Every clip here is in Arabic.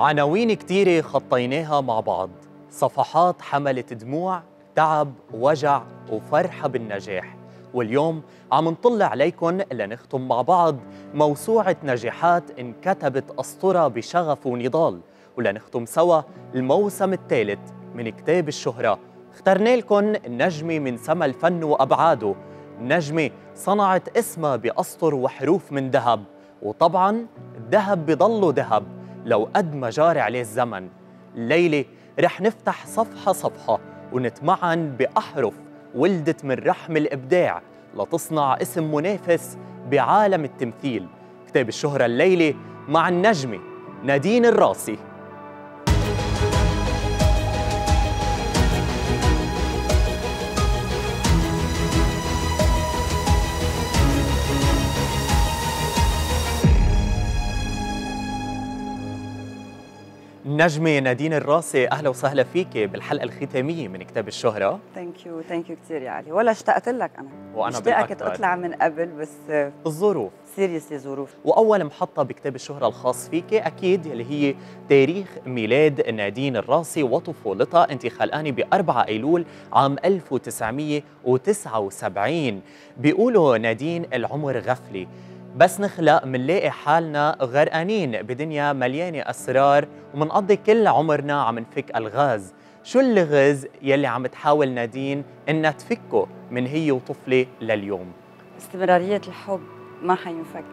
عناوين كتيرة خطيناها مع بعض، صفحات حملت دموع، تعب، وجع وفرحة بالنجاح. واليوم عم نطلع عليكم لنختم مع بعض موسوعة نجاحات انكتبت أسطورة بشغف ونضال، ولنختم سوا الموسم الثالث من كتاب الشهرة. اخترنا لكم نجمة من سما الفن وأبعاده، نجمة صنعت اسمها بأسطر وحروف من ذهب، وطبعاً الذهب بضله ذهب لو قد ما جاري عليه الزمن. الليلة رح نفتح صفحة صفحة ونتمعن بأحرف ولدت من رحم الإبداع لتصنع اسم منافس بعالم التمثيل. كتاب الشهرة الليلة مع النجمة نادين الراسي. النجمة نادين الراسي، أهلا وسهلا فيك بالحلقة الختامية من كتاب الشهرة. ثانك يو كثير يا علي، ولا اشتقت لك أنا. وأنا اشتقت أطلع من قبل بس الظروف سيريسلي ظروف. وأول محطة بكتاب الشهرة الخاص فيك أكيد اللي هي تاريخ ميلاد نادين الراسي وطفولتها. أنت خلقانة ب4 أيلول عام 1979. بيقولوا نادين العمر غفلة، بس نخلق منلاقي حالنا غرقانين بدنيا مليانة أسرار ومنقضي كل عمرنا عم نفك ألغاز. شو اللغز يلي عم تحاول نادين إنها تفكه من هي وطفلة لليوم؟ استمرارية الحب ما حينفك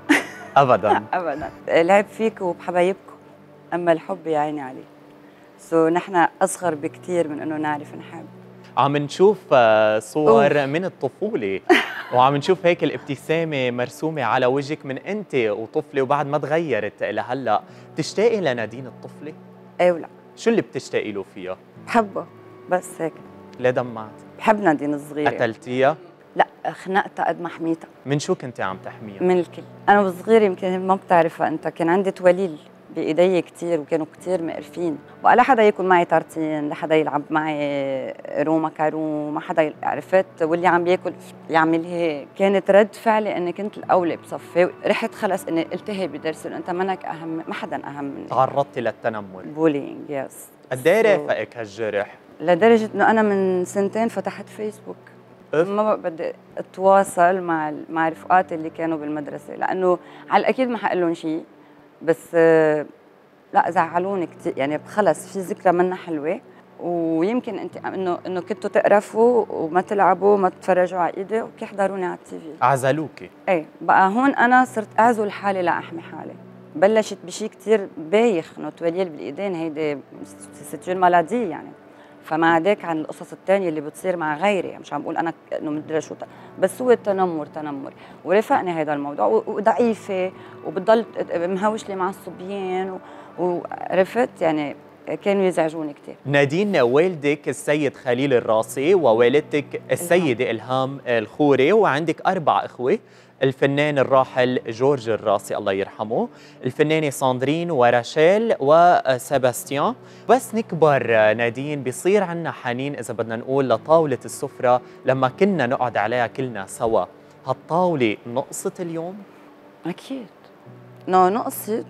أبداً. أبداً. لعب فيك وبحبايبكم، أما الحب يا عيني عليه. نحن أصغر بكتير من إنه نعرف نحب. عم نشوف صور من الطفولة وعم نشوف هيك الابتسامة مرسومة على وجهك من أنت وطفلة وبعد ما تغيرت لهلأ. بتشتاقي لنادين الطفلة؟ إيه ولا شو اللي بتشتاقي له فيها؟ بحبه بس هيك. ليه دمعت؟ بحب نادين الصغيرة. قتلتيها؟ لا، خنقتها قد ما حميتها. من شو كنتي عم تحميها؟ من الكل. أنا وصغيرة يمكن ما بتعرفها أنت، كان عندي تواليل بإيدي كتير وكانوا كتير مقرفين، ولا حدا ياكل معي تارتين، لا حدا يلعب معي روما كارو، ما حدا عرفت، واللي عم بياكل يعمل هيك. كانت رد فعلي اني كنت الاولى بصفي، رحت خلص اني التهي بدرسي انه انت منك اهم، ما حدا اهم مني. تعرضتي للتنمر؟ بولينج، يس. قد ايه رافقك هالجرح؟ لدرجه انه انا من سنتين فتحت فيسبوك. ما بدي اتواصل مع رفقاتي اللي كانوا بالمدرسه، لانه على الاكيد ما حقول لهم شيء، بس لا زعلوني كثير، يعني خلص في ذكرى منا حلوه. ويمكن انت انه كنتوا تقرفوا وما تلعبوا وما تتفرجوا على ايدي وتحضروني على التي في. عزلوكي؟ ايه، بقى هون انا صرت اعزل حالي لاحمي حالي. بلشت بشيء كثير بايخ، انه تواليل بالايدين هيدي ستيون مالادي يعني. فما عداك عن القصص الثانيه اللي بتصير مع غيري، مش عم بقول انا انه مدري شو، بس هو التنمر ورافقني هذا الموضوع، وضعيفه وبتضل مهوشلي مع الصبيان وعرفت يعني كانوا يزعجوني كثير. نادين، والدك السيد خليل الراسي ووالدتك السيدة إلهام الخوري، وعندك 4 إخوة، الفنان الراحل جورج الراسي الله يرحمه، الفنانة ساندرين وراشيل وسيباستيان. بس نكبر نادين بيصير عنا حنين إذا بدنا نقول لطاولة السفرة لما كنا نقعد عليها كلنا سوا. هالطاولة نقصت اليوم؟ أكيد نقصت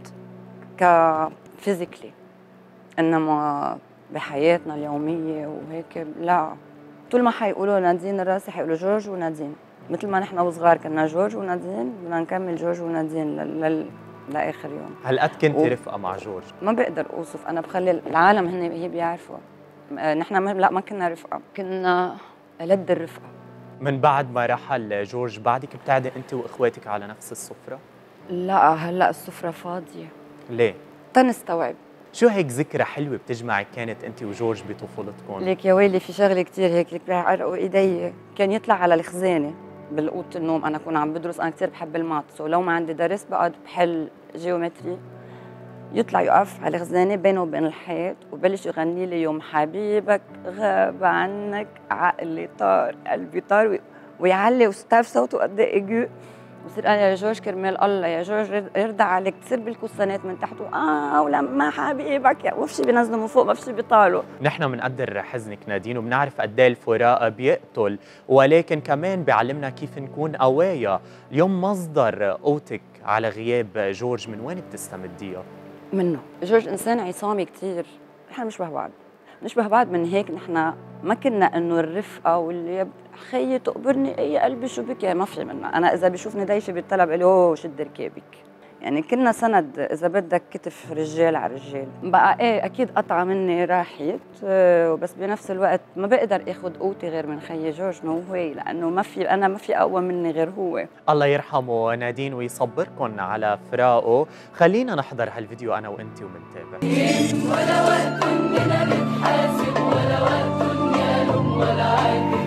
كفيزيكلي، إنما بحياتنا اليومية وهيك لا. طول ما حيقولوا نادين الراسي حيقولوا جورج ونادين، مثل ما نحن وصغار كنا جورج ونادين، بدنا نكمل جورج ونادين لاخر يوم. هل قد كنتي رفقه مع جورج؟ ما بقدر اوصف، انا بخلي العالم هي بيعرفوا. نحن لا ما كنا رفقه، كنا لد الرفقه. من بعد ما رحل جورج بعدك بتعدي انت واخواتك على نفس السفره؟ لا، هلا السفره فاضيه. ليه؟ تنستوعب. شو هيك ذكرى حلوه بتجمعك كانت انت وجورج بطفولتكم؟ ليك يا ويلي في شغله كثير هيك، لك بيعرقوا ايدي. كان يطلع على الخزانه بالأوضة النوم، أنا كنت عم بدرس، أنا كثير بحب الماث، ولو ما عندي درس بقعد بحل جيومتري. يطلع يقف على الخزانة بينه وبين الحيط وبلش يغني لي يوم حبيبك غاب عنك عقلي طار قلبي طار، ويعلي وستاف صوته قد ايه ايجو. بصير انا يا جورج كرمال الله يا جورج يرضى عليك، تصير بالكوسانات من تحت ولما حبيبك يا وفشي بينزلوا من فوق وفشي بيطالوا. نحن بنقدر حزنك نادين وبنعرف قد ايه الفراق بيقتل، ولكن كمان بيعلمنا كيف نكون قوايا. اليوم مصدر قوتك على غياب جورج من وين بتستمديها؟ منه. جورج انسان عصامي كثير، نحن بنشبه بعض من هيك نحن ما كنا انه الرفقه واللي خيي تقبرني اي قلبي شو بك، يعني ما في منها. انا اذا بيشوفني دايشه بالطلب بقول له شد ركابك، يعني كنا سند اذا بدك كتف رجال على رجال. بقى ايه اكيد قطعه مني راحت، بس بنفس الوقت ما بقدر اخذ قوتي غير من خيي جورج، نو واي، لانه ما في اقوى مني غير هو. الله يرحمه نادين ويصبركن على فراقه. خلينا نحضر هالفيديو انا وانت ومنتابع. ولا وقت اننا نتحاسب، ولا وقت نلوم ولا عاتب.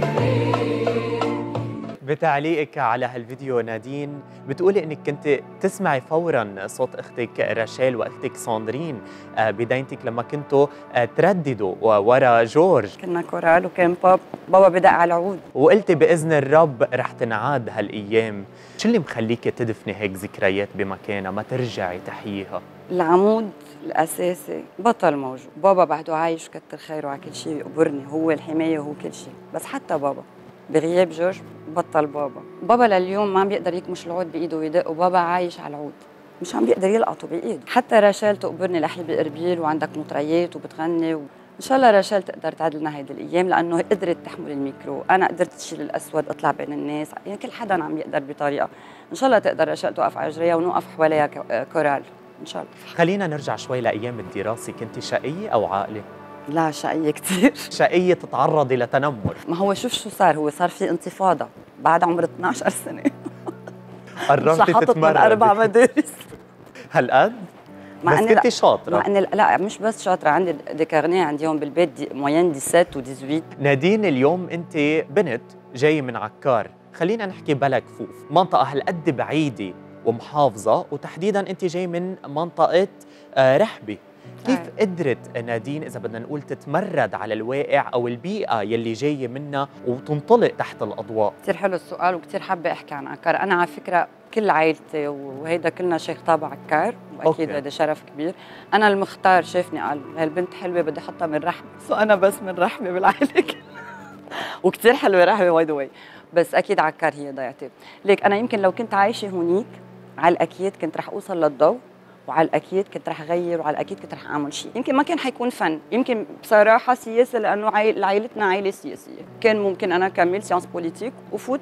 بتعليقك على هالفيديو نادين بتقولي انك كنت تسمعي فورا صوت اختك راشيل واختك ساندرين بدايتك لما كنتوا ترددوا ورا جورج. كنا كورال وكان بابا بدق على العود، وقلتي باذن الرب رح تنعاد هالايام. شو اللي مخليكي تدفني هيك ذكريات بمكانها ما ترجعي تحييها؟ العمود الاساسي بطل موجود. بابا بعده عايش كتر خيره على كل شيء، يقبرني هو الحمايه وهو كل شيء. بس حتى بابا بغياب جورج بطل بابا لليوم ما عم بيقدر يكمش العود بايده ويدق، وبابا عايش على العود مش عم بيقدر يلقطه بايده. حتى راشيل تقبرني لحي بقربيل وعندك مطريات وبتغني ان شاء الله راشيل تقدر تعدل لنا هيدي الايام، لانه قدرت تحمل الميكرو. انا قدرت تشيل الاسود اطلع بين الناس، يعني كل حدا عم يقدر بطريقه. ان شاء الله تقدر راشيل توقف على رجليها ونوقف حواليها كورال ان شاء الله. خلينا نرجع شوي لايام الدراسه، كنتي شقيه او عاقله؟ لا شقيه كثير. شقيه تتعرضي لتنمر؟ ما هو شو صار في انتفاضه بعد عمر 12 سنه. قررتي تتمردي من 4 مدارس. هالقد؟ مع بس اني كنتي شاطره. مع اني لا مش بس شاطره، عندي ديكارنيه عندي هون بالبيت موين 17 و18. نادين اليوم انت بنت جاي من عكار، خلينا نحكي بلا كفوف، منطقه هالقد بعيده ومحافظه، وتحديدا انت جاي من منطقه رحبه. كيف قدرت نادين اذا بدنا نقول تتمرد على الواقع او البيئه يلي جايه منها وتنطلق تحت الاضواء؟ كثير حلو السؤال وكثير حابه احكي عن عكار. انا على فكره كل عائلتي وهيدا كلنا شيخ طابع عكار، واكيد هذا شرف كبير. انا المختار شافني قال هالبنت حلوه بدي احطها من رحبه، سو انا بس من رحبه بالعائله. وكثير حلوه رحبه باي ذا واي، بس اكيد عكار هي ضيعتي. ليك انا يمكن لو كنت عايشه هونيك على الاكيد كنت رح اوصل للضوء، وعلى الاكيد كنت رح اغير، وعلى الاكيد كنت رح اعمل شيء. يمكن ما كان حيكون فن، يمكن بصراحه سياسه، لانه عائلتنا عائله سياسيه. كان ممكن انا اكمل سيانس بوليتيك وفوت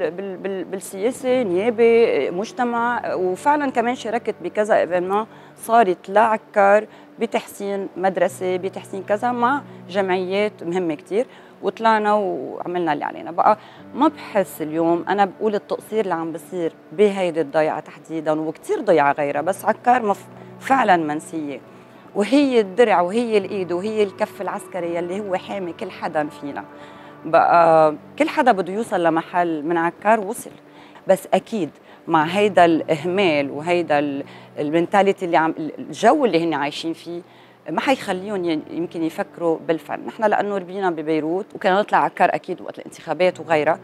بالسياسه، نيابه، مجتمع، وفعلا كمان شاركت بكذا ايفينمون صارت لعكار بتحسين مدرسه، بتحسين كذا، مع جمعيات مهمه كثير، وطلعنا وعملنا اللي علينا. بقى ما بحس اليوم، انا بقول التقصير اللي عم بصير بهيدي الضيعه تحديدا وكثير ضيعه غيرها، بس عكار فعلا منسيه، وهي الدرع وهي الايد وهي الكف العسكري اللي هو حامي كل حدا فينا. بقى كل حدا بده يوصل لمحل من عكار وصل، بس اكيد مع هيدا الاهمال وهيدا المنتاليتي اللي الجو اللي هن عايشين فيه ما حيخليهم يمكن يفكروا بالفن. نحن لانه ربينا ببيروت وكنا نطلع عكار اكيد وقت الانتخابات وغيرها،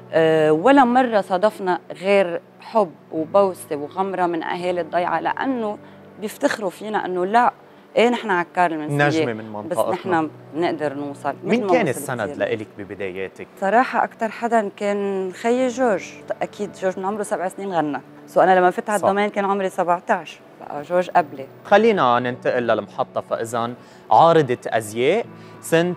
ولا مره صادفنا غير حب وبوسه وغمره من اهالي الضيعه، لانه بيفتخروا فينا انه لا ايه نحن عكار المنسيه نجمه من منطقتنا، بس نحن بنقدر نوصل. مين كان السند لإلك ببداياتك؟ صراحه اكثر حدا كان خيي جورج. اكيد جورج من عمره 7 سنين غنى، سو انا لما فتت على الدومين كان عمري 17، بقى جورج قبلي. خلينا ننتقل للمحطه. فاذا عارضه ازياء سنه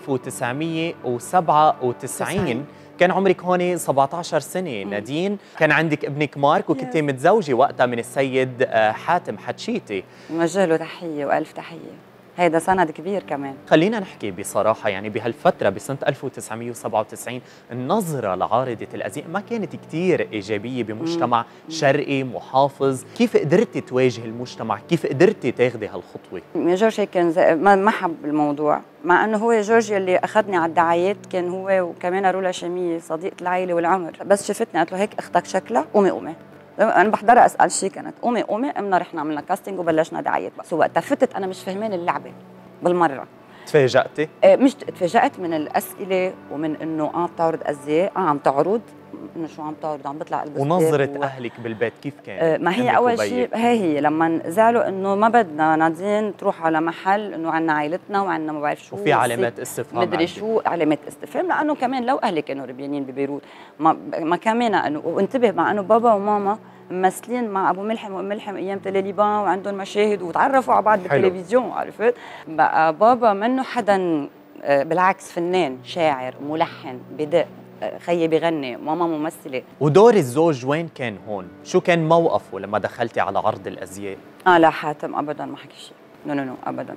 1997 كان عمرك هون 17 سنة. نادين كان عندك ابنك مارك وكنت متزوجة وقتها من السيد حاتم حتشيتي. نوجه له تحية وألف تحية، هيدا سند كبير كمان. خلينا نحكي بصراحة، يعني بهالفترة بسنة 1997 النظرة لعارضة الأزياء ما كانت كتير إيجابية بمجتمع شرقي محافظ. كيف قدرتي تواجهي المجتمع؟ كيف قدرتي تاخدي هالخطوة؟ جورج هيك كان ما حب الموضوع، مع انه هو جورج اللي اخذني على الدعايات، كان هو وكمان رولا شامية صديقة العائلة والعمر. بس شفتني قالت له هيك اختك شكلها، قومي انا بحضرها اسال شيء، كانت قومي قمنا رحنا عملنا كاستنج وبلشنا دعايات. بس وقتها فتت انا مش فهمان اللعبه بالمره. تفاجأتي؟ مش تفاجأت من الاسئله ومن انه بتعرض ازياء، عم تعرض انه شو عم تعرض، عم بطلع البس. ونظرة اهلك بالبيت كيف كانت؟ ما هي اول شيء هي لما زعلوا انه ما بدنا نادين تروح على محل انه عندنا عائلتنا وعندنا ما بعرف شو، وفي علامات استفهام، مدري شو علامات استفهام، لانه كمان لو اهلي كانوا ربيانين ببيروت ما كمان انه، وانتبه مع انه بابا وماما ممثلين مع ابو ملحم وام ملحم ايام تلاليبان وعندهم مشاهد وتعرفوا على بعض بالتلفزيون، عرفت؟ بقى بابا منه حدا بالعكس فنان شاعر ملحن بدق، خيي بغني، ماما ممثله. ودور الزوج وين كان هون؟ شو كان موقفه لما دخلتي على عرض الازياء؟ لا حاتم ابدا ما حكي شيء، نو ابدا،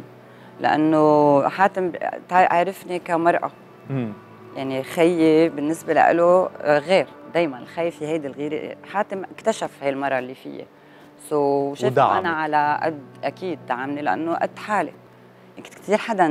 لانه حاتم عرفني كمراه. يعني خيي بالنسبه له غير، دائما الخي في هيدي الغيره. حاتم اكتشف هي المراه اللي فيي، شفت انا على قد، اكيد دعمني لانه قد حالي. كنت كثير حدا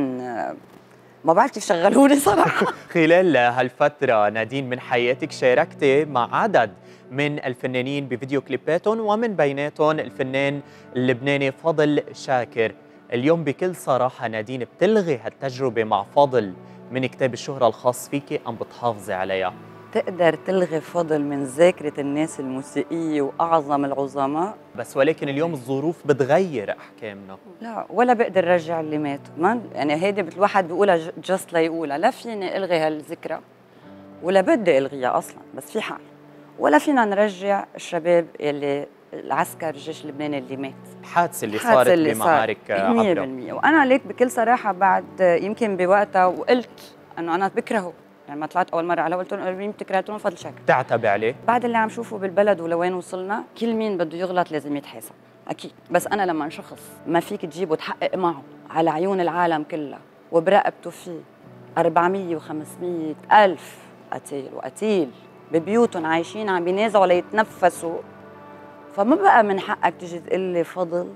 ما بعرف كيف شغلوني صراحه. خلال هالفتره نادين من حياتك شاركتي مع عدد من الفنانين بفيديو كليباتهم، ومن بيناتهم الفنان اللبناني فضل شاكر. اليوم بكل صراحه نادين بتلغي هالتجربه مع فضل من كتاب الشهرة الخاص فيكي أم بتحافظي عليها؟ تقدر تلغي فضل من ذاكرة الناس الموسيقية وأعظم العظماء، بس ولكن اليوم الظروف بتغير أحكامنا. لا ولا بقدر رجع اللي ماتوا، ما يعني هيدي الواحد بيقولها جست ليقولها، لا فيني ألغي هالذكرى ولا بدي ألغيها أصلا، بس في حال ولا فينا نرجع الشباب اللي العسكر الجيش اللبناني اللي مات، الحادثة اللي صارت بمعارك 100%. وأنا ليك بكل صراحة بعد يمكن بوقتها وقلت إنه أنا بكرهه، يعني ما طلعت أول مرة على قلت لهم مين بتكره؟ قلت لهم فضل شاكر. تعتبي عليه؟ بعد اللي عم شوفه بالبلد ولوين وصلنا، كل مين بده يغلط لازم يتحاسب أكيد، بس أنا لما شخص ما فيك تجيبه وتحقق معه على عيون العالم كلها وبراقبته فيه 400 و500 ألف قتيل وقتيل ببيوتهم عايشين عم بينازعوا ليتنفسوا، فما بقى من حقك تيجي تقول لي فضل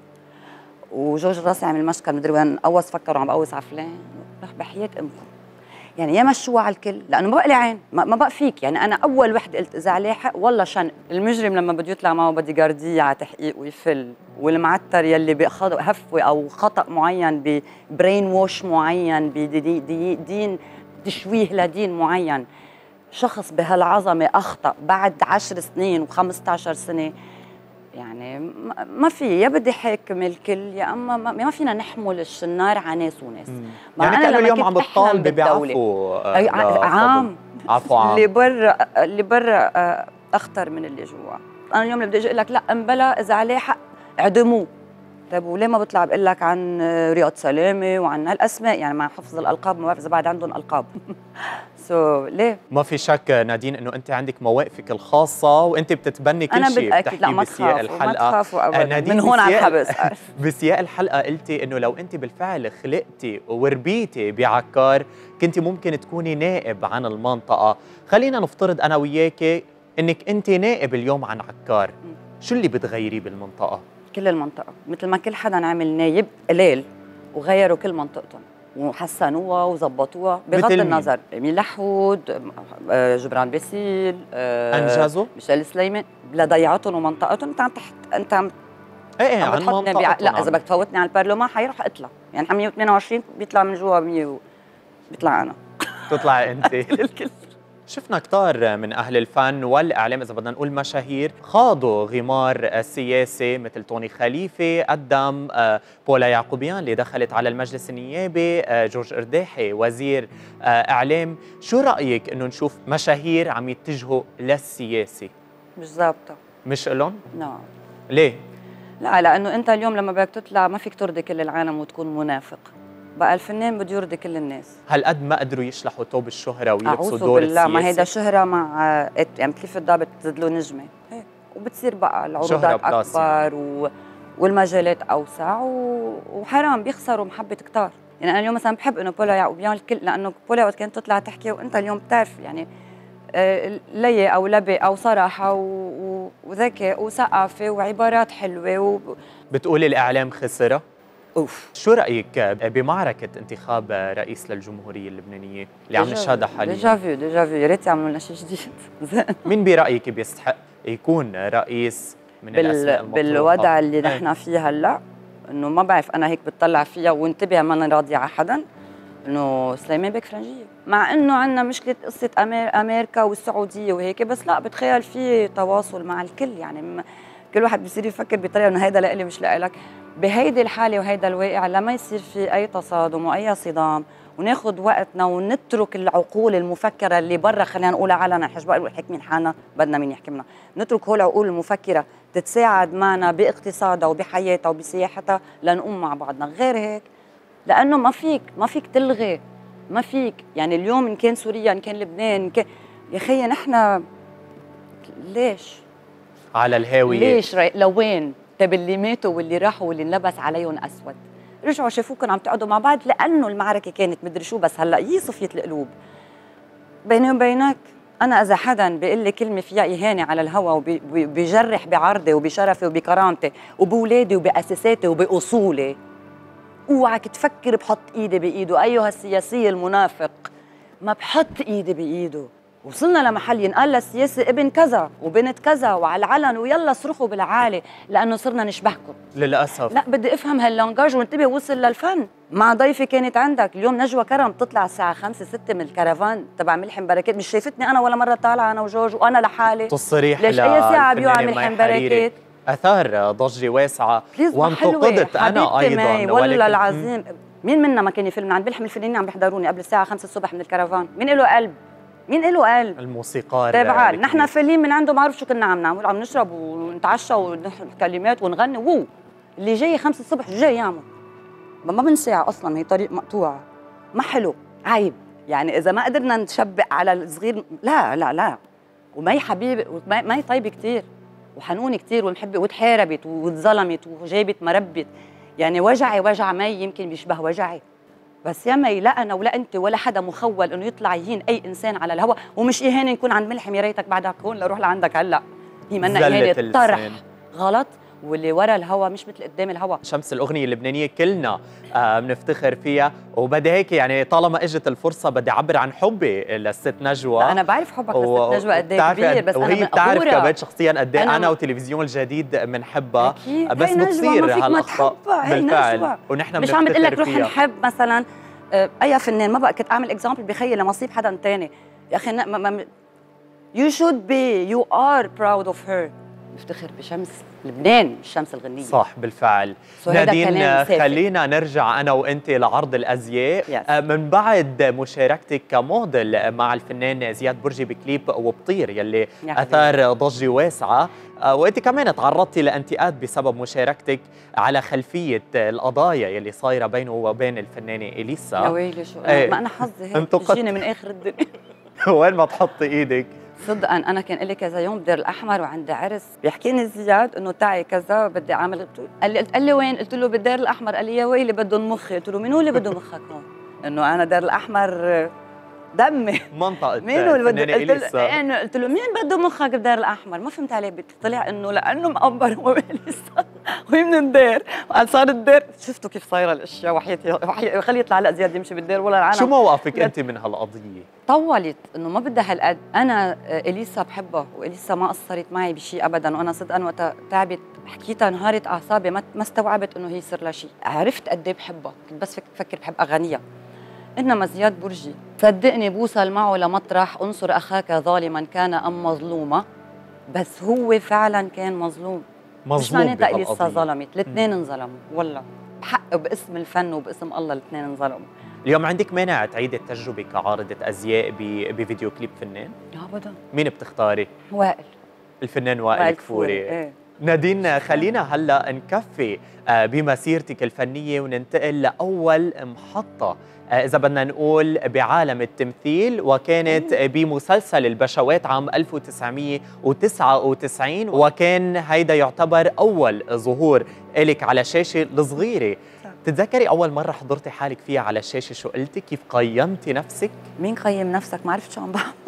وجورج راسي عمل مشكل مدري وين قوص، فكروا عم بقوص على فلان، رح بحياة امكم. يعني يا مشوها على الكل لانه ما بقى لي عين، ما بقى فيك. يعني انا اول وحده قلت اذا عليه حق والله شنق. المجرم لما بده يطلع معه بدي جارديه على تحقيق ويفل، والمعتر يلي بهفوه او خطا معين ببرين ووش معين بدين تشويه لدين معين، شخص بهالعظمه اخطا بعد 10 سنين و15 سنه، يعني ما في، يا بدي حاكم الكل يا اما ما فينا نحمل الشنار على ناس وناس. يعني أنا اليوم عم بتطالبي بعفو عام عفو عام اللي برا اخطر من اللي جوا. انا اليوم اللي بدي اجي اقول لك لا امبلا اذا عليه حق اعدموه، طيب وليه ما بطلع بقول لك عن رياض سلامه وعن هالاسماء؟ يعني مع حفظ الالقاب ما بعرف اذا بعد عندهم القاب. ليه؟ ما في شك نادين انه انت عندك مواقفك الخاصه وانت بتتبني كل شيء. انا بتاكد لا ما تخافوا ما تخافوا ابدا من هون على الحبس. بسياق الحلقه قلتي انه لو انت بالفعل خلقتي وربيتي بعكار كنت ممكن تكوني نائب عن المنطقه، خلينا نفترض انا وياكي انك انت نائب اليوم عن عكار، شو اللي بتغيريه بالمنطقه؟ كل المنطقه، مثل ما كل حدا عامل نايب قليل وغيروا كل منطقتهم وحسنوها وظبطوها بغض النظر. امين لحود، جبران باسيل، انجزوا ميشيل سليمان، لضيعتهم ومنطقتهم. انت عم عن منطقتهم. لا اذا بدك تفوتني على البرلمان حيروح اطلع، يعني 128 بيطلع من جوا 100 بيطلع انا تطلع انت. الكل. شفنا كتار من أهل الفن والإعلام إذا بدنا نقول مشاهير خاضوا غمار السياسي، مثل توني خليفة قدم، بولا يعقوبيان اللي دخلت على المجلس النيابي، جورج إرداحي وزير إعلام. شو رأيك إنه نشوف مشاهير عم يتجهوا للسياسي؟ مش ظابطة. مش إلهم؟ نعم. ليه؟ لا لأنه أنت اليوم لما بدك تطلع ما فيك ترضي كل العالم وتكون منافق، بقى الفنان بده يرضي كل الناس. هل قد ما قدروا يشلحوا ثوب الشهرة ويلبسوا دور بالله السياسي؟ ما هيدا شهرة مع يعني مثل الضابط بتزيد له نجمة هيك، وبتصير بقى العروضات أكبر والمجالات أوسع وحرام بيخسروا محبة كتار. يعني أنا اليوم مثلا بحب إنه بولا يعقوبيان الكل، لأنه بولا وقت كانت تطلع تحكي وأنت اليوم بتعرف يعني لي أو لبي أو صراحة وذكاء وثقافة وعبارات حلوة بتقولي الإعلام خسرة؟ اوف. شو رايك بمعركه انتخاب رئيس للجمهوريه اللبنانيه اللي عم نشهدها حاليا؟ ديجا فيو يا ريت يعملوا لنا شيء جديد. مين برايك بيستحق يكون رئيس من الاسماء المطروحه بالوضع اللي نحن فيه هلا؟ انه ما بعرف، انا هيك بتطلع فيها وانتبه ما انا راضيه على حدا، انه سليمان بيك فرنجيه، مع انه عندنا مشكله قصه امريكا والسعوديه وهيك، بس لا بتخيل في تواصل مع الكل. يعني كل واحد بيصير يفكر بطريقه انه هيدا لإلي مش لإلك. بهيدي الحاله وهيدا الواقع لما يصير في اي تصادم واي صدام وناخذ وقتنا ونترك العقول المفكره اللي برا، خلينا نقولها علنا، حجبا الحكمين حالنا بدنا مين يحكمنا، نترك هول العقول المفكره تتساعد معنا باقتصادها وبحياتها وبسياحتها لنقوم مع بعضنا. غير هيك لانه ما فيك تلغي، ما فيك يعني اليوم ان كان سوريا ان كان لبنان إن كان يا خيي نحن ليش على الهاوية. ليش لوين؟ طيب اللي ماتوا واللي راحوا واللي انلبس عليهم اسود رجعوا شافوكم عم تقعدوا مع بعض لانه المعركه كانت مدري شو، بس هلا صفيه القلوب. بيني وبينك انا اذا حدا بيقول لي كلمه فيها اهانه على الهوى وبيجرح بعرضي وبشرفي وبكرامتي وبولادي وباساساتي وباصولي، اوعك تفكر بحط ايدي بايده. ايها السياسي المنافق، ما بحط ايدي بايده. وصلنا لمحل ينقال للسياسي ابن كذا وبنت كذا وعلى العلن ويلا صرخوا بالعالي لانه صرنا نشبهكم. للاسف لا بدي افهم هاللانجاج وانتبه. وصل للفن. مع ضيفي كانت عندك اليوم نجوى كرم تطلع الساعه 5 6 من الكرفان تبع ملحم بركات، مش شايفتني انا ولا مره طالعه انا وجورج وانا لحالي. تصريح ليش اي ساعه بيوعى ملحم بركات؟ اثار ضجه واسعه وانتقدت انا ايضا. والله العظيم مين منا ما كان يفيلم عند بلحم الفنانين عم بيحضروني قبل الساعه 5 الصبح من الكرفان؟ مين له قلب؟ مين له قلب؟ الموسيقار تبعا نحن فيلين من عنده ما بعرف شو كنا عم نعمل، عم نشرب ونتعشى ونحن كلمات ونغني. وو اللي جاي 5 الصبح جاي يعمل ما من ساعه اصلا، هي طريق مقطوعه ما حلو، عيب. يعني اذا ما قدرنا نشبق على الصغير لا لا لا. ومي حبيبي مي طيبه كثير وحنونه كثير ومحبه وتحاربت واتظلمت وجابت مربت. يعني وجعي وجع مي يمكن بيشبه وجعي، بس يا مي لا انا ولا انت ولا حدا مخول انه يطلع يهين اي انسان على الهواء. ومش اهانه نكون عند ملحم يا ريتك بعدك هون لروح لعندك هلا، هي منا اهانه طرح غلط. واللي ورا الهوا مش مثل قدام الهوا. شمس الاغنيه اللبنانيه كلنا بنفتخر فيها، وبدي هيك يعني طالما اجت الفرصه بدي اعبر عن حبي للست نجوى. انا بعرف حبك للست نجوى قد ايه كبير، بس وهي انا بتعرف كمان شخصيا قد ايه انا وتلفزيون الجديد بنحبها. بس بتصير هالاخطاء بالفعل ونحن مش عم بقول لك روح نحب مثلا اي فنان. ما بقى كنت اعمل اكزامبل بخيل لمصيب حدا ثاني يا اخي. you should be you are proud of her. بفتخر بشمس لبنان مش شمس الغنية. صح بالفعل. نادين خلينا نرجع أنا وأنت لعرض الأزياء. من بعد مشاركتك كموديل مع الفنان زياد برجي بكليب وبطير يلي أثار ضجة واسعة، وأنت كمان تعرضتي لانتقاد بسبب مشاركتك على خلفية القضايا يلي صايرة بينه وبين الفنانة إليسا. يا ويلي شو ما أنا حظي هيك بتجيني من آخر الدنيا. وين ما تحطي إيدك. صدقا انا كان لي كذا يوم بدير الاحمر وعندي عرس، بيحكيني زياد انه تعي كذا بدي اعمل. قال لي وين؟ قلت له بالدير الاحمر. قال لي يا ويلي بدهم مخي. قلت له مين هو اللي بده مخك هون؟ انه انا دير الاحمر دمي منطقه مين هو اللي بده؟ قلت له مين بده مخك بدير الاحمر؟ ما فهمت عليه. طلع انه لانه مقبر هو بإليسا وهي من الدير. قال صار الدير. شفتوا كيف صايره الاشياء. وحياتي خلي يطلع هلا زياد يمشي بالدير ولا العالم. شو موقفك انت من هالقضيه؟ طولت انه ما بدها هالقد. انا إليسا بحبها وإليسا ما قصرت معي بشيء ابدا، وانا صدقا وقتها تعبت حكيتها انهارت اعصابي، ما استوعبت انه هي صار لها شيء. عرفت قد ايه بحبها، كنت بس بفكر بحب اغانيها. انما زياد برجي صدقني بوصل معه لمطرح انصر اخاك ظالما كان ام مظلومه، بس هو فعلا كان مظلوم. مش معناتها إليسا ظلمت، الاثنين انظلموا والله بحق باسم الفن وباسم الله الاثنين انظلموا. اليوم عندك مانع تعيدي التجربه كعارضه ازياء بفيديو كليب فنان؟ ابدا. مين بتختاري؟ وائل. الفنان وائل كفوري. ايه. نادين خلينا هلا نكفي بمسيرتك الفنيه وننتقل لاول محطه إذا بدنا نقول بعالم التمثيل، وكانت بمسلسل البشوات عام 1999، وكان هيدا يعتبر أول ظهور إلك على الشاشة الصغيرة. تتذكري أول مرة حضرتي حالك فيها على الشاشة شو قلتي؟ كيف قيمتي نفسك؟ مين قيم نفسك؟ ما عرفت شو عم بعمل.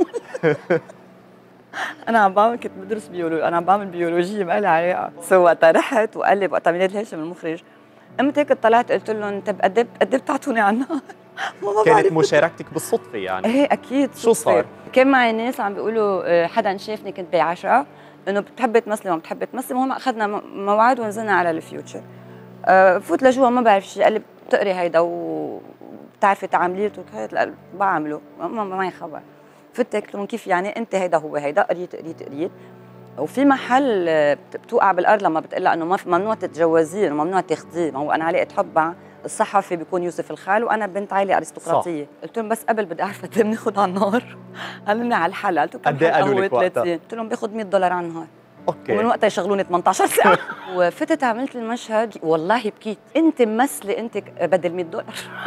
أنا عم بعمل كنت بدرس بيولوجي، أنا عم بعمل بيولوجيا ما لها علاقة. وقتها رحت وقال لي وقتها ميلاد هاشم المخرج، قمت هيك طلعت قلت لهم أنت قد إيه بتعطوني على النهار؟ كانت مشاركتك بالصدفة يعني؟ ايه اكيد. شو صار؟ كان معي ناس عم بيقولوا حدا شافني كنت بعشرة انه بتحبي تمثلي وما بتحبي تمثلي. المهم اخذنا موعد ونزلنا على الفيوتشر. فوت لجوا ما بعرف شيء، قال لي بتقري هيدا وبتعرفي تعامليه؟ قلت له لا بعمله ما خبر. فت قلت لهم كيف يعني؟ انت هيدا هو هيدا. قريت. وفي محل بتوقع بالارض لما بتقول لها انه ممنوع تتجوزيه، ممنوع تاخذيه. ما هو انا علاقه حب الصحفي بيكون يوسف الخال وانا بنت عائله ارستقراطيه. قلت لهم بس قبل بدي اعرف قد ايه بناخذ على النهار. قالوا لي على الحلقه. قلت لهم قد ايه قالوا لك وقتها؟ قلت لهم باخذ $100 على النهار. اوكي. ومن وقتها يشغلوني 18 ساعه. وفتت عملت المشهد والله بكيت. انت ممثله انت بدل $100.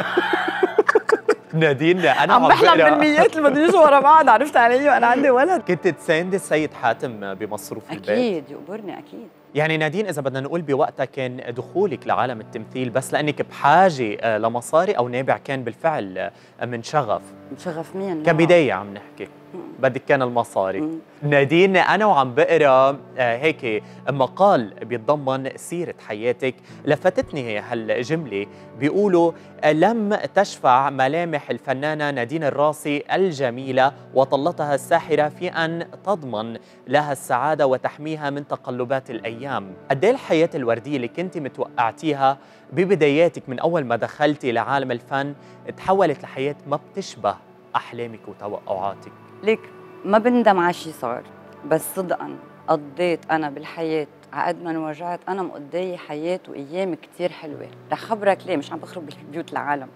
نادين انا عم بحلم بقرا بالميات اللي بدهم يجوا ورا بعض، عرفت علي وانا عندي ولد. كنت تساندي السيد حاتم بمصروف البيت؟ اكيد يقبرني اكيد. يعني نادين اذا بدنا نقول بوقتها كان دخولك لعالم التمثيل بس لانك بحاجه لمصاري او نابع كان بالفعل من شغف؟ من شغف مين؟ كبدايه عم نحكي بدك كان المصاري. نادين انا وعم بقرا هيك مقال بيتضمن سيره حياتك لفتتني هالجمله، بيقولوا لم تشفع ملامح الفنانه نادين الراسي الجميله وطلتها الساحره في ان تضمن لها السعاده وتحميها من تقلبات الايام. قد ايه الحياه الورديه اللي كنت متوقعتيها ببداياتك من اول ما دخلتي لعالم الفن تحولت لحياه ما بتشبه احلامك وتوقعاتك؟ ليك ما بندم على شيء صار، بس صدقا قضيت انا بالحياه عقد ما انوجعت انا مقضيه حياه وايام كثير حلوه. رح خبرك ليه مش عم بخرب بيوت العالم.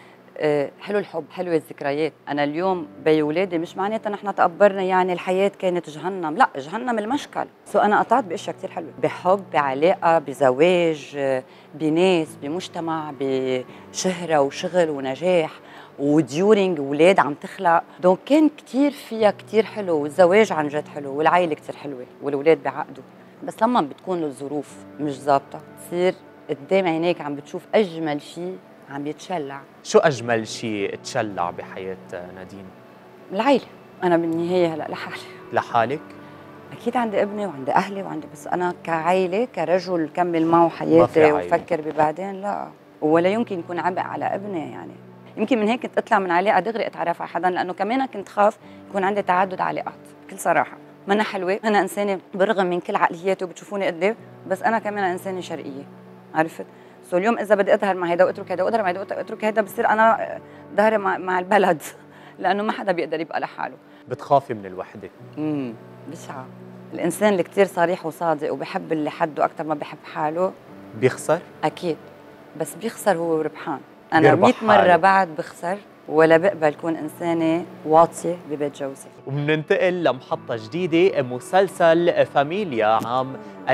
حلو الحب، حلوه الذكريات. انا اليوم بي ولادي مش معناتها نحن تقبرنا يعني الحياه كانت جهنم، لا جهنم المشكل. انا قطعت باشياء كثير حلوه، بحب، بعلاقه، بزواج، بناس، بمجتمع، بشهره وشغل ونجاح وديورينج اولاد عم تخلق. دونك كان كثير فيها كثير حلو، والزواج عن جد حلو، والعائله كثير حلوه، والاولاد بعقدوا. بس لما بتكون الظروف مش ظابطه تصير قدام عينيك عم بتشوف اجمل شيء عم يتشلع. شو اجمل شيء تشلع بحياه نادين؟ العائله. انا بالنهايه هلا لحالي. لحالك؟ اكيد عندي ابني وعندي اهلي وعندي، بس انا كعائله كرجل كمل معه حياتي وفكر ببعدين لا، ولا يمكن يكون عبء على ابني. يعني يمكن من هيك كنت اطلع من علاقه دغري اتعرف على حدا، لانه كمان كنت خاف يكون عندي تعدد علاقات. بكل صراحه ما انا حلوه، انا انسانه بالرغم من كل عقلياتي وبتشوفوني قد، بس انا كمان انسانه شرقيه، عرفت؟ سو اليوم اذا بدي اظهر مع هيدا واترك هيدا واظهر مع هيدا واترك هيدا، بصير انا ظهري مع البلد لانه ما حدا بيقدر يبقى لحاله. بتخافي من الوحده؟ بسعى. الانسان اللي كثير صريح وصادق وبحب اللي حده اكثر ما بحب حاله بيخسر؟ اكيد، بس بيخسر هو ربحان. انا 100 مره بعد بخسر ولا بقبل كون انسانه واطيه ببيت جوزي. وبننتقل لمحطه جديده، مسلسل فاميليا عام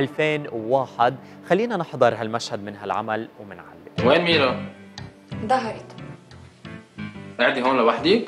2001. خلينا نحضر هالمشهد من هالعمل ومنعلق. وين ميرا؟ ظهرت. قاعدة هون لوحدك؟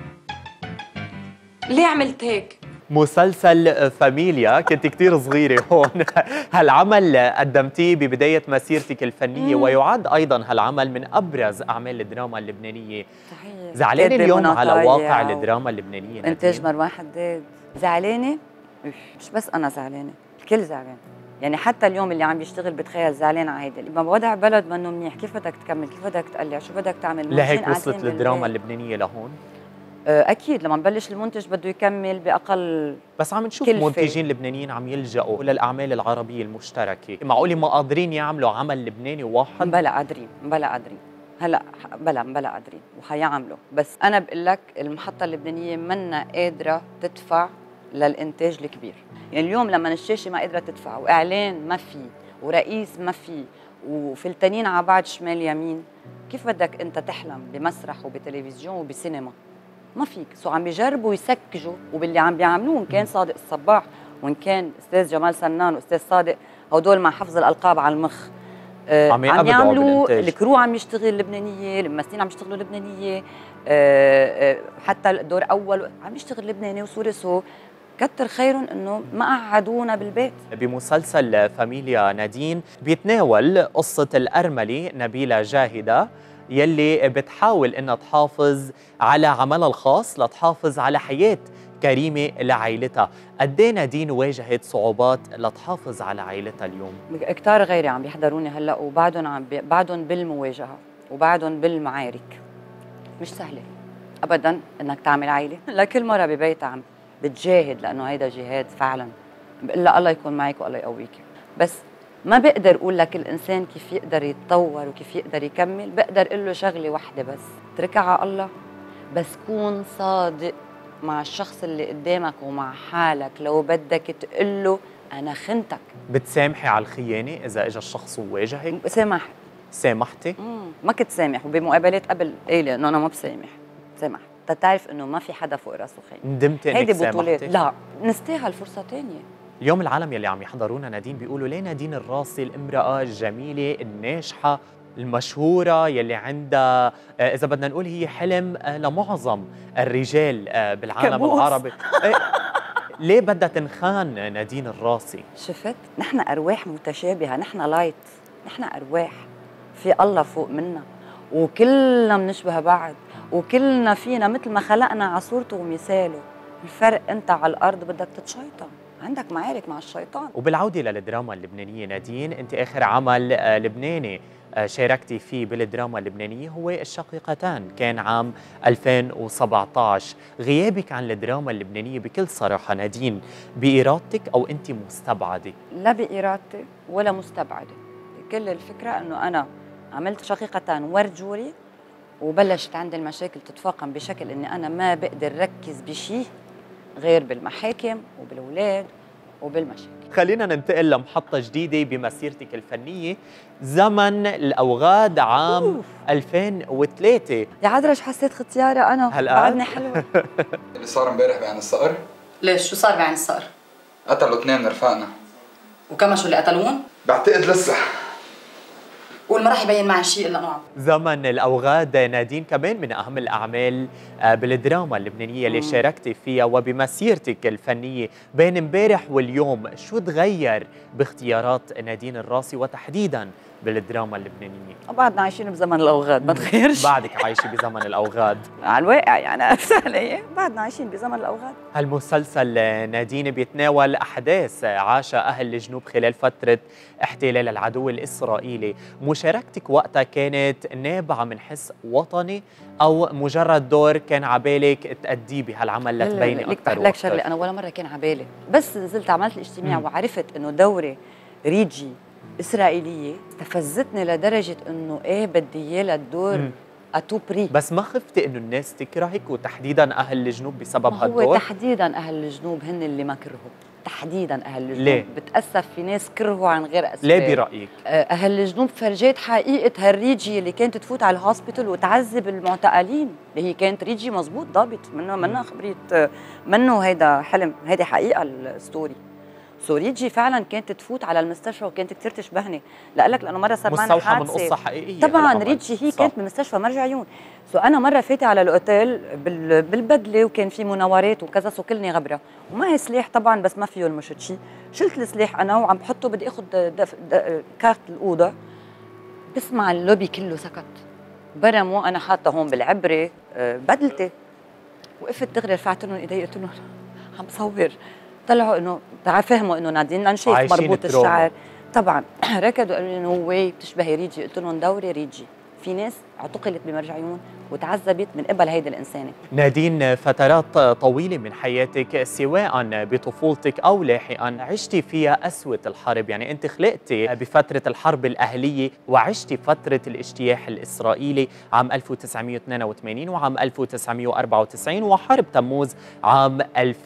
ليه عملت هيك؟ مسلسل فاميليا كنت كتير صغيرة هون. هالعمل قدمتيه ببداية مسيرتك الفنية ويعد أيضا هالعمل من أبرز أعمال الدراما اللبنانية. صحيح. زعلانة اليوم على واقع الدراما اللبنانية؟ إنتاج مروان حداد. زعلانة؟ مش بس أنا زعلانة، الكل زعلان. يعني حتى اليوم اللي عم بيشتغل بتخيل زعلان على هيدا لما بوضع بلد منه منيح. كيف بدك تكمل؟ كيف بدك تقلع؟ شو بدك تعمل؟ لهيك وصلت الدراما اللبنانية لهون؟ اكيد لما نبلش المنتج بده يكمل باقل. بس عم نشوف منتجين لبنانيين عم يلجأوا للاعمال العربيه المشتركه، معقوله ما قادرين يعملوا عمل لبناني واحد؟ بلا قادرين، بلا قادرين هلا، بلا قادرين وحيعملوا. بس انا بقول لك المحطه اللبنانيه منا قادره تدفع للانتاج الكبير. يعني اليوم لما الشاشه ما قادره تدفع واعلان ما في ورئيس ما في وفلتانين على بعض شمال يمين، كيف بدك انت تحلم بمسرح وبتلفزيون وبسينما؟ ما فيك. سو عم بيجربوا يسكجوا، وباللي عم بيعملوه ان كان صادق الصباح وان كان استاذ جمال سنان واستاذ صادق، هدول مع حفظ الالقاب على المخ عم يعملوا الكرو، عم يشتغل لبنانيه، الممثلين عم يشتغلوا لبنانيه، حتى الدور اول عم يشتغل لبناني وسوري. سو كتر خيرهم انه ما قعدونا بالبيت. بمسلسل فاميليا نادين بيتناول قصه الارمله نبيله جاهده يلي بتحاول انها تحافظ على عملها الخاص لتحافظ على حياه كريمه لعائلتها. قد ايه نادين واجهت صعوبات لتحافظ على عائلتها اليوم؟ كتار غيري عم بيحضروني هلا وبعدهم بعدهم بالمواجهه وبعدهم بالمعارك. مش سهله ابدا انك تعمل عائله. لكل مره ببيتها عم بتجاهد، لانه هيدا جهاد فعلا. بقول لها الله يكون معك والله يقويك. بس ما بقدر اقول لك الانسان كيف يقدر يتطور وكيف يقدر يكمل. بقدر اقول له شغله واحده بس، اتركها على الله. بس كون صادق مع الشخص اللي قدامك ومع حالك. لو بدك تقول له انا خنتك. بتسامحي على الخيانه اذا اجى الشخص وواجهك؟ سامحت. سامحتي؟ ما كنت سامح، وبمقابلات قبل ايه لانه انا ما بسامح. سامحت. تعرف انه ما في حدا فوق راسه خاين. ندمتي انك هيدي بطولات. سامحتي؟ لا، نستاهل فرصه ثانيه. اليوم العالم يلي عم يحضرونا نادين بيقولوا ليه نادين الراسي الامرأة الجميلة الناجحة المشهورة يلي عندها إذا بدنا نقول هي حلم لمعظم الرجال بالعالم كابوس. العربي. ليه بدها تنخان نادين الراسي؟ شفت؟ نحن أرواح متشابهة، نحن لايت، نحن أرواح في الله فوق منا، وكلنا بنشبه بعض، وكلنا فينا مثل ما خلقنا على صورته ومثاله. الفرق أنت على الأرض بدك تتشيطن، عندك معارك مع الشيطان. وبالعودة للدراما اللبنانية نادين، أنت آخر عمل لبناني شاركتي فيه بالدراما اللبنانية هو الشقيقتان، كان عام 2017. غيابك عن الدراما اللبنانية بكل صراحة نادين بإرادتك أو أنت مستبعدة؟ لا بإرادتي ولا مستبعدة. كل الفكرة أنه أنا عملت شقيقتان ورجولي، وبلشت عندي المشاكل تتفاقم بشكل أني أنا ما بقدر ركز بشيء غير بالمحاكم وبالأولاد وبالمشاكل. خلينا ننتقل لمحطة جديدة بمسيرتك الفنية، زمن الأوغاد عام 2003. يا عذرا حسيت ختيارة أنا هلأ؟ بعدني حلوة. اللي صار امبارح بعين الصقر، ليش شو صار بعين الصقر؟ قتلوا 2 من رفقنا. وكمان شو اللي قتلون؟ بعتقد لسه. قول ما راح يبين معي شيء الا نوع. زمن الأوغاد نادين كمان من أهم الأعمال بالدراما اللبنانية اللي شاركتي فيها وبمسيرتك الفنية بين امبارح واليوم. شو تغير باختيارات نادين الراسي وتحديداً بالدراما اللبنانية؟ بعدنا عايشين بزمن الأوغاد، ما تغيرش. بعدك عايشة بزمن الأوغاد. على الواقع يعني عرفت علي؟ بعدنا عايشين بزمن الأوغاد. هالمسلسل نادين بيتناول أحداث عاشها أهل الجنوب خلال فترة احتلال العدو الإسرائيلي. مشاركتك وقتها كانت نابعة من حس وطني أو مجرد دور كان عبالك تأديه بهالعمل لتبيني أكثر لك شغلة، أنا ولا مرة كان عبالي، بس نزلت عملت الاجتماع وعرفت إنه دوري ريجي إسرائيلية استفزتني لدرجة إنه إيه بدي إياه للدور أتو بري. بس ما خفتي إنه الناس تكرهك وتحديداً أهل الجنوب بسبب هو هالدور؟ تحديداً أهل الجنوب هن اللي ما كرهوا، تحديداً أهل الجنوب. ليه؟ بتأسف في ناس كرهوا عن غير أسباب. ليه برأيك؟ أهل الجنوب فرجيت حقيقة هالريجي اللي كانت تفوت على الهوسبيتال وتعذب المعتقلين، اللي هي كانت ريجي مزبوط ضابط منها خبرية، منه هيدا حلم، هيدي حقيقة الستوري. ريجي فعلا كانت تفوت على المستشفى وكانت كثير تشبهني، لأقلك لأنه مرة صار معنا مستوحى من حادثة. قصة حقيقية طبعا ريجي هي كانت بمستشفى مرج عيون. أنا مرة فاتة على الأوتيل بالبدلة وكان في مناورات وكذا، كلني غبرة ومعي سلاح طبعا بس ما فيه المشط شيء. شلت السلاح أنا وعم بحطه بدي أخذ كارت الأوضة، بسمع اللوبي كله سكت. برموا أنا حاطة هون بالعبرة بدلتي، وقفت دغري رفعت لهم إيدي قلت لهم عم بصور. طلعوا انه فهموا انه نادين لنشيف مربوط الشعر. طبعا ركضوا قالوا لي انه هو بتشبهي ريجي، قلت لهم دوري ريجي، في ناس اعتقلت بمرج عيون وتعذبت من قبل هيدي الانسانه. نادين، فترات طويله من حياتك سواء بطفولتك او لاحقا عشتي فيها اسوة الحرب، يعني انت خلقتي بفتره الحرب الاهليه وعشتي فتره الاجتياح الاسرائيلي عام 1982 وعام 1994 وحرب تموز عام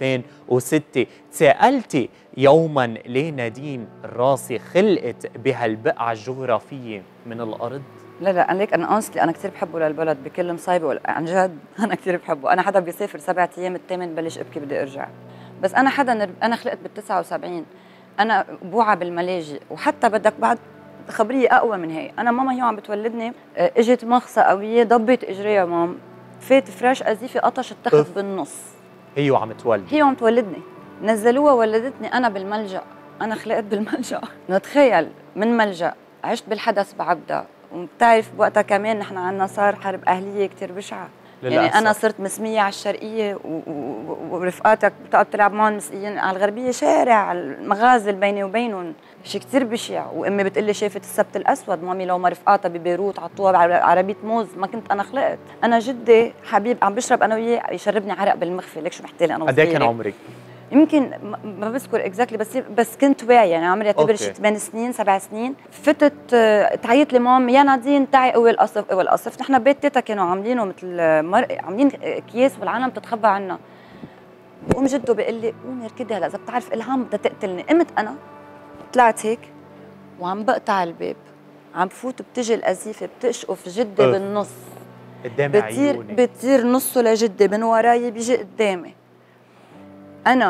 2006. تساءلتي يوما ليه نادين الراسي خلقت بهالبقعه الجغرافيه من الارض؟ لا انا ليك انا اونستلي انا كثير بحبه للبلد بكل مصايبه، عن جد انا كثير بحبه. انا حدا بيسافر 7 ايام الثامن بلش ابكي بدي ارجع. بس انا انا خلقت بال79، انا بوعى بالملاجئ، وحتى بدك بعد خبريه اقوى من هي. انا ماما هي عم بتولدني اجت مخصه قويه ضبت اجريها مام، فات فراش قذيفه قطش اتخذ بالنص. هي وعم تولد، هي عم تولدني، نزلوها ولدتني انا بالملجأ. انا خلقت بالملجأ. نتخيل من ملجأ عشت بالحدث بعبدا، وبتعرف بوقتها كمان نحن عنا صار حرب أهلية كتير بشعة. يعني أنا صرت مسمية على الشرقية ورفقاتك بتقعد تلعب معهم مسئيين على الغربية، شارع على المغازل بيني وبينهم، شيء كتير بشع. وأمي بتقلي شافت السبت الأسود، مامي لو ما رفقاتها ببيروت عطوها بعربية موز ما كنت أنا خلقت. أنا جدي حبيب عم بشرب أنا وياه يشربني عرق بالمخفي، ليك شو بحكي لي أنا وصغيرة. قد ايه كان عمرك؟ يمكن ما بذكر اكزاكتلي، بس كنت واعيه، يعني عمري اعتبر شي 8 سنين 7 سنين. فتت تعيط لي مام يا نادين تعي قوي القصف قوي القصف. نحن بيت تيتا كانوا عاملينه مثل عاملين اكياس والعالم تتخبى عنا. بقوم جده بيقول لي قومي اركضي هلا اذا بتعرف الهام بدها تقتلني. قمت انا طلعت هيك وعم بقطع الباب، عم بفوت بتجي القذيفه بتشقف جدي بالنص قدام عيوني، بتطير نصه لجدي من وراي بيجي قدامي. أنا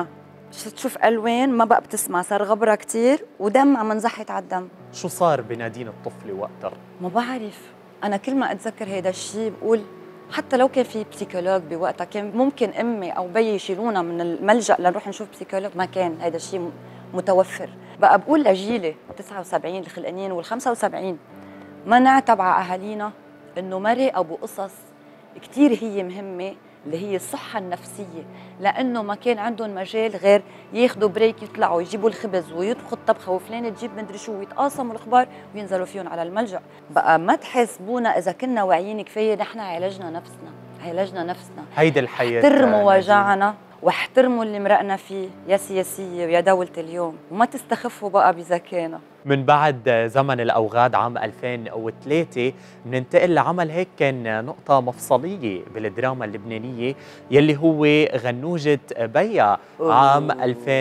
تشوف الوان ما بقى بتسمع، صار غبره كتير ودم عم نزحت على الدم. شو صار بنادين الطفلة وقتها؟ ما بعرف، انا كل ما اتذكر هيدا الشيء بقول حتى لو كان في بسيكولوج بوقتها كان ممكن امي او بيي يشيلونا من الملجا لنروح نشوف بسيكولوج، ما كان هيدا الشيء متوفر. بقى بقول لجيلي 79 الخلقانين وال75 ما نعتب على اهالينا انه مرقوا بقصص كثير هي مهمه اللي هي الصحة النفسية، لأنه ما كان عندهم مجال غير ياخذوا بريك، يطلعوا يجيبوا الخبز ويطبخوا الطبخة وفلان تجيب مدري شو ويتقاسموا الأخبار وينزلوا فيهم على الملجأ. بقى ما تحسبونا إذا كنا واعيين كفاية، نحن عالجنا نفسنا، عالجنا نفسنا. هيدي الحياة. احترموا وجعنا واحترموا اللي مرقنا فيه يا سياسية ويا دولة اليوم، وما تستخفوا بقى بذكانا. من بعد زمن الأوغاد عام 2003 بننتقل لعمل هيك كان نقطة مفصلية بالدراما اللبنانية يلي هو غنوجة بيا عام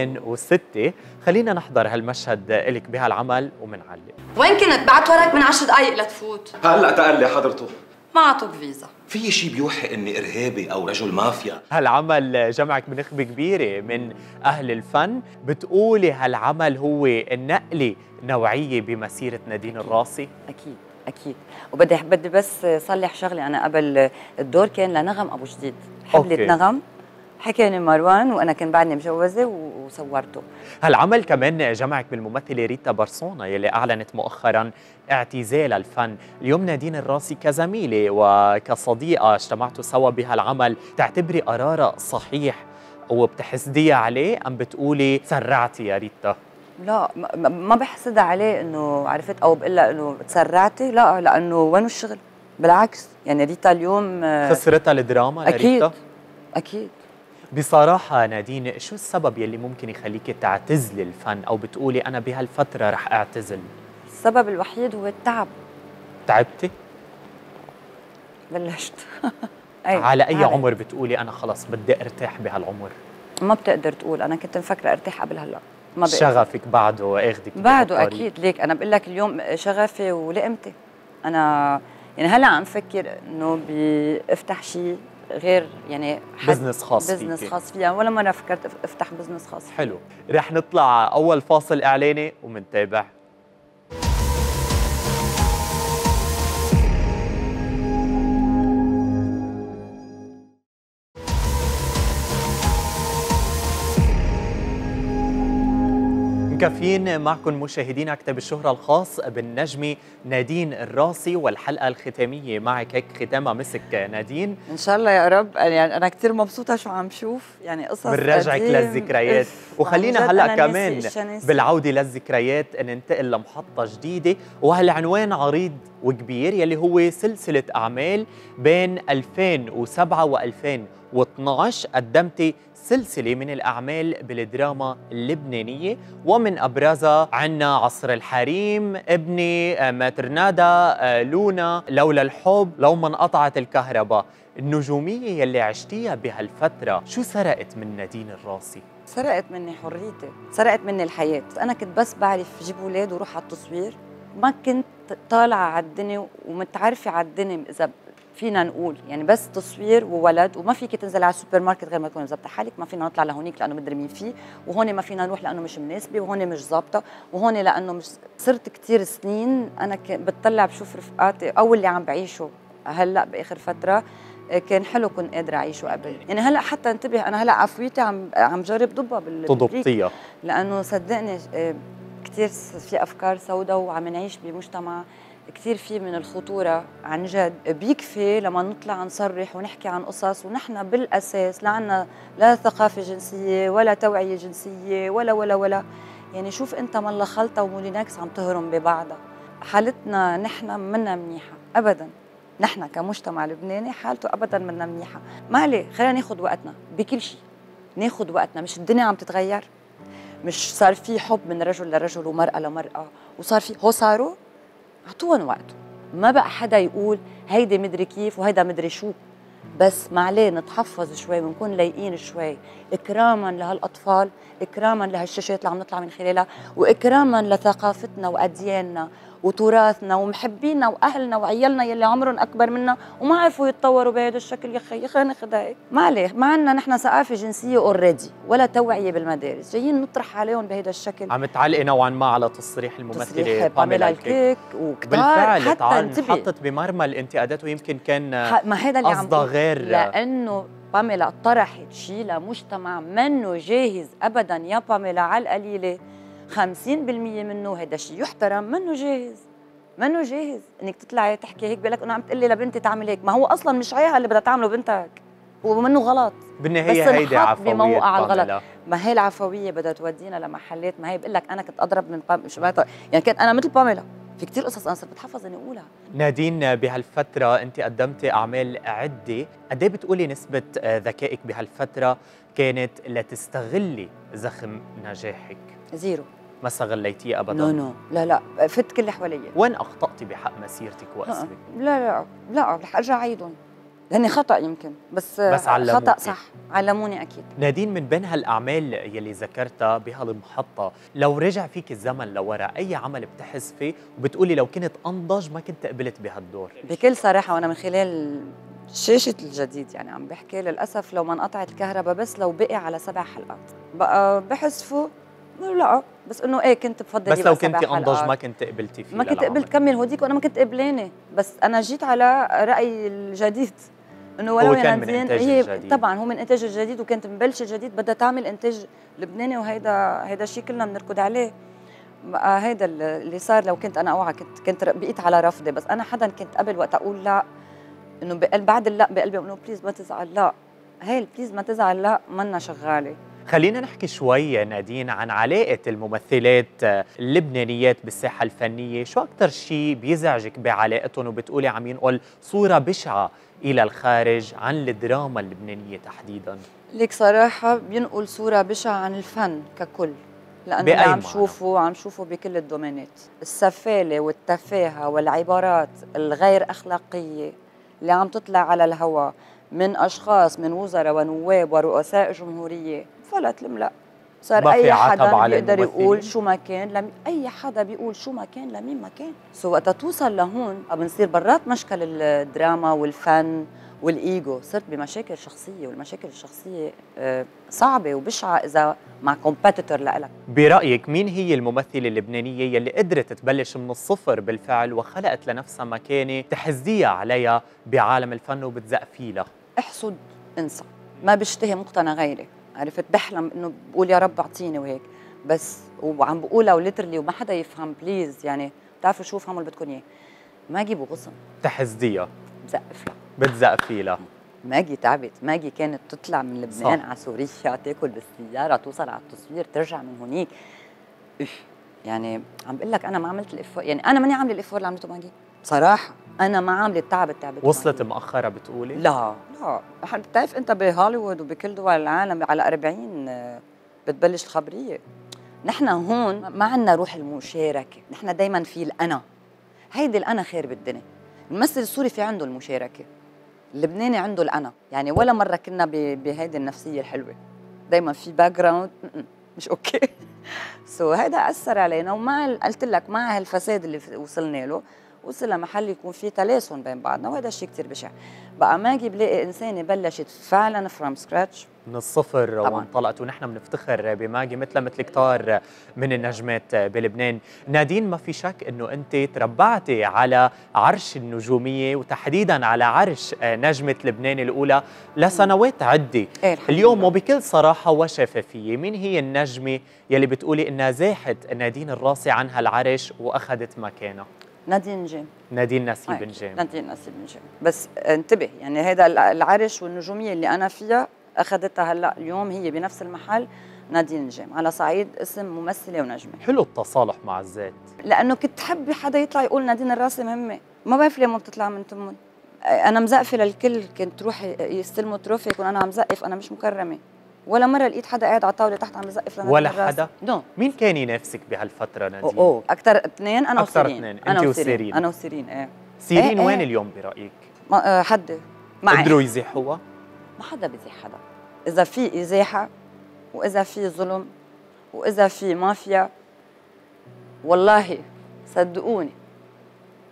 2006. خلينا نحضر هالمشهد إلك بهالعمل ومنعلق. وين كنت؟ بعت وراك من 10 دقايق لتفوت. هلا تقلي حضرته. ما عطوك فيزا. في شيء بيوحي اني ارهابي او رجل مافيا؟ هالعمل جمعك بنخبة كبيرة من أهل الفن، بتقولي هالعمل هو النقلة نوعية بمسيرة نادين الراسي؟ أكيد أكيد. بدي بس صلح شغلي، أنا قبل الدور كان لنغم أبو جديد، حبلة نغم حكاني مروان وأنا كان بعدني مجوزة وصورته. هالعمل كمان جمعك بالممثلة ريتا بارسونا يلي أعلنت مؤخراً اعتزال الفن. اليوم نادين الراسي كزميلة وكصديقة اجتمعتوا سوا بهالعمل، تعتبري قرارها صحيح وبتحسديها عليه أم بتقولي سرعتي يا ريتا؟ لا ما بحسدها عليه انه عرفت او بقول لها انه تسرعتي، لا لانه وين الشغل؟ بالعكس يعني ريتا اليوم خسرتها الدراما اكيد لريتا؟ اكيد. بصراحة نادين، شو السبب يلي ممكن يخليكي تعتزلي الفن او بتقولي انا بهالفترة رح اعتزل؟ السبب الوحيد هو التعب. تعبتي؟ بلشت. على اي عمر بتقولي انا خلص بدي ارتاح بهالعمر؟ ما بتقدر تقول، انا كنت مفكرة ارتاح قبل هلا. ما بقدر. شغفك بعده اخذك بعده اكيد. ليك انا بقول لك اليوم شغفي ولقمتي. انا يعني هلا عم فكر انه بافتح شيء غير يعني بزنس خاص فيكي. بزنس خاص فيها، ولا مرة فكرت افتح بزنس خاص فيها. حلو، رح نطلع اول فاصل اعلاني ومنتابع. مكفين معكم مشاهدينا كتاب الشهرة الخاص بالنجمة نادين الراسي، والحلقة الختامية معك هيك ختامها مسك نادين. إن شاء الله يا رب. يعني أنا كتير مبسوطة شو عم شوف، يعني قصص بنرجعك للذكريات. وخلينا هلأ كمان بالعودة للذكريات ننتقل لمحطة جديدة، وهالعنوان عريض وكبير يلي هو سلسلة أعمال بين 2007 و2012. قدمتي سلسلة من الأعمال بالدراما اللبنانية، ومن أبرزها عنا عصر الحريم، ابني، ماترنادا، لونا، لولا الحب، لو ما انقطعت الكهرباء. النجومية يلي عشتيها بهالفترة شو سرقت من نادين الراسي؟ سرقت مني حريتي، سرقت مني الحياة. أنا كنت بس بعرف جيب أولاد وروح على التصوير، ما كنت طالعة على الدنيا ومتعرفة على الدنيا إذا فينا نقول يعني بس تصوير وولد، وما فيك تنزل على السوبر ماركت غير ما تكون ظابطه حالك. ما فينا نطلع لهونيك لانه مدري مين فيه، وهون ما فينا نروح لانه مش مناسبه، وهون مش ظابطه، وهون لانه مش. صرت كثير سنين انا بتطلع بشوف رفقاتي او اللي عم بعيشه هلا باخر فتره كان حلو كنت قادره اعيشه قبل. يعني هلا حتى انتبه، انا هلا عفويتي عم جرب ضبها تضبطيها، لانه صدقني كثير في افكار سوداء وعم نعيش بمجتمع كثير فيه من الخطورة عن جد. بيكفي لما نطلع نصرح ونحكي عن قصص، ونحن بالأساس لا عنا لا ثقافة جنسية ولا توعية جنسية ولا يعني شوف أنت ملا خلطة ومولينكس عم تهرم ببعضها. حالتنا نحن منا منيحة أبداً، نحن كمجتمع لبناني حالته أبداً منا منيحة. ما عليه، خلينا ناخد وقتنا بكل شيء، ناخد وقتنا. مش الدنيا عم تتغير؟ مش صار في حب من رجل لرجل ومرأة لمرأة، وصار في هو صاروا اعطوهم وقته. ما بقى حدا يقول هيدي مدري كيف وهيدا مدري شو، بس معليه نتحفظ شوي ونكون لايقين شوي، اكراما لهالاطفال، اكراما لهالشاشات اللي عم نطلع من خلالها، واكراما لثقافتنا وادياننا وتراثنا ومحبينا واهلنا وعيالنا يلي عمرهم اكبر منا وما عرفوا يتطوروا بهذا الشكل. يا اخي ناخذها هيك، ما عليه، ما عندنا نحن ثقافه جنسيه اوريدي ولا توعيه بالمدارس، جايين نطرح عليهم بهذا الشكل. عم تعلقي نوعا ما على تصريح الممثله تصريح باميلا الكيك وكتار بالفعل حتى انحطت بمرمى الانتقادات ويمكن كان ما هذا اللي عم قصدها بقول. غير، لانه باميلا طرحت شيء لمجتمع منه جاهز ابدا يا باميلا، على القليله 50% منه هذا الشيء يحترم، منه جاهز انك تطلعي تحكي هيك. بقول لك انا عم تقلي لبنتي تعمل هيك، ما هو اصلا مش هيها اللي بدها تعمله بنتك، هو منه غلط بالنهايه هيدي عفويه بموقع الغلط. باميلا. ما هي العفويه بدها تودينا لمحلات، ما هي بقول لك انا كنت اضرب من شو يعني كنت انا مثل باميلا في كثير قصص انا صرت بتحفظ اني اقولها. نادين، بهالفترة أنت قدمتي أعمال عدة، قد ايه بتقولي نسبة ذكائك بهالفترة كانت لتستغلي زخم نجاحك؟ زيرو. ما استغليتيه أبداً؟ نو لا فت كل اللي حواليا. وين أخطأتي بحق مسيرتك واسمك؟ لا رح أرجع أعيدهم لأني خطأ يمكن، بس علموكي. خطأ صح، علموني أكيد. نادين، من بين هالأعمال يلي ذكرتها بهالمحطة، لو رجع فيك الزمن لورا أي عمل بتحس فيه وبتقولي لو كنت أنضج ما كنت قبلت بهالدور؟ بكل صراحة وأنا من خلال شاشة الجديد يعني عم بحكي، للأسف لو ما انقطعت الكهرباء بس لو بقي على 7 حلقات بقى بحسفه لا، بس انه ايه كنت بفضل بس لو كنت انضج ما كنت قبلتي فيه، ما كنت قبلت كمل هوديك، وانا ما كنت قبلانه، بس انا جيت على رايي الجديد انه ولو هو كان من إنتاج الجديد. طبعا هو من انتاج الجديد، وكانت مبلشه الجديد بدها تعمل انتاج لبناني، وهيدا شيء كلنا بنركض عليه. بقى هيدا اللي صار. لو كنت انا اوعى كنت بقيت على رفضي، بس انا حدا كنت قبل وقت اقول لا، انه بعد اللا بقلبي انه بليز ما تزعل، لا هي بليز ما تزعل، لا منا شغاله. خلينا نحكي شوي نادين عن علاقة الممثلات اللبنانيات بالساحة الفنية، شو أكتر شيء بيزعجك بعلاقتهم وبتقولي عم ينقل صورة بشعة إلى الخارج عن الدراما اللبنانية تحديداً؟ ليك صراحة بينقل صورة بشعة عن الفن ككل، لأنه اللي عم شوفه بكل الدومينات، السفالة والتفاهة والعبارات الغير أخلاقية اللي عم تطلع على الهواء من أشخاص، من وزراء ونواب ورؤساء جمهورية، فلت الملأ. صار أي حدا بيقدر يقول شو ما كان، أي حدا بيقول شو ما كان لمين ما كان. وقتها توصل لهون بنصير برات مشكل الدراما والفن والإيجو، صرت بمشاكل شخصية، والمشاكل الشخصية صعبة وبشعة إذا مع كومبيتيتور لإلك. برأيك مين هي الممثلة اللبنانية يلي قدرت تبلش من الصفر بالفعل وخلقت لنفسها مكانة تحزديها عليها بعالم الفن وبتزقفي لها؟ احسد انسى، ما بشتهي مقتنى غيري، عرفت؟ بحلم انه بقول يا رب اعطيني وهيك بس، وعم بقولها وليترلي وما حدا يفهم، بليز يعني بتعرفوا شو افهموا اللي بدكم اياه، ماجي بغصن تحزديها، بزقف لها، بتزقفي لها. ماجي تعبت، ماجي كانت تطلع من لبنان على سوريا تاكل بالسياره، توصل على التصوير، ترجع من هونيك. يعني عم بقول لك انا ما عملت الافور، يعني انا ماني عامله الافور اللي عملته ماجي بصراحه، انا ما عامله تعبت وصلت مؤخره بتقولي؟ لا بتعرف انت بهوليوود وبكل دول العالم على 40 بتبلش الخبريه. نحن هون ما عندنا روح المشاركه، نحن دائما في الانا، هيدي الانا خير بالدنيا. الممثل السوري في عنده المشاركه، اللبناني عنده الانا، يعني ولا مره كنا بهيدي النفسيه الحلوه، دائما في باك جراوند مش اوكي. هيدا اثر علينا، ومع قلت لك مع هالفساد اللي وصلنا له، وصل لمحل يكون في تلاسن بين بعضنا، وهذا الشيء كثير بشع. بقى ماجي بلاقي انسانه بلشت فعلا فروم سكراتش من الصفر وانطلقت، ونحن بنفتخر بماجي مثل كتار من النجمات بلبنان. نادين، ما في شك انه انت تربعتي على عرش النجوميه، وتحديدا على عرش نجمه لبنان الاولى لسنوات عده. اليوم وبكل صراحه وشفافيه، مين هي النجمه يلي بتقولي انها زاحت نادين الراسي عن هالعرش واخذت مكانها؟ نادين نجيم. نادين نسيب نجيم. نادين نسيب نجيم، بس انتبه يعني هذا العرش والنجوميه اللي انا فيها اخذتها هلا اليوم هي بنفس المحل نادين نجيم، على صعيد اسم ممثله ونجمه. حلو التصالح مع الذات، لانه كنت حبي حدا يطلع يقول نادين الراسي مهمه، ما بعرف ليه ما بتطلع من تمن. انا مزقفه للكل، كنت تروح يستلموا تروفي يكون انا عم زقف، انا مش مكرمه، ولا مره لقيت حدا قاعد على الطاوله تحت عم بزقف لنادين ولا الراسي. حدا؟ نو. مين كان ينافسك بهالفتره نادين؟ اكثر اثنين انا أكتر وسيرين. انت وسيرين. انا وسيرين. ايه سيرين وين اليوم برايك؟ حد معي قدروا يزيحوها؟ ما حدا بيزيح حدا، اذا في ازاحه واذا في ظلم واذا في مافيا، والله صدقوني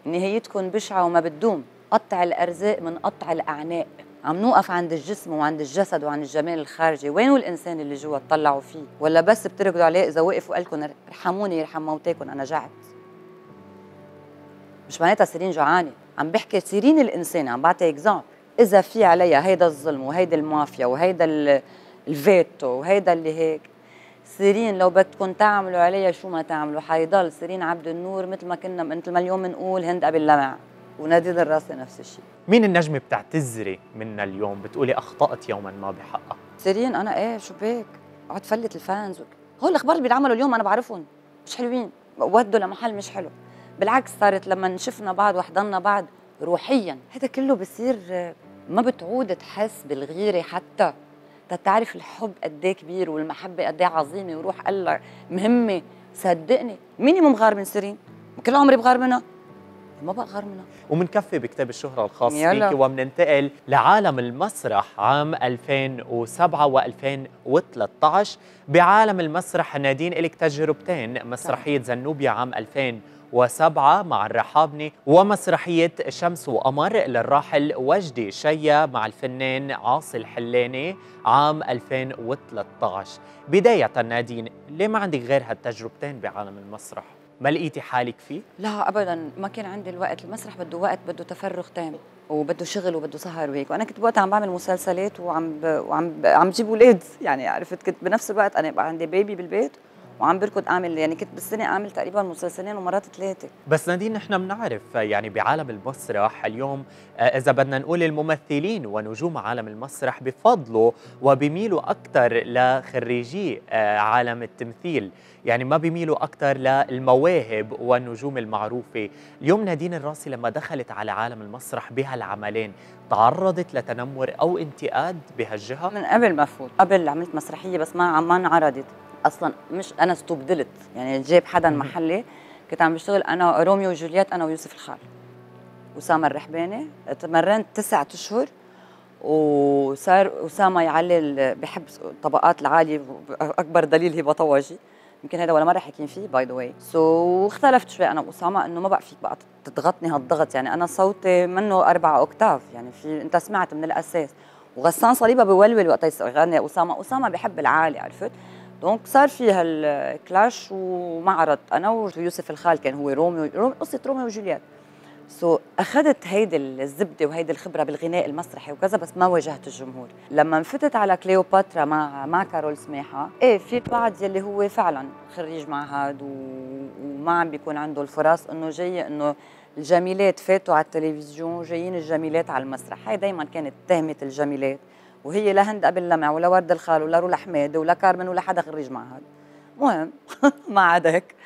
نهايتكم بشعة وما بتدوم، قطع الأرزاق من قطع الأعناق. عم نوقف عند الجسم وعند الجسد وعند الجمال الخارجي. وينو الإنسان اللي جوا تطلعوا فيه؟ ولا بس بتركضوا عليه إذا وقف وقال لكم ارحموني يرحم موتاكم أنا جعت؟ مش معناتها سيرين جوعانة، عم بحكي سيرين الإنسان، عم بعطي إكزامبل. إذا في عليها هيدا الظلم وهيدا المافيا وهيدا الفيتو وهيدا اللي هيك، سيرين لو بدكم تعملوا عليها شو ما تعملوا حيضل سيرين عبد النور مثل ما اليوم بنقول هند أبي اللمع ونادين الراسي نفس الشيء. مين النجمة بتعتذري منها اليوم بتقولي أخطأت يوما ما بحقها؟ سيرين أنا إيه شو بيك؟ قعد فلت الفانز هول الأخبار اللي بينعملوا اليوم أنا بعرفهم مش حلوين، ودوا لمحل مش حلو. بالعكس صارت لما شفنا بعض وحضنا بعض روحيا هذا كله بصير ما بتعود تحس بالغيرة حتى تعرف الحب قد ايه كبير والمحبة قد ايه عظيمة وروح الله مهمة. صدقني مين مغار من سيرين؟ كل عمري بغار منها، ما بغار منها. ومنكفي بكتاب الشهرة الخاص يلا. فيك ومننتقل لعالم المسرح عام 2007 و2013. بعالم المسرح نادين إلك تجربتين، مسرحية زنوبيا عام 2007 مع الرحابني، ومسرحية شمس وقمر للراحل وجدي شيا مع الفنان عاصي الحلاني عام 2013. بداية نادين، ليه ما عندك غير هالتجربتين بعالم المسرح؟ ما لقيتي حالك فيه؟ لا ابدا، ما كان عندي الوقت. المسرح بده وقت، بده تفرغ تام وبده شغل وبده سهر وهيك. وانا كنت بوقتها عم بعمل مسلسلات وعم بجيب اولاد، يعني عرفت كنت بنفس الوقت انا يبقى عندي بيبي بالبيت وعم بركض اعمل، يعني كنت بالسنه اعمل تقريبا مسلسلين ومرات 3. بس نادين نحن بنعرف يعني بعالم المسرح اليوم اذا بدنا نقول الممثلين ونجوم عالم المسرح بفضلوا وبيميلوا اكثر لخريجي عالم التمثيل، يعني ما بيميلوا اكثر للمواهب والنجوم المعروفه. اليوم نادين الراسي لما دخلت على عالم المسرح بهالعملين تعرضت لتنمر او انتقاد بهالجهه؟ من قبل ما فوت، قبل عملت مسرحيه بس ما انعرضت اصلا، مش انا استبدلت، يعني جاب حدا محلي. كنت عم بشتغل انا روميو وجولييت، انا ويوسف الخال وأسامة الرحباني. تمرنت 9 أشهر وصار أسامة يعلل بحب الطبقات العالية، أكبر دليل هي بطوجي، يمكن هذا ولا مرة حكين فيه باي ذا واي. اختلفت شوي أنا وأسامة إنه ما بقى فيك بقى تضغطني هالضغط، يعني أنا صوتي منه 4 أوكتاف، يعني في أنت سمعت من الأساس. وغسان صليبة بولول وقت يغني أسامة بحب العالي، عرفت؟ دونك صار في هالكلاش ومعرض انا ويوسف الخال، كان هو روميو، قصه روميو وجولييت. اخذت هيدي الزبده وهيدي الخبره بالغناء المسرحي وكذا، بس ما واجهت الجمهور. لما انفتت على كليوباترا مع كارول سماحه، ايه في بعض يلي هو فعلا خريج معهد وما عم بيكون عنده الفرص انه جاي، انه الجميلات فاتوا على التلفزيون جايين الجميلات على المسرح. هاي دائما كانت تهمه الجميلات، وهي لا هند أبي اللمع ولا ورد الخال ولا رولا حماد ولا كارمن ولا حدا خريج معهد. مهم ما عدا هيك.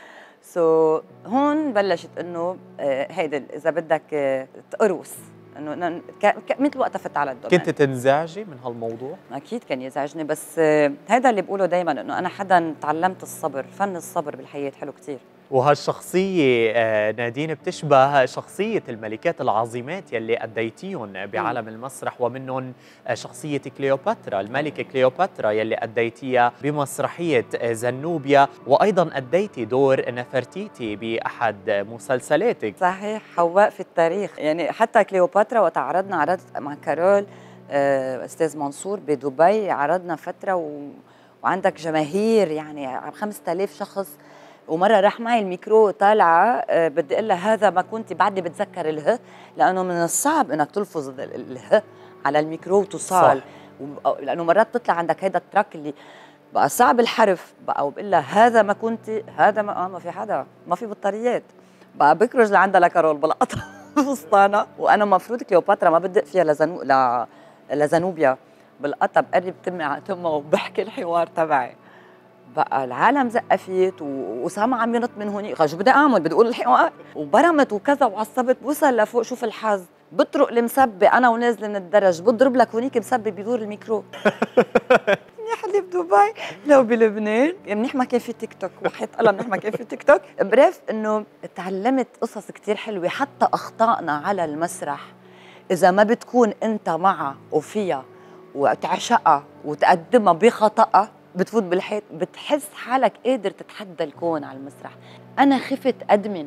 هون بلشت انه هيدا اذا بدك تقروس، انه مثل وقتها فت على الدومين. كنت تنزعجي من هالموضوع؟ اكيد كان يزعجني، بس هذا اللي بقوله دائما، انه انا حدا تعلمت الصبر، فن الصبر بالحياه حلو كثير. وهالشخصية نادين بتشبه شخصية الملكات العظيمات يلي أديتيهم بعالم المسرح، ومنهم شخصية كليوباترا، الملكة كليوباترا يلي أديتيها بمسرحية زنوبيا، وأيضا أديتي دور نفرتيتي بأحد مسلسلاتك. صحيح، حواء في التاريخ. يعني حتى كليوباترا وقت عرضت مع كارول أستاذ منصور بدبي، عرضنا فترة وعندك جماهير يعني 5000 شخص. ومره راح معي الميكرو طالعه بدي اقول لها هذا ما كنت بعدني بتذكر اله، لانه من الصعب انك تلفظ اله على الميكرو وتصال، لانه مرات بتطلع عندك هيدا التراك اللي بقى صعب الحرف بقى. وبقول لها هذا ما كنت، هذا ما في حدا، ما في بطاريات بقى. بكرج لعندها لكارول بلقطها فستانه، وانا مفروض كليوباترا ما بدق فيها لزنوبيا، بلقطها بقرب تمها وبحكي الحوار تبعي. بقى العالم زقفت وأسامة عم ينط من هونيك، شو بدي اعمل؟ بدي اقول الحوار، وبرمت وكذا وعصبت. بوصل لفوق شوف الحظ، بطرق المسبه انا ونازله من الدرج، بضرب لك هونيك مسبه بدور الميكرو. منيح اللي بدبي، لو بلبنان منيح ما كان في تيك توك، وحياة الله منيح ما كان في تيك توك. بريف انه تعلمت قصص كثير حلوه، حتى اخطائنا على المسرح اذا ما بتكون انت معها وفيها وتعشقها وتقدمها بخطأها، بتفوت بالحيط، بتحس حالك قادر تتحدى الكون على المسرح. أنا خفت أدمن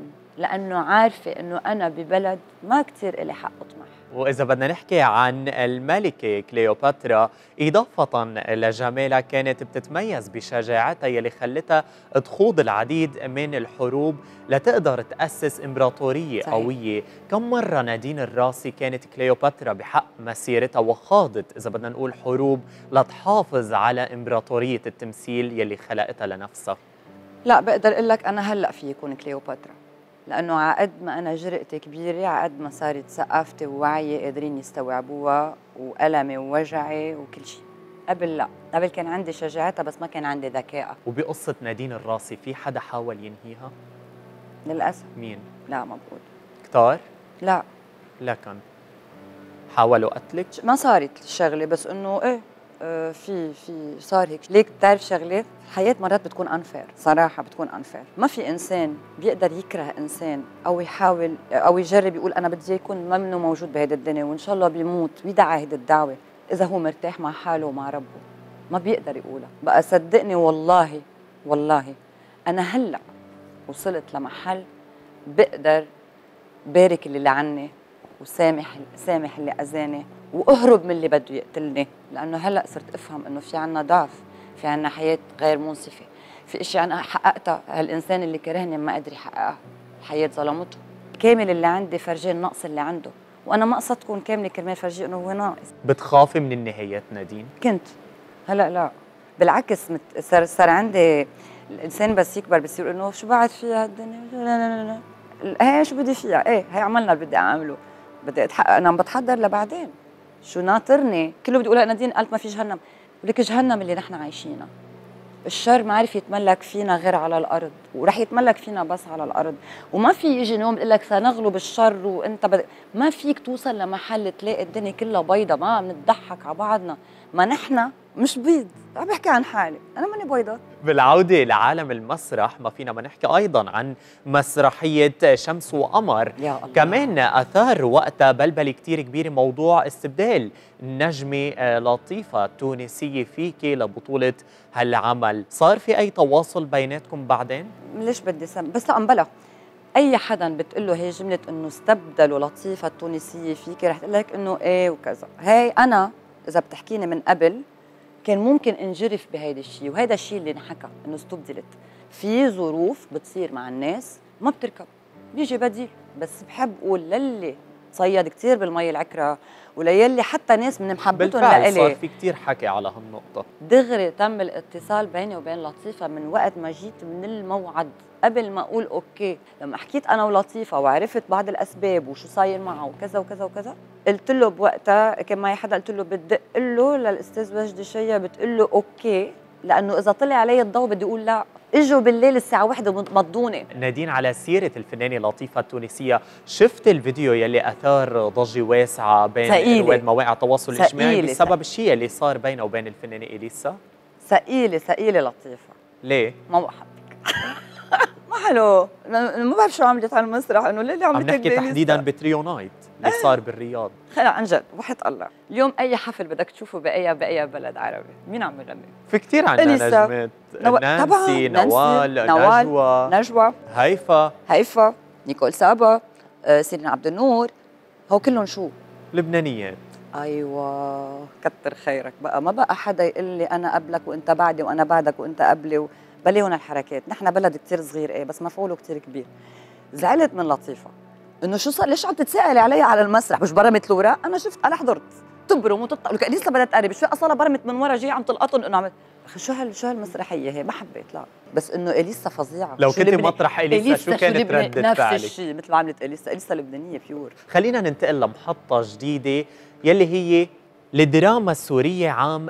لانه عارفه انه انا ببلد ما كثير إلي حق اطمح. وإذا بدنا نحكي عن الملكة كليوباترا، إضافة لجمالها كانت بتتميز بشجاعتها يلي خلتها تخوض العديد من الحروب لتقدر تأسس إمبراطورية صحيح. قوية. كم مرة نادين الراسي كانت كليوباترا بحق مسيرتها وخاضت إذا بدنا نقول حروب لتحافظ على إمبراطورية التمثيل يلي خلقتها لنفسها؟ لا بقدر اقول لك انا هلا في يكون كليوباترا، لانه عقد ما انا جرأتي كبيره عقد ما صارت ثقافتي ووعيي قادرين يستوعبوها، وألمي ووجعي وكل شيء. قبل لا، قبل كان عندي شجاعتها بس ما كان عندي ذكائها. وبقصة نادين الراسي في حدا حاول ينهيها؟ للاسف مين؟ لا ما بقول. كتار؟ لا لكن حاولوا قتلك؟ ما صارت الشغله، بس انه ايه في صار هيك. ليك بتعرف شغله، الحياه مرات بتكون انفير، صراحه بتكون انفير. ما في انسان بيقدر يكره انسان او يحاول او يجرب يقول انا بدي يكون منه موجود بهيدي الدنيا وان شاء الله بيموت ويدعى هيدي الدعوه اذا هو مرتاح مع حاله ومع ربه. ما بيقدر يقولها. بقى صدقني والله والله انا هلا وصلت لمحل بقدر بارك اللي لعني وسامح اللي اذاني واهرب من اللي بده يقتلني، لانه هلا صرت افهم انه في عنا ضعف، في عنا حياه غير منصفه، في اشياء انا حققتها هالانسان اللي كرهني ما قدر يحققها، الحياه ظلمته. كامل اللي عندي فرجيه النقص اللي عنده، وانا ما قصدت تكون كامله كرمال فرجيه انه هو ناقص. بتخافي من النهايات نادين؟ كنت هلا لا بالعكس، صار عندي الانسان بس يكبر بصير انه شو بعد فيها الدنيا، لا لا لا لا هي شو بدي فيها، ايه هي عملنا اللي بدي اعمله، بدي اتحقق، انا عم بتحضر لبعدين شو ناطرني. كله بده يقول نادين قالت ما في جهنم، ولك جهنم اللي نحن عايشينها. الشر ما عرف يتملك فينا غير على الارض، ورح يتملك فينا بس على الارض، وما في يجي يوم يقول لك سنغلب الشر وانت ما فيك توصل لمحل تلاقي الدنيا كلها بيضة. ما بنضحك على بعضنا، ما نحن مش بيض. عم بحكي عن حالي، انا ماني بيضة. بالعودة لعالم المسرح ما فينا ما نحكي أيضاً عن مسرحية شمس وقمر. يا الله. كمان أثار وقتها بلبلة كتير كبيرة موضوع استبدال النجمة لطيفة التونسية فيكي لبطولة هالعمل. صار في أي تواصل بيناتكم بعدين؟ ليش بدي بس لا بلا اي حدا بتقول له هي جمله انه استبدلوا لطيفه التونسيه فيكي رح تقول لك انه ايه وكذا. هي انا اذا بتحكيني من قبل كان ممكن انجرف بهيدا الشيء، وهيدا الشيء اللي انحكى انه استبدلت. في ظروف بتصير مع الناس ما بتركب، بيجي بديل. بس بحب اقول للي صيد كثير بالمي العكره وليلي حتى ناس من محبتهم بالفعل لإلي صار في كتير حكي على هالنقطة. دغري تم الاتصال بيني وبين لطيفة من وقت ما جيت من الموعد، قبل ما اقول اوكي. لما حكيت انا ولطيفة وعرفت بعض الاسباب وشو صاير معه وكذا وكذا وكذا، قلت له بوقتها كان معي حدا، قلت له بدق له للاستاذ وجدي شيا بتقول له اوكي، لانه اذا طلع علي الضوء بدي اقول لا. اجوا بالليل الساعة 1 مضوني. نادين، على سيرة الفنانة لطيفة التونسية، شفت الفيديو يلي أثار ضجة واسعة بين رواد مواقع التواصل الاجتماعي بسبب الشيء اللي صار بينه وبين الفنانة إليسا؟ ثقيلة لطيفة. ليه؟ ما بحبك. ما حلو، ما بعرف شو عملت على المسرح، انه ليه عم نحكي تحديدا بتريو نايت اللي صار بالرياض. خلق عن جد وحياة الله، اليوم اي حفل بدك تشوفه بأي بلد عربي مين عم يغني؟ في كثير عندنا نجمات، نانسي، نوال، نجوى، هيفا، نيكول سابا، سيرين عبد النور، هو كلهم شو؟ لبنانيات. ايوه كتر خيرك. بقى ما بقى حدا يقول لي انا قبلك وانت بعدي وانا بعدك وانت قبلي بليهم الحركات. نحن بلد كثير صغير ايه بس مفعوله كثير كبير. زعلت من لطيفة انه شو صار، ليش عم تتسائلي علي على المسرح؟ مش برمت الوراق؟ انا شفت، انا حضرت تبرم وتطلع لك لسه بدها تقرب شوي، اصلا برمت من ورا جاي عم تلقطهم انه عملت شو هالمسرحيه هي. ما حبيت لا، بس انه اليسا فظيعه. لو كنت مطرح اليسا شو كانت ردة فعلك؟ نفس الشيء مثل ما عملت اليسا لبنانيه بيور. خلينا ننتقل لمحطه جديده يلي هي الدراما السورية عام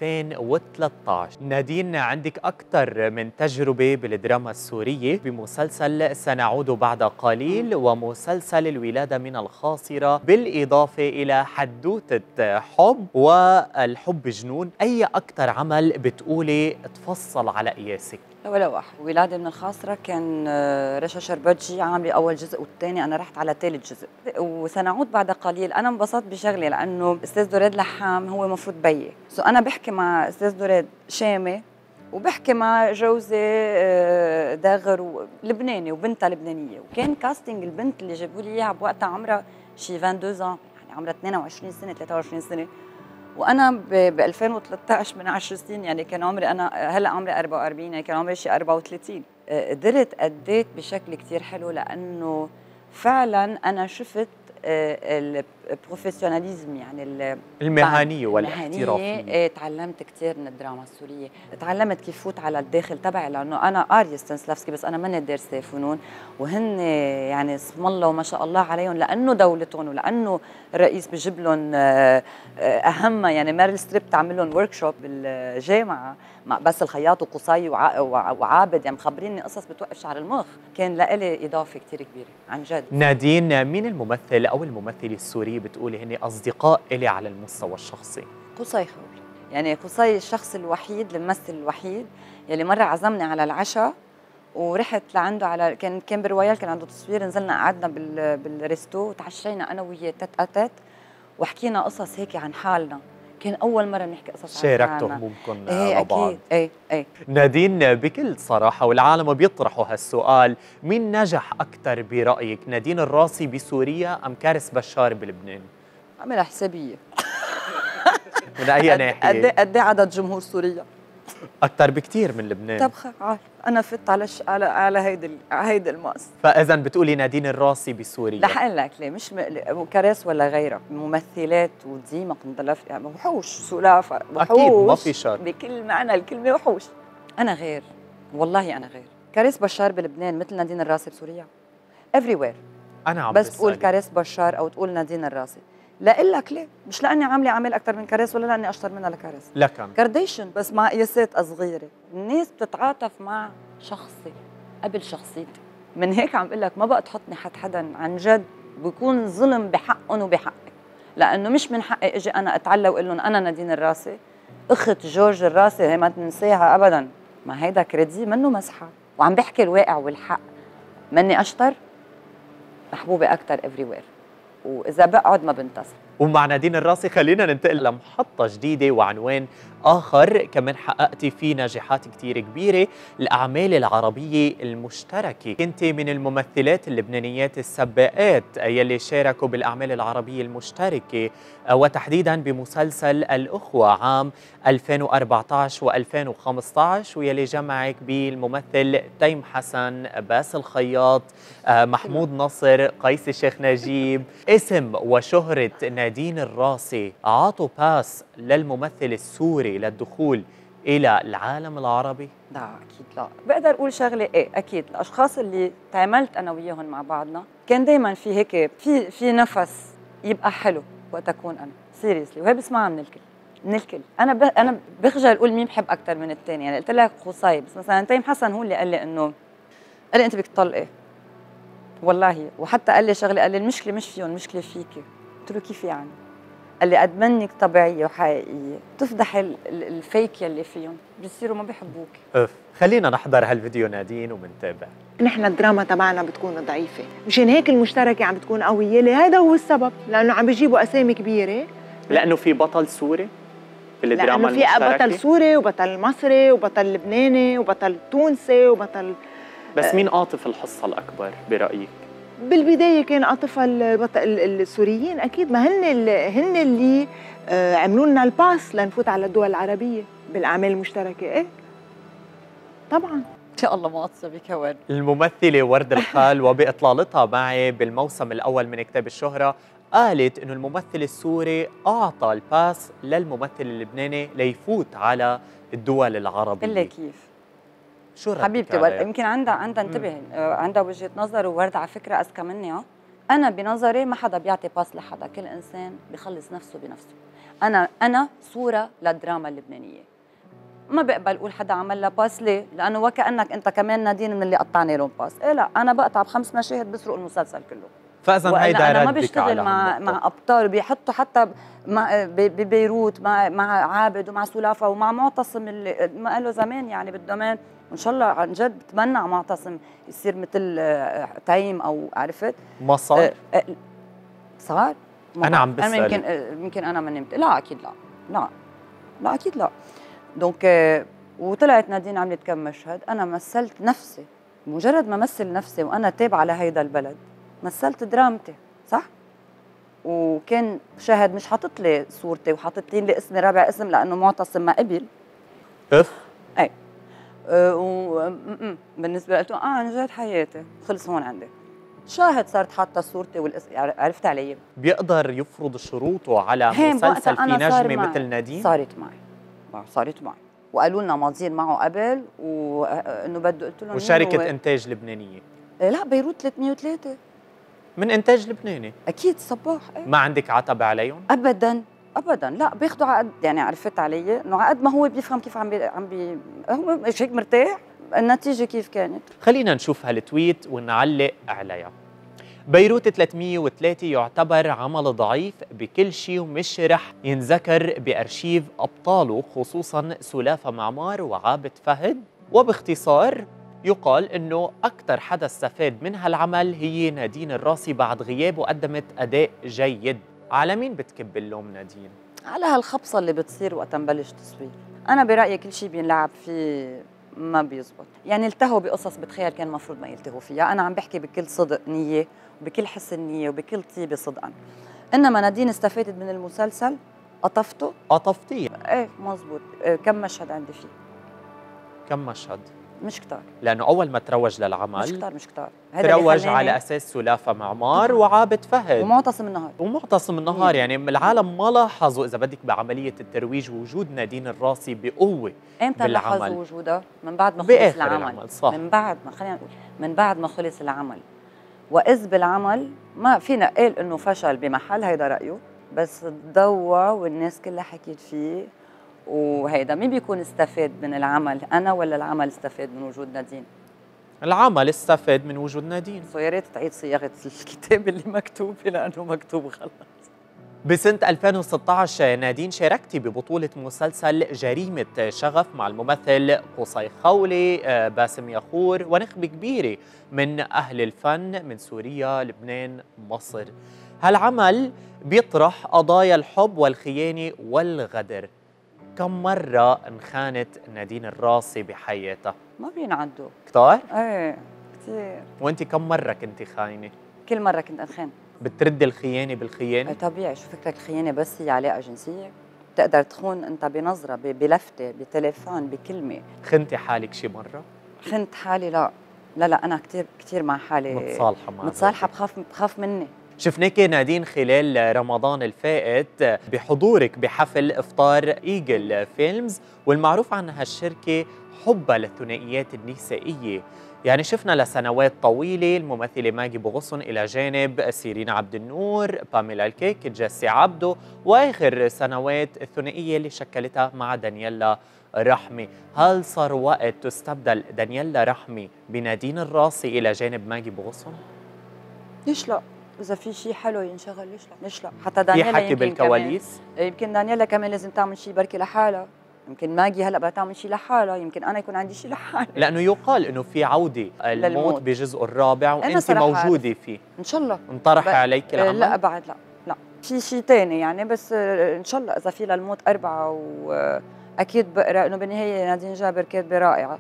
2013. نادين، عندك أكثر من تجربة بالدراما السورية بمسلسل سنعود بعد قليل ومسلسل الولادة من الخاصرة، بالإضافة إلى حدوتة حب والحب جنون. أي أكثر عمل بتقولي تفصل على قياسك؟ ولا واحد. ولادة من الخاصرة كان رشا شربتجي عاملة أول جزء والثاني أنا رحت على ثالث جزء. وسنعود بعد قليل أنا انبسطت بشغلة لأنه أستاذ دريد لحام هو مفروض بيي، أنا بحكي مع أستاذ دريد شامي وبحكي مع جوزي داغر لبناني وبنتها لبنانيه، وكان كاستنج البنت اللي جابوا لي اياها بوقتها عمرها شي 22 يعني عمرها 22 سنه 23 سنه، وانا ب 2013 من 10 سنين يعني كان عمري انا هلا عمري 44 يعني كان عمري شي 34. قدرت اديت بشكل كثير حلو لانه فعلا انا شفت البروفيشناليزم يعني المهنيه والاحترافيه. تعلمت كثير من الدراما السوريه، تعلمت كيف فوت على الداخل تبعي لانه انا قاريه ستانسلافسكي بس انا ماني دارسه فنون، وهن يعني اسم الله وما شاء الله عليهم لانه دولتهم ولانه الرئيس بجيب لهم اهم يعني ميريل ستريب تعمل لهم ورك شوب بالجامعه مع بس الخياط وقصي وعابد، يعني مخبريني قصص بتوقف شعر المخ، كان لإلي اضافه كثير كبيره عن جد. نادين، مين الممثل او الممثله السوريه بتقولي هن اصدقاء الي على المستوى الشخصي؟ قصي خول، يعني قصي الشخص الوحيد الممثل الوحيد يلي مره عزمني على العشاء ورحت لعنده على كان برويال، كان عنده تصوير، نزلنا قعدنا بالريستو وتعشينا انا وياه تت اتت وحكينا قصص هيك عن حالنا، كان اول مره بنحكي قصص عن حالنا. شاركتوا همومكم مع بعض. ايه نادين، بكل صراحه والعالم بيطرحوا هالسؤال، مين نجح اكثر برايك، نادين الراسي بسوريا ام كارث بشار بلبنان؟ عملها حسابيه. من اي ناحيه؟ قد ايه عدد جمهور سوريا؟ اكثر بكثير من لبنان. طبخه عارف انا فت على هيدي المقص. فاذا بتقولي نادين الراسي بسوريا؟ رح اقول لك ليه، مش كراسي ولا غيرها، ممثلات وديمق مدلف يعني وحوش سلافه وحوش اكيد ما في شر بكل معنى الكلمه وحوش. انا غير والله، انا غير. كارث بشار بلبنان مثل نادين الراسي بسوريا everywhere. انا عم بس تقول كارث بشار او تقول نادين الراسي، لا اقول لك ليه، مش لاني عامله اعمال اكثر من كارث ولا لاني اشطر منها لكارث، لكن كارديشن بس مع قياسات صغيره. الناس بتتعاطف مع شخصي قبل شخصيتي، من هيك عم بقول لك ما بقى تحطني حدا عن جد، بيكون ظلم بحقهم وبحقي، لانه مش من حقي اجي انا اتعلى واقول لهم انا نادين الراسي اخت جورج الراسي، هي ما تنساها ابدا، ما هيدا كريدي منه مسحه، وعم بحكي الواقع والحق، مني اشطر محبوبه اكثر everywhere، واذا بقعد ما بنتصر. ومع نادين الراسي خلينا ننتقل لمحطة جديدة وعنوان آخر كمان حققتي فيه نجاحات كتير كبيرة، الأعمال العربية المشتركة. كنت من الممثلات اللبنانيات السباقات يلي شاركوا بالأعمال العربية المشتركة، وتحديدا بمسلسل الأخوة عام 2014 و2015، ويلي جمعك بالممثل تيم حسن، باس الخياط، محمود نصر، قيس الشيخ نجيب. اسم وشهرة نادين الراسي عاطوا باس للممثل السوري للدخول إلى العالم العربي؟ لا أكيد لا، بقدر أقول شغلة إيه أكيد، الأشخاص اللي تعاملت أنا وياهم مع بعضنا كان دايما في هيك في نفس يبقى حلو وقت أكون أنا سيريسلي، وهي بسمعها من الكل. أنا بخجل أقول مين بحب أكثر من الثاني، يعني قلت لك قصي، بس مثلا تيم حسن هو اللي قال لي إنه قال لي أنت بدك تطلقي والله، وحتى قال لي شغلة، قال لي المشكلة مش فيهم، المشكلة فيكي. قلت له كيف يعني؟ قال لي قد منك طبيعيه وحقيقيه تفضح الفيك يلي فيهم بيصيروا ما بيحبوك. خلينا نحضر هالفيديو نادين ومنتابع. نحن الدراما تبعنا بتكون ضعيفه، مشان هيك المشتركه عم بتكون قويه، هذا هو السبب، لانه عم بيجيبوا اسامي كبيره، لانه في بطل سوري في الدراما المشتركه، لانه في بطل سوري وبطل مصري وبطل لبناني وبطل تونسي وبطل. بس مين قاطف الحصه الاكبر برايك؟ بالبدايه كان قاطفها السوريين اكيد، ما هن اللي عملوا لنا الباس لنفوت على الدول العربيه بالاعمال المشتركه. ايه طبعا ان شاء الله ما اقصى بكوان. الممثله ورد الخال وباطلالتها معي بالموسم الاول من كتاب الشهره قالت انه الممثل السوري اعطى الباس للممثل اللبناني ليفوت على الدول العربيه. الا كيف شو رأيك حبيبتي؟ يمكن عندها انتبه، عندها وجهه نظر، وورد على فكره اذكى مني. انا بنظري ما حدا بيعطي باس لحدا، كل انسان بيخلص نفسه بنفسه. انا صوره للدراما اللبنانيه، ما بقبل اقول حدا عمل لها باس. ليه؟ لانه وكانك انت كمان نادين من اللي قطعني لهم باس. إيه لا، انا بقطع ب5 مشاهد بسرق المسلسل كله. فاذا هيدا انا ما ردك بشتغل مع ابطال بيحطوا حتى ببيروت مع عابد ومع سلافه ومع معتصم اللي ما قال له زمان يعني بالدومين، وان شاء الله عن جد بتمنى معتصم يصير مثل تيم او عرفت ما صار. صار انا عم بسأل. يمكن انا ما نمت. لا اكيد لا اكيد لا. دونك وطلعت نادين عملت كم مشهد، انا مثلت نفسي. مجرد ما مثل نفسي وانا تابعه لهيدا البلد مثلت درامتي، صح؟ وكان شاهد مش حاطط لي صورتي وحاططين لي اسمي رابع اسم لانه معتصم ما قبل. اف اي بالنسبه له عن جد حياتي خلص هون عندي. شاهد صارت حاطه صورتي والاسم، عرفت علي. بيقدر يفرض شروطه على مسلسل في نجمه مثل نادين؟ صارت معي وقالوا لنا ماضيين معه قبل وانه بده، قلت لهم وشركه انتاج لبنانيه؟ لا بيروت 303 من انتاج لبناني اكيد صباح. ما عندك عتب عليهم؟ ابدا لا بياخذوا عقد، يعني عرفت علي انه عقد ما هو بيفهم كيف هو مش هيك مرتاح. النتيجه كيف كانت؟ خلينا نشوف هالتويت ونعلق عليها. بيروت 303 يعتبر عمل ضعيف بكل شيء ومش رح ينذكر بأرشيف أبطاله، خصوصا سلافة معمار وعابد فهد. وباختصار يقال أنه أكثر حدا استفاد من هالعمل هي نادين الراسي بعد غياب، وقدمت أداء جيد. على مين بتكب اللوم نادين؟ على هالخبصه اللي بتصير وقت نبلش تصوير. أنا برأيي كل شيء بينلعب فيه ما بيزبط، يعني التهوا بقصص بتخيل كان المفروض ما يلتهوا فيها. أنا عم بحكي بكل صدق نية وبكل حسن نية وبكل طيبة صدقا. إنما نادين استفادت من المسلسل، قطفتيه؟ ايه مزبوط. كم مشهد عندي فيه؟ كم مشهد؟ مش كتار، لأنه أول ما تروج للعمل مش كتار تروج على أساس سلافة معمار وعابد فهد ومعتصم النهار يعني العالم ما لاحظوا إذا بدك بعملية الترويج وجود نادين الراسي بقوة. امتى لاحظوا وجودها؟ من بعد ما خلص العمل. صح. من بعد ما خلينا نقول من بعد ما خلص العمل، وإذ بالعمل ما فينا قال إنه فشل بمحل، هيدا رأيه، بس ضوى والناس كلها حكيت فيه. وهيدا مين بيكون استفاد من العمل، أنا ولا العمل استفاد من وجود نادين؟ العمل استفاد من وجود نادين. يا ريت تعيد صياغة الكتاب اللي مكتوب لأنه مكتوب غلط. بسنة 2016 نادين شاركتي ببطولة مسلسل جريمة شغف مع الممثل قصي خولي، باسم يخور، ونخبة كبيرة من أهل الفن من سوريا، لبنان، مصر. هالعمل بيطرح قضايا الحب والخيانة والغدر. كم مرة انخانت نادين الراسي بحياتها؟ ما بينعدوا. كتار؟ ايه كتير. وانت كم مرة كنت خاينة؟ كل مرة كنت انخان. بترد الخيانة بالخيانة؟ طبيعي، شو فكرك الخيانة بس هي علاقة جنسية؟ بتقدر تخون انت بنظرة، بلفتة، بتليفون، بكلمة. خنتي حالك شي مرة؟ خنت حالي لا أنا كتير مع حالي متصالحة. بخاف مني. شفناكِ نادين خلال رمضان الفائت بحضورك بحفل إفطار إيجل فيلمز، والمعروف عن هالشركة حبها للثنائيات النسائية. يعني شفنا لسنوات طويلة الممثلة ماجي بوغصن إلى جانب سيرين عبد النور، باميلا الكيك، جاسي عبدو، وآخر سنوات الثنائية اللي شكلتها مع دانييلا رحمي. هل صار وقت تستبدل دانييلا رحمي بنادين الراسي إلى جانب ماجي بوغصن؟ ليش لا؟ إذا في شيء حلو ينشغل، ليش لا؟ حتى دانييلا في حكي بالكواليس؟ يمكن دانييلا كمان لازم تعمل شيء بركي لحالها، يمكن ماجي هلا بدها تعمل شيء لحالها، يمكن أنا يكون عندي شيء لحالي. لأنه يقال إنه في عودة الموت بجزء الرابع وأنت موجودة فيه. إن شاء الله. انطرح عليك العمل؟ لا بعد لا في شيء ثاني يعني، بس إن شاء الله إذا في للموت 4. وأكيد بقرأ إنه بالنهاية نادين جابر كاتبة رائعة،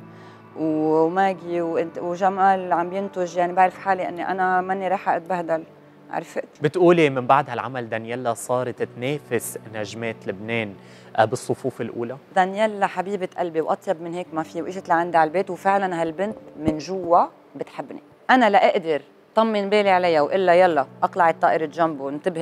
وماجي وجمال عم ينتج، يعني بعرف حالي اني انا ماني رايحه اتبهدل، عرفت؟ بتقولي من بعد هالعمل دانييلا صارت تنافس نجمات لبنان بالصفوف الاولى؟ دانييلا حبيبه قلبي واطيب من هيك ما في، واجت لعندي على البيت، وفعلا هالبنت من جوا بتحبني. انا لا اقدر طمن بالي عليها والا يلا اقلع الطائره جنبه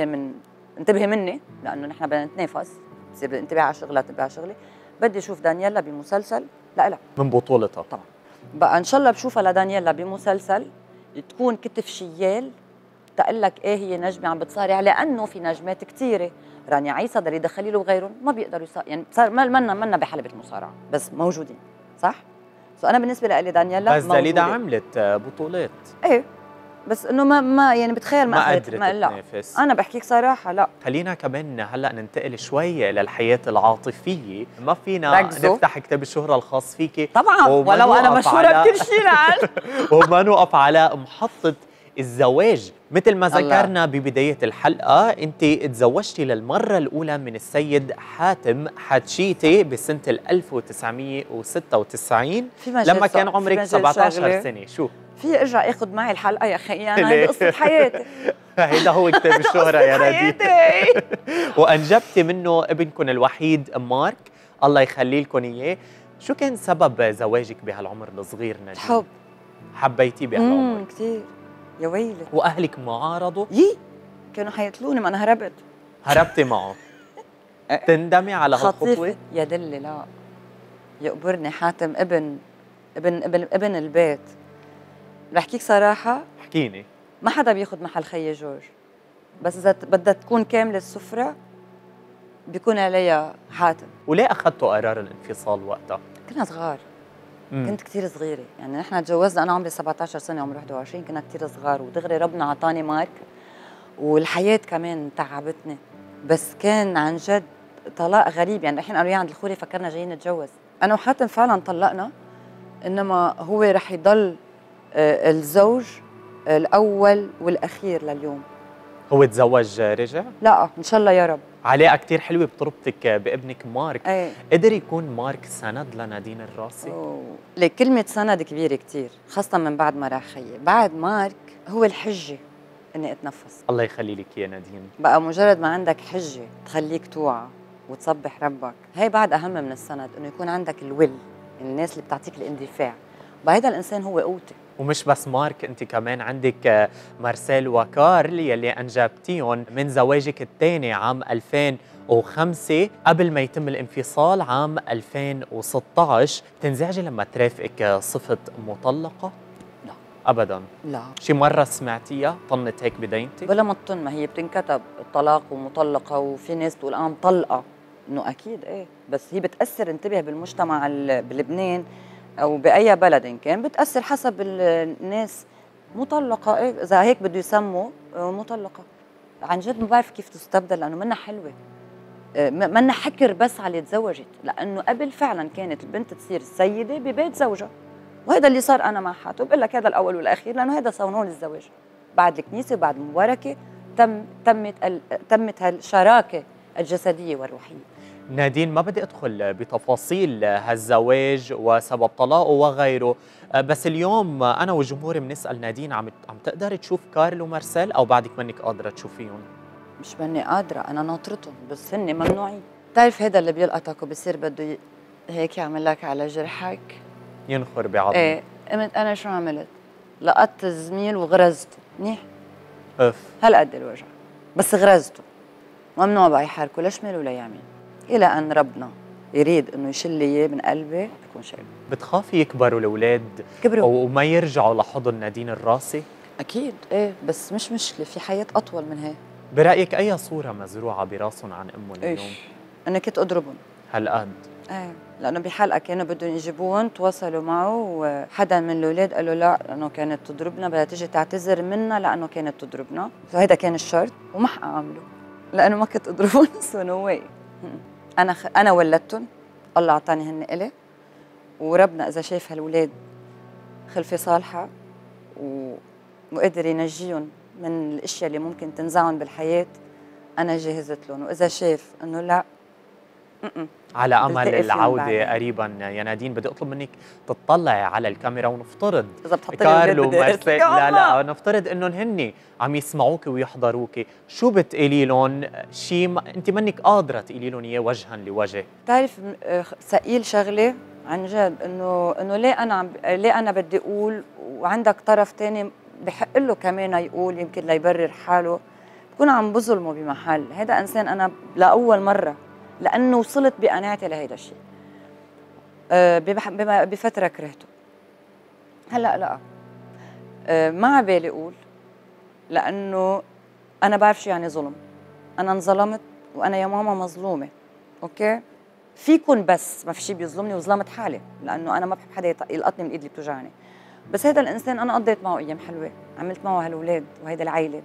انتبهي مني، لانه نحن بدنا نتنافس، بصير انتبه على شغلها تنتبه على شغلي. بدي اشوف دانييلا بمسلسل لا من بطولتها طبعا. بقى ان شاء الله بشوفها لدانييلا بمسلسل تكون كتف شيال، تقول لك ايه هي نجمه عم بتصارع، لانه في نجمات كثيره، رانيا عيسى ضل يدخلي له وغيرهم ما بيقدروا يعني صار منا بحلبة المصارعه بس موجودين، صح؟ انا بالنسبه لي دانييلا بس داليدا عملت بطولات. ايه بس انه ما يعني بتخيل ما قدرت تنافس. انا بحكيك صراحه لا. خلينا كمان هلا ننتقل شوي للحياه العاطفيه، ما فينا نفتح كتاب الشهره الخاص فيكي طبعا، ولو انا مشهوره بكل شيء لعن وما نوقف على محطه الزواج مثل ما الله. ذكرنا ببداية الحلقة، أنت تزوجتي للمرة الأولى من السيد حاتم حتشيتي بسنة 1996 في مجال لما كان في عمرك مجال 17 شغلة. سنة. شو؟ في ارجع اخذ معي الحلقه يا اخي، انا هيدي قصه حياتي. هيدا هو كتاب الشهرة يا نادين. حياتي. وأنجبتي منه ابنكم الوحيد مارك، الله يخلي لكم إياه. شو كان سبب زواجك بهالعمر الصغير نادين؟ حب. حبيتيه بهالعمر؟ كثير يا ويلي. وأهلك معارضوا؟ كانوا حيقتلوني، ما انا هربت. هربتي معه؟ تندمي على هالخطوة؟ خطيفة يا دلي، لا يقبرني حاتم ابن البيت. بحكيك صراحة، احكيني. ما حدا بياخد محل خيي جورج، بس إذا بدها تكون كاملة السفرة بيكون عليها حاتم. وليه أخذتوا قرار الانفصال وقتها؟ كنا صغار. كنت كتير صغيرة، يعني نحن تجوزنا أنا عمري 17 سنة عمري 21، كنا كتير صغار، ودغري ربنا عطاني مارك، والحياة كمان تعبتني، بس كان عن جد طلاق غريب. يعني الحين قالوا عند الخوري فكرنا جايين نتجوز، أنا وحاتم فعلا طلقنا، إنما هو رح يضل الزوج الأول والأخير لليوم. هو تزوج رجع؟ لا إن شاء الله يا رب. علاقة كتير حلوة بتربطك بابنك مارك. أي. قدر يكون مارك سند لنادين الراسي؟ ليك كلمة سند كبيرة كتير، خاصة من بعد ما راح خيي. بعد مارك هو الحجة إني أتنفس. الله يخلي لك يا نادين. بقى مجرد ما عندك حجة تخليك توعى وتصبح ربك، هي بعد أهم من السند، إنه يكون عندك الول، الناس اللي بتعطيك الاندفاع. بقى هيدا الإنسان هو قوتي. ومش بس مارك، انت كمان عندك مارسيل وكارل يلي انجبتيهم من زواجك الثاني عام 2005 قبل ما يتم الانفصال عام 2016. بتنزعجي لما ترافقك صفة مطلقة؟ لا ابدا. لا. شي مرة سمعتيها طنت هيك بدينتك؟ بلا ما تطن، ما هي بتنكتب الطلاق ومطلقة، وفي ناس تقول أنا مطلقة، إنه أكيد إيه، بس هي بتأثر. انتبه بالمجتمع بلبنان أو بأي بلد إن كان، بتأثر حسب الناس. مطلقة إيه، إذا هيك بده يسموا مطلقة. عن جد ما بعرف كيف تستبدل، لأنه منا حلوة، منا حكر بس على اللي تزوجت، لأنه قبل فعلا كانت البنت تصير السيدة ببيت زوجها، وهذا اللي صار. أنا مع حاتم بقول لك هذا الأول والأخير، لأنه هذا صالون الزواج. بعد الكنيسة بعد المباركة تمت هالشراكة الجسدية والروحية. نادين، ما بدي أدخل بتفاصيل هالزواج وسبب طلاقه وغيره، بس اليوم أنا والجمهور بنسأل نادين، عم تقدر تشوف كارل ومارسيل أو بعدك منك قادرة تشوفيهم؟ مش مني قادرة، أنا ناطرتهم، بس هن ممنوعين. بتعرف هذا اللي بيلقطك وبصير بده هيك يعمل لك على جرحك، ينخر بعض. ايه. قمت أنا شو عملت؟ لقطت الزميل وغرزته منيح، أف هالقد الوجع، بس غرزته. ممنوع بقى يحركه لا شمال ولا يمين، إلى أن ربنا يريد إنه يشيل لي إياه من قلبي بكون شايل. بتخافي يكبروا الأولاد كبروا وما يرجعوا لحضن نادين الراسي؟ أكيد إيه، بس مش مشكلة، في حياة أطول من هيك. برأيك أي صورة مزروعة براسهم عن أمهم اليوم؟ أنا كنت أضربهم هالقد؟ ايه، لانه بحلقه كانوا بدهم يجيبوهم، تواصلوا معه وحدا من الاولاد قال له لا، لانه كانت تضربنا، بدها تيجي تعتذر منا لانه كانت تضربنا، فهيدا كان الشرط، وما حق عملوا لانه ما كنت اضربهم. سو نو واي. انا ولدتهم، الله اعطاني هن الي، وربنا اذا شاف هالاولاد خلفه صالحه وقدر ينجيهم من الاشياء اللي ممكن تنزعهم بالحياه، انا جهزت لهم. واذا شاف انه لا، على امل بلتقي فيهم العوده بعدين. قريبا يا نادين، بدي اطلب منك تطلعي على الكاميرا ونفترض اذا بتحطي كارل ومارسيل، لا نفترض انهم هن عم يسمعوك ويحضروك، شو بتقولي لهم؟ شيء انت منك قادره تقولي لهم اياه وجها لوجه؟ بتعرف ثقيل شغله عن جد، انه ليه انا بدي اقول، وعندك طرف ثاني بحق له كمان يقول، يمكن ليبرر حاله، بكون عم بظلمه بمحل. هذا انسان انا لاول مره، لانه وصلت بقناعتي لهيدا الشيء، بفتره كرهته. هلا لا، ما عبالي اقول، لانه انا بعرف شو يعني ظلم. انا انظلمت، وانا يا ماما مظلومه، اوكي؟ فيكن بس ما في شيء بيظلمني، وظلمت حالي، لانه انا ما بحب حدا يلقطني من الايد اللي بتوجعني. بس هذا الانسان انا قضيت معه ايام حلوه، عملت معه هالاولاد وهيدا العائله.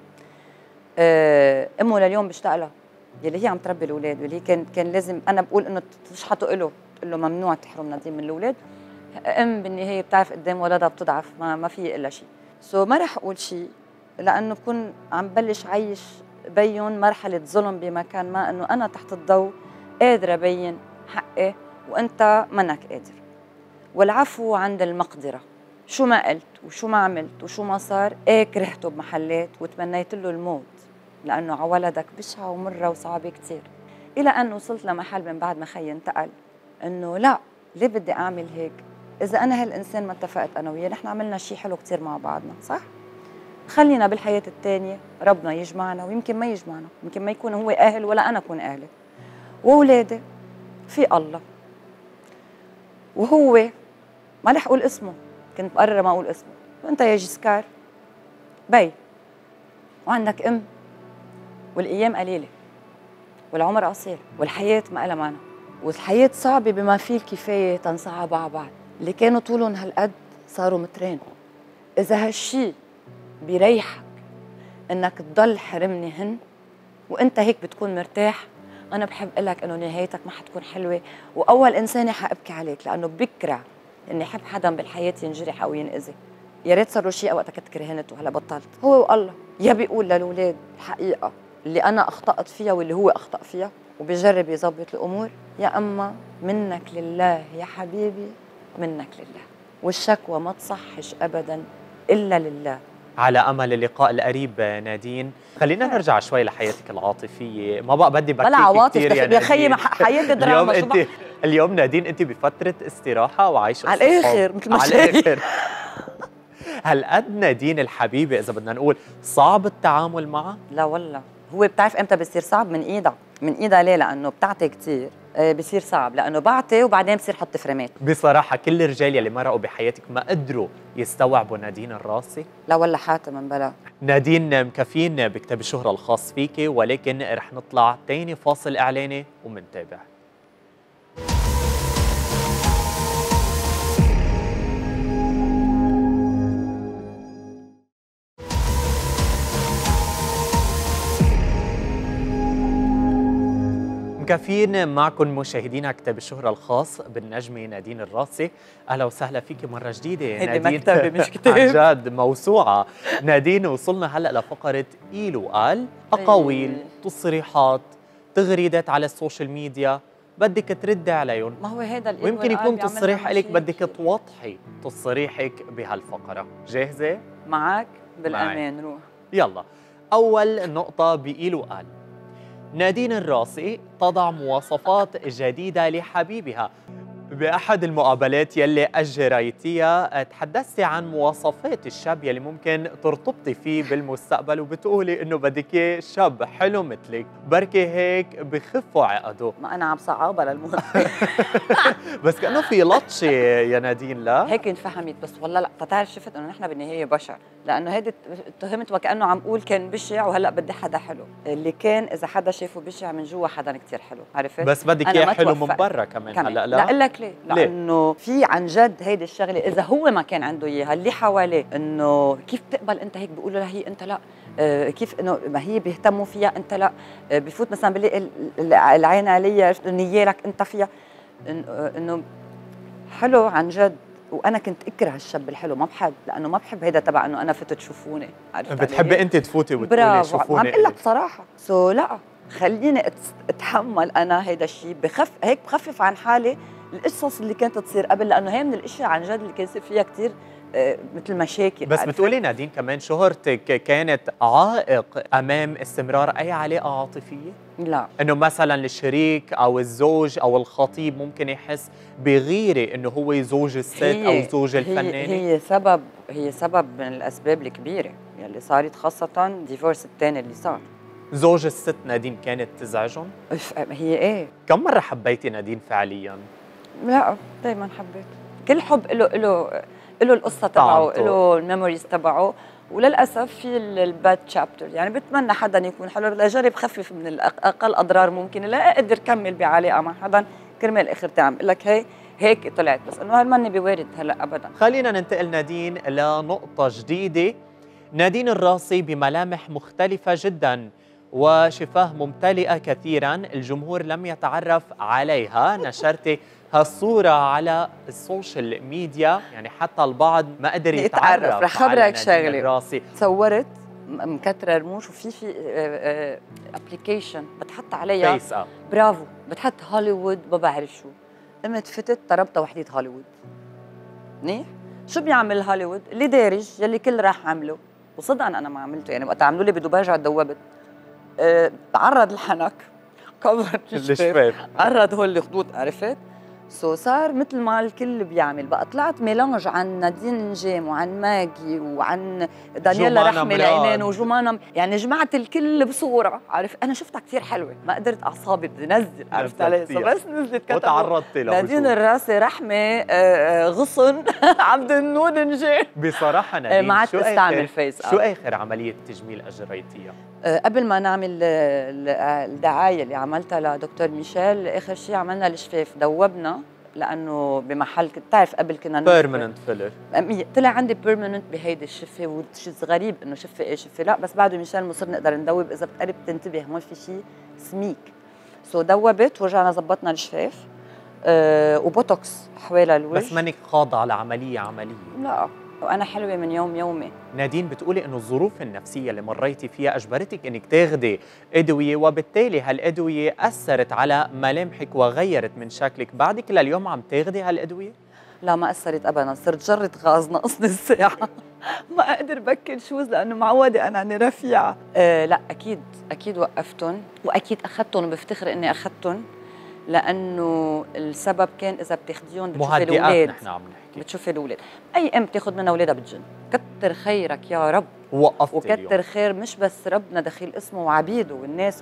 امه لليوم بشتاق لها، يلي هي عم تربي الاولاد، واللي هي كان لازم، انا بقول انه تشحطوا له، تقول له ممنوع تحرم نادين من الاولاد. بالنهايه بتعرف قدام ولدها بتضعف، ما في الا شيء. ما رح اقول شيء لانه بكون عم بلش عيش بين مرحله ظلم بمكان ما، انه انا تحت الضوء قادره ابين حقي وانت منك قادر. والعفو عند المقدره. شو ما قلت وشو ما عملت وشو ما صار، كرهته بمحلات وتمنيت له الموت، لانه على ولدك بشعه ومره وصعبه كثير. الى ان وصلت لمحل من بعد ما خيي انتقل، انه لا، ليه بدي اعمل هيك؟ اذا انا هالانسان ما اتفقت انا وياه، نحن عملنا شيء حلو كثير مع بعضنا، صح؟ خلينا بالحياه الثانيه ربنا يجمعنا، ويمكن ما يجمعنا، يمكن ما يكون هو اهل ولا انا اكون اهله. واولادي في الله، وهو ما رح اقول اسمه، كنت مقرره ما اقول اسمه، وانت يا جسكار بي، وعندك ام، والايام قليله، والعمر قصير، والحياه ما لها معنى، والحياه صعبه بما فيه الكفايه تنصعب على بعض. اللي كانوا طولهم هالقد صاروا مترين. اذا هالشي بيريحك انك تضل حرمني هن وانت هيك بتكون مرتاح، انا بحب اقول لك انه نهايتك ما حتكون حلوه، واول انسانه حابكي عليك، لانه بكره اني احب حدا بالحياه ينجرح او ينأذي. يا ريت صار له شيء وقتها كنت كرهنته، هلا بطلت. هو والله يا بيقول للاولاد الحقيقه اللي انا اخطات فيها واللي هو اخطا فيها وبيجرب يظبط الامور، يا اما منك لله يا حبيبي، منك لله، والشكوى ما تصحش ابدا الا لله. على امل اللقاء القريب نادين. خلينا نرجع شوي لحياتك العاطفيه، ما بقى بدي بلا بكيك عواطف كثير يا خيي، حياتي دراما. اليوم انت اليوم نادين انت بفتره استراحه وعايشه على الاخر مثل ما على الاخر. هل قد نادين الحبيبه اذا بدنا نقول صعب التعامل معها؟ لا والله، هو بتعرف امتى بصير صعب؟ من ايدها ليه؟ لانه بتعطي كثير، بصير صعب لانه بعطي وبعدين بصير حط فريمات. بصراحه كل الرجال يلي مرقوا بحياتك ما قدروا يستوعبوا نادين الراسي؟ لا والله حاتم بلا. نادين مكفين بكتاب الشهرة الخاص فيك، ولكن رح نطلع تاني فاصل إعلاني ومنتابع. مكفين معكم مشاهدينا كتاب الشهرة الخاص بالنجمة نادين الراسي. أهلا وسهلا فيك مرة جديدة نادين. مكتبة مش كتاب. عن جد موسوعة. نادين، وصلنا هلأ لفقرة قيل وقال، أقاويل، تصريحات، تغريدات على السوشيال ميديا بدك تردي عليهم. ما هو هذا القيل ويمكن والقال يكون تصريح لك بيعملنا بدك توضحي تصريحك بهالفقرة. جاهزة؟ معك بالأمان. روح يلا. أول نقطة بقيل وقال، نادين الراسي تضع مواصفات جديدة لحبيبها. بأحد المقابلات يلي أجريتيها تحدثتي عن مواصفات الشاب يلي ممكن ترتبطي فيه بالمستقبل، وبتقولي إنه بدك شاب حلو مثلك، بركي هيك بخفوا عقده. ما أنا عم صعبة للمهم. بس كأنه في لطشة يا نادين. لا هيك انفهمت، بس والله لا، بتعرف شفت إنه نحن بالنهاية بشر، لأنه هيدي اتهمت وكأنه عم قول كان بشع وهلا بدي حدا حلو. اللي كان إذا حدا شافه بشع من جوا حدا كتير حلو، عرفت؟ بس بدك إياه حلو من برا كمان. هلا لا أقول لك ليه؟ لأنه في عن جد هيدي الشغلة إذا هو ما كان عنده إياها اللي حواليه، إنه كيف بتقبل أنت هيك؟ بيقولوا لها هي أنت لا، كيف إنه ما هي بيهتموا فيها أنت لا، بفوت مثلا بلاقي العين عليا نيالك أنت فيها، إنه حلو عن جد. وانا كنت اكره الشاب الحلو، ما بحب، لانه ما بحب هيدا تبع انه انا فتت تشوفوني. بتحبي انت تفوتي وتقولي شوفوني؟ عم بقول لك بصراحه لا، خليني اتحمل انا هيدا الشيء، هيك بخفف عن حالي القصص اللي كانت تصير قبل، لانه هي من الاشياء عن جد اللي كان يصير فيها كثير مثل مشاكل. بس بتقولي نادين كمان شهرتك كانت عائق امام استمرار اي علاقه عاطفيه؟ لا، انه مثلا الشريك او الزوج او الخطيب ممكن يحس بغيره انه هو زوج الست او زوج الفنانه. هي سبب من الاسباب الكبيره يلي صارت، خاصه ديفورس الثاني اللي صار. زوج الست نادين كانت تزعجهم؟ هي ايه؟ كم مره حبيتي نادين فعليا؟ لا، دائما حبيت. كل حب له القصه تبعه، له الميموريز تبعه، وللاسف في الباد تشابتر، يعني بتمنى حدا يكون حلو، لاجرب خفف من الاقل اضرار ممكنه، لا اقدر كمل بعلاقه مع حدا كرمال اخرتي عم اقول لك هيك طلعت، بس انه هالمني بوارد هلا ابدا. خلينا ننتقل نادين لنقطه جديده. نادين الراسي بملامح مختلفه جدا وشفاه ممتلئه كثيرا، الجمهور لم يتعرف عليها. نشرتي هالصورة على السوشيال ميديا، يعني حتى البعض ما قدر يتعرف. رح خبرك شغلة، الراسي. تصورت مكتره رموش، وفي ابلكيشن بتحط عليها فيس اب. برافو، بتحط هوليوود ما بعرف شو. قمت فتت طربتها وحدة هوليوود. منيح؟ شو بيعمل هوليوود؟ اللي دارج يلي كل راح عمله، وصدقا انا ما عملته، يعني وقت عملوا لي بدبي دوبت. عرض الحنك، كفر الشفاف، عرض هول الخدود، عرفت؟ صار مثل ما الكل بيعمل. بقى طلعت ميلانج عن نادين نجام وعن ماجي وعن دانييلا رحمة العينين وجمانة، يعني جمعت الكل بصورة. عارف انا شفتها كثير حلوة، ما قدرت اعصابي بدي نزل، عرفت علي؟ بس نزلت كتبوا وتعرضت له نادين الراسي رحمة غصن عبد النور نجام. بصراحة نادين ما عاد استعمل فيس اب. شو اخر عملية تجميل اجريتيها؟ قبل ما نعمل الدعاية اللي عملتها لدكتور ميشيل، آخر شيء عملنا الشفاف، دوبنا لأنه بمحل كنت تعرف قبل كنا بيرمننت فيلر. طلع عندي بيرمننت بهيدي الشفة، وشيء غريب إنه شفة إيه شفة لا، بس بعده ميشيل مصر نقدر ندوب إذا بتقرب تنتبه هون في شيء سميك. دوبت ورجعنا زبطنا الشفاف وبوتوكس حوالي الوجه. بس مانك خاضعة لعملية لا، وأنا حلوة من يومي. نادين بتقولي إنه الظروف النفسية اللي مريتي فيها أجبرتك إنك تاخدي أدوية، وبالتالي هالأدوية أثرت على ملامحك وغيرت من شكلك. بعدك لليوم عم تاخدي هالأدوية؟ لا ما أثرت أبدا، صرت جرة غاز ناقصني الساعة. ما أقدر بكر شوز لأنه معودة أنا رفيعة. لا أكيد وقفتهم، وأكيد أخذتهم وبفتخر إني أخذتهم، لأنه السبب كان إذا بتاخديهم بتشوفي الأولاد. نحن عم نحكي بتشوفي الأولاد، أي أم بتاخد منها أولادها بتجن. كتر خيرك يا رب، وكتر خير مش بس ربنا دخيل اسمه وعبيده والناس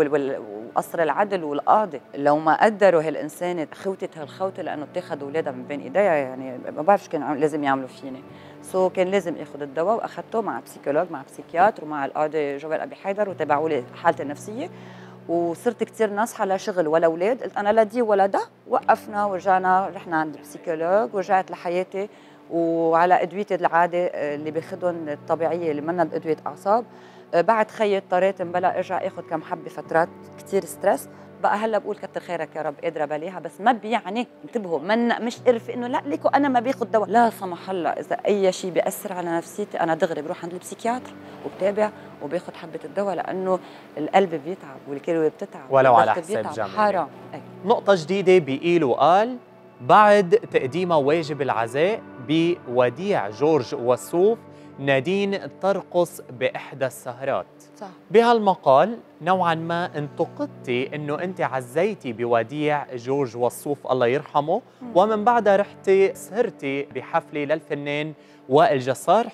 وقصر العدل والقاضي، لو ما قدروا هالإنسانة خوتت هالخوته لأنه بتاخد أولادها من بين إيديها، يعني ما بعرف شو كان لازم يعملوا فيني. كان لازم اخذ الدواء، واخذته مع بسيكولوج مع بسيكياتر ومع القاضي جوال أبي حيدر، وتابعوا لي حالتي النفسية. وصرت كثير ناصحه لا شغل ولا اولاد، قلت انا لا دي ولا ده، وقفنا ورجعنا رحنا عند البسيكولوج ورجعت لحياتي وعلى ادويتي العاده اللي باخذهم الطبيعيه اللي منها ادويه اعصاب. بعد خيي اضطريت بلا ارجع اخذ كم حبه فترات كثير ستريس. بقى هلا بقول كتر خيرك يا رب قادره بلاها، بس ما بيعني انتبهوا مش قرف انه لا ليكو انا ما باخذ دواء، لا سمح الله. اذا اي شيء بياثر على نفسيتي انا دغري بروح عند البسيكياتر وبتابع وباخذ حبه الدواء، لانه القلب بيتعب والكلوه بتتعب ولو على حساب جمالك. حرام. نقطه جديده بقيل وقال بعد تقديمها واجب العزاء بوديع جورج وسوف، نادين ترقص بإحدى السهرات. صح. بهالمقال نوعا ما انتقدتي انه انت عزيتي بوديع جورج وسوف الله يرحمه، ومن بعدها رحتي سهرتي بحفله للفنان وائل جسار.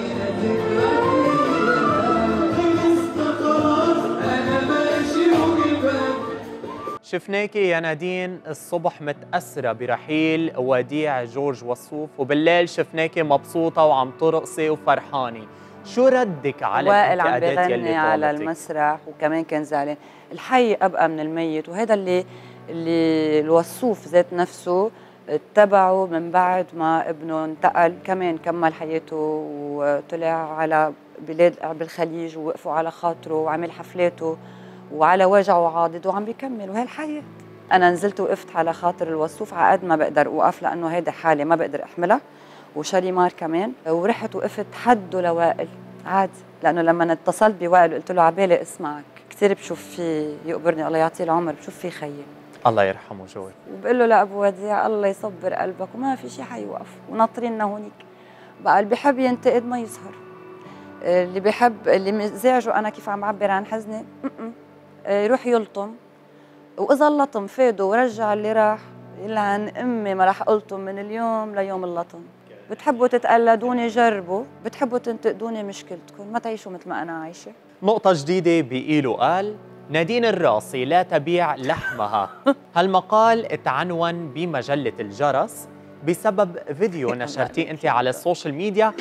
شفناكي يا نادين الصبح متأثرة برحيل وديع جورج وسوف، وبالليل شفناكي مبسوطة وعم ترقصي وفرحانة. شو ردك على وائل عم الانتقادات يلي بيغني على المسرح وكمان كان زعلان؟ الحي أبقى من الميت، وهذا اللي الوسوف ذات نفسه اتبعه من بعد ما ابنه انتقل، كمان كمل حياته وطلع على بلاد بالخليج ووقفوا على خاطره وعمل حفلاته وعلى وجعه عاضد وعم بيكمل، وهي الحياة. أنا نزلت وقفت على خاطر الوسوف على قد ما بقدر أوقف، لأنه هيدا حالة ما بقدر أحملها، وشاليمار كمان. ورحت وقفت حده لوائل عادي، لأنه لما اتصلت بوائل قلت له عبالي اسمعك كثير بشوف فيه يقبرني الله يعطيه العمر، بشوف فيه خيي الله يرحمه جوي، وبقول له لأبو وديع الله يصبر قلبك وما في شيء حيوقف وناطريننا هونيك. بقى اللي بيحب ينتقد ما يظهر، اللي بيحب اللي مزعجه أنا كيف عم بعبر عن حزني يروح يلطم، وإذا اللطم فاده ورجع اللي راح يلعن أمي ما راح ألطم من اليوم ليوم اللطم. بتحبوا تتقلدوني جربوا، بتحبوا تنتقدوني مشكلتكم، ما تعيشوا مثل ما أنا عايشة. نقطة جديدة بقيل وقال نادين الراسي لا تبيع لحمها. هالمقال اتعنون بمجلة الجرس بسبب فيديو نشرتيه أنت على السوشيال ميديا.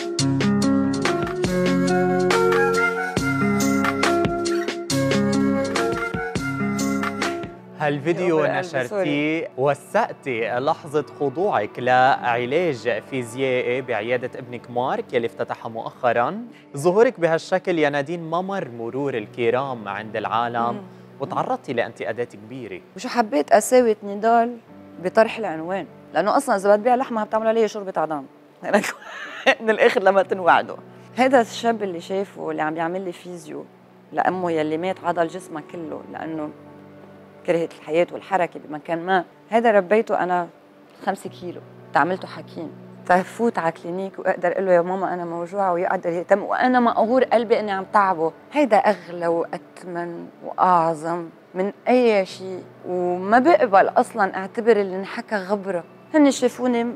هالفيديو نشرتيه وثقتي لحظة خضوعك لعلاج فيزيائي بعيادة ابنك مارك يلي افتتحها مؤخراً. ظهورك بهالشكل يا نادين ما مر مرور الكرام عند العالم، وتعرضتي لانتقادات كبيرة. وشو حبيت أساوي نضال بطرح العنوان، لأنه أصلاً إذا بتبيع لحمها بتعمل عليها شوربة عظام من الآخر لما تنوعده. هذا الشاب اللي شافه اللي عم يعمل لي فيزيو لأمه يلي مات عضل جسمه كله لأنه كرهت الحياة والحركة بمكان ما، هذا ربيته أنا 5 كيلو، تعملته حكيم، ففوت على كلينيك وأقدر أقول له يا ماما أنا موجوعة ويقدر يهتم وأنا مقهور قلبي إني عم تعبه، هيدا أغلى وأثمن وأعظم من أي شيء، وما بقبل أصلاً أعتبر اللي انحكى غبرة. هن شافوني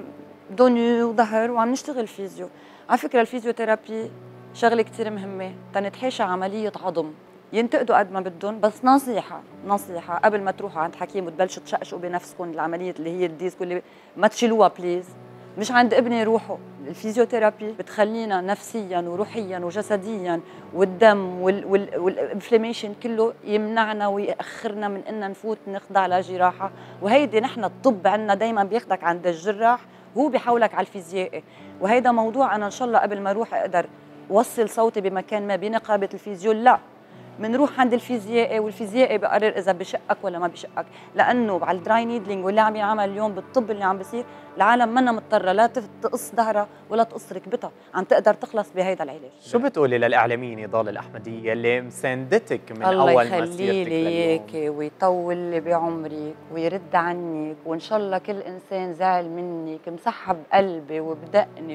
دوني وظهر وعم نشتغل فيزيو. على فكرة الفيزيوثيرابي شغلة كتير مهمة، تنتحاشى عملية عظم، ينتقدوا قد ما بدهم، بس نصيحة قبل ما تروحوا عند حكيم وتبلشوا تشقشقوا بنفسكم العملية اللي هي الديسك اللي ما تشيلوها بليز. مش عند ابني روحوا، الفيزيوثيرابي بتخلينا نفسيا وروحيا وجسديا والدم والانفلاميشن كله يمنعنا ويأخرنا من ان نفوت نخضع لجراحة، وهيدي نحن الطب عندنا دايما بياخدك عند الجراح وهو بيحولك على الفيزيائي، وهيدا موضوع انا ان شاء الله قبل ما اروح اقدر وصل صوتي بمكان ما بنقابة الفيزيو. لا منروح عند الفيزيائي والفيزيائي بقرر اذا بشقك ولا ما بشقك، لانه على الدراي نيدلينج واللي عم يعمل اليوم بالطب اللي عم بيصير العالم منا مضطره لا تقص ظهرها ولا تقص ركبتها، عم تقدر تخلص بهيدا العلاج. شو بتقولي للاعلاميه نضال الاحمديه اللي مساندتك من الله اول يخلي مسيرتك لي لليوم؟ اياكي ويطول لي بعمرك ويرد عنك، وان شاء الله كل انسان زعل منك مسحب قلبي وبدقني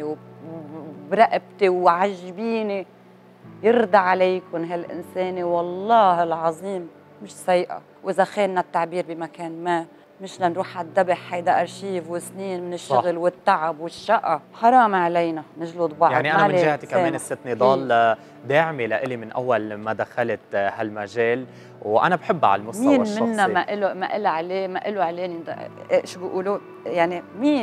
وبرقبتي وعجبيني يرضى عليكم هالإنسانة والله العظيم مش سيئة، وإذا خاننا التعبير بمكان ما مش لنروح على الذبح، هيدا أرشيف وسنين من الشغل صح. والتعب والشقة، حرام علينا نجلد بعض. يعني أنا من جهتي كمان الست نضال داعمة لإلي من أول ما دخلت هالمجال، وأنا بحبها على المستوى الشخصي. مين منا ما إله عليه شو بيقولوا يعني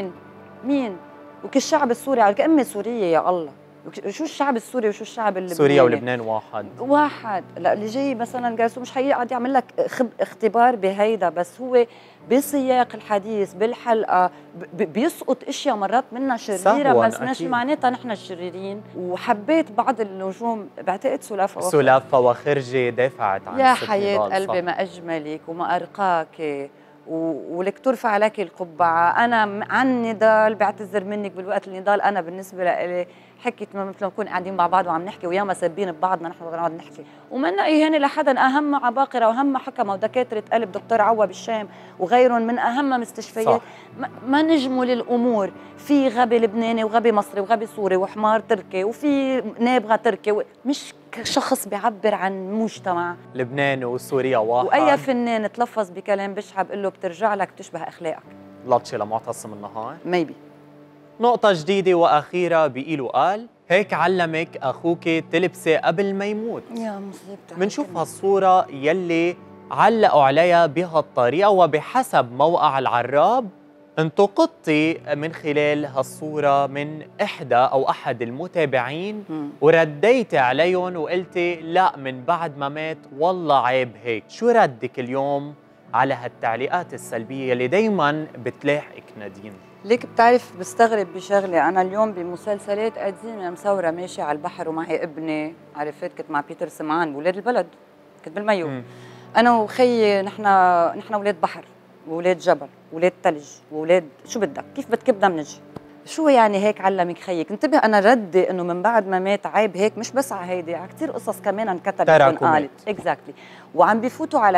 مين وكالشعب السوري على كأمي سورية يا الله، شو الشعب السوري وشو الشعب اللبناني؟ سوريا ولبنان واحد. لا اللي جاي مثلا جالسو مش حيقعد يعمل لك اختبار بهيدا، بس هو بسياق الحديث بالحلقه بيسقط اشياء مرات منا شريره، بس مش معناتها نحن الشريرين. وحبيت بعض النجوم، بعتقد سلافة وخرجي دافعت عن يا حياة قلبي ما اجملك وما ارقاك ولك ترفع لك القبعه. انا عن نضال بعتذر منك بالوقت اللي نضال انا بالنسبه لي حكيت مثل ما نكون قاعدين مع بعض وعم نحكي وياما سابين ببعضنا نحن بنقعد نحكي ومنا اهانه لحدا. اهم عباقره واهم حكمه ودكاتره قلب دكتور عوا بالشام وغيرهم من اهم مستشفيات. ما نجمل الامور، في غبي لبناني وغبي مصري وغبي سوري وحمار تركي وفي نابغه تركي مش شخص بيعبر عن مجتمع. لبنان وسوريا واحد، واي فنان تلفظ بكلام بشعه بقول له بترجع لك تشبه اخلاقك. لطشي لمعتصم النهار ميبي. نقطة جديدة وأخيرة بيقيلوا قال هيك علمك أخوك تلبسي قبل ما يموت. يا مصيبتي. منشوف هالصورة يلي علقوا عليها بهالطريقة، وبحسب موقع العراب انتقدتي من خلال هالصورة من أحد المتابعين ورديتي عليهم وقلتي لا من بعد ما مات والله عيب هيك. شو ردك اليوم على هالتعليقات السلبية اللي دايما بتلاحقك نادين؟ ليك بتعرف بستغرب بشغله، انا اليوم بمسلسلات قديمه مصوره ماشي على البحر ومعي ابني، عرفت كنت مع بيتر سمعان بولاد البلد، كنت بالميو انا وخيي نحن اولاد بحر واولاد جبل واولاد ثلج واولاد شو بدك كيف بدنا بنجي. شو يعني هيك علمك خيك؟ انتبه انا ردي انه من بعد ما مات عيب هيك، مش بس على هيدي، على كثير قصص كمان انكتبت وانقالت. اكزاكتلي. وعم بفوتوا على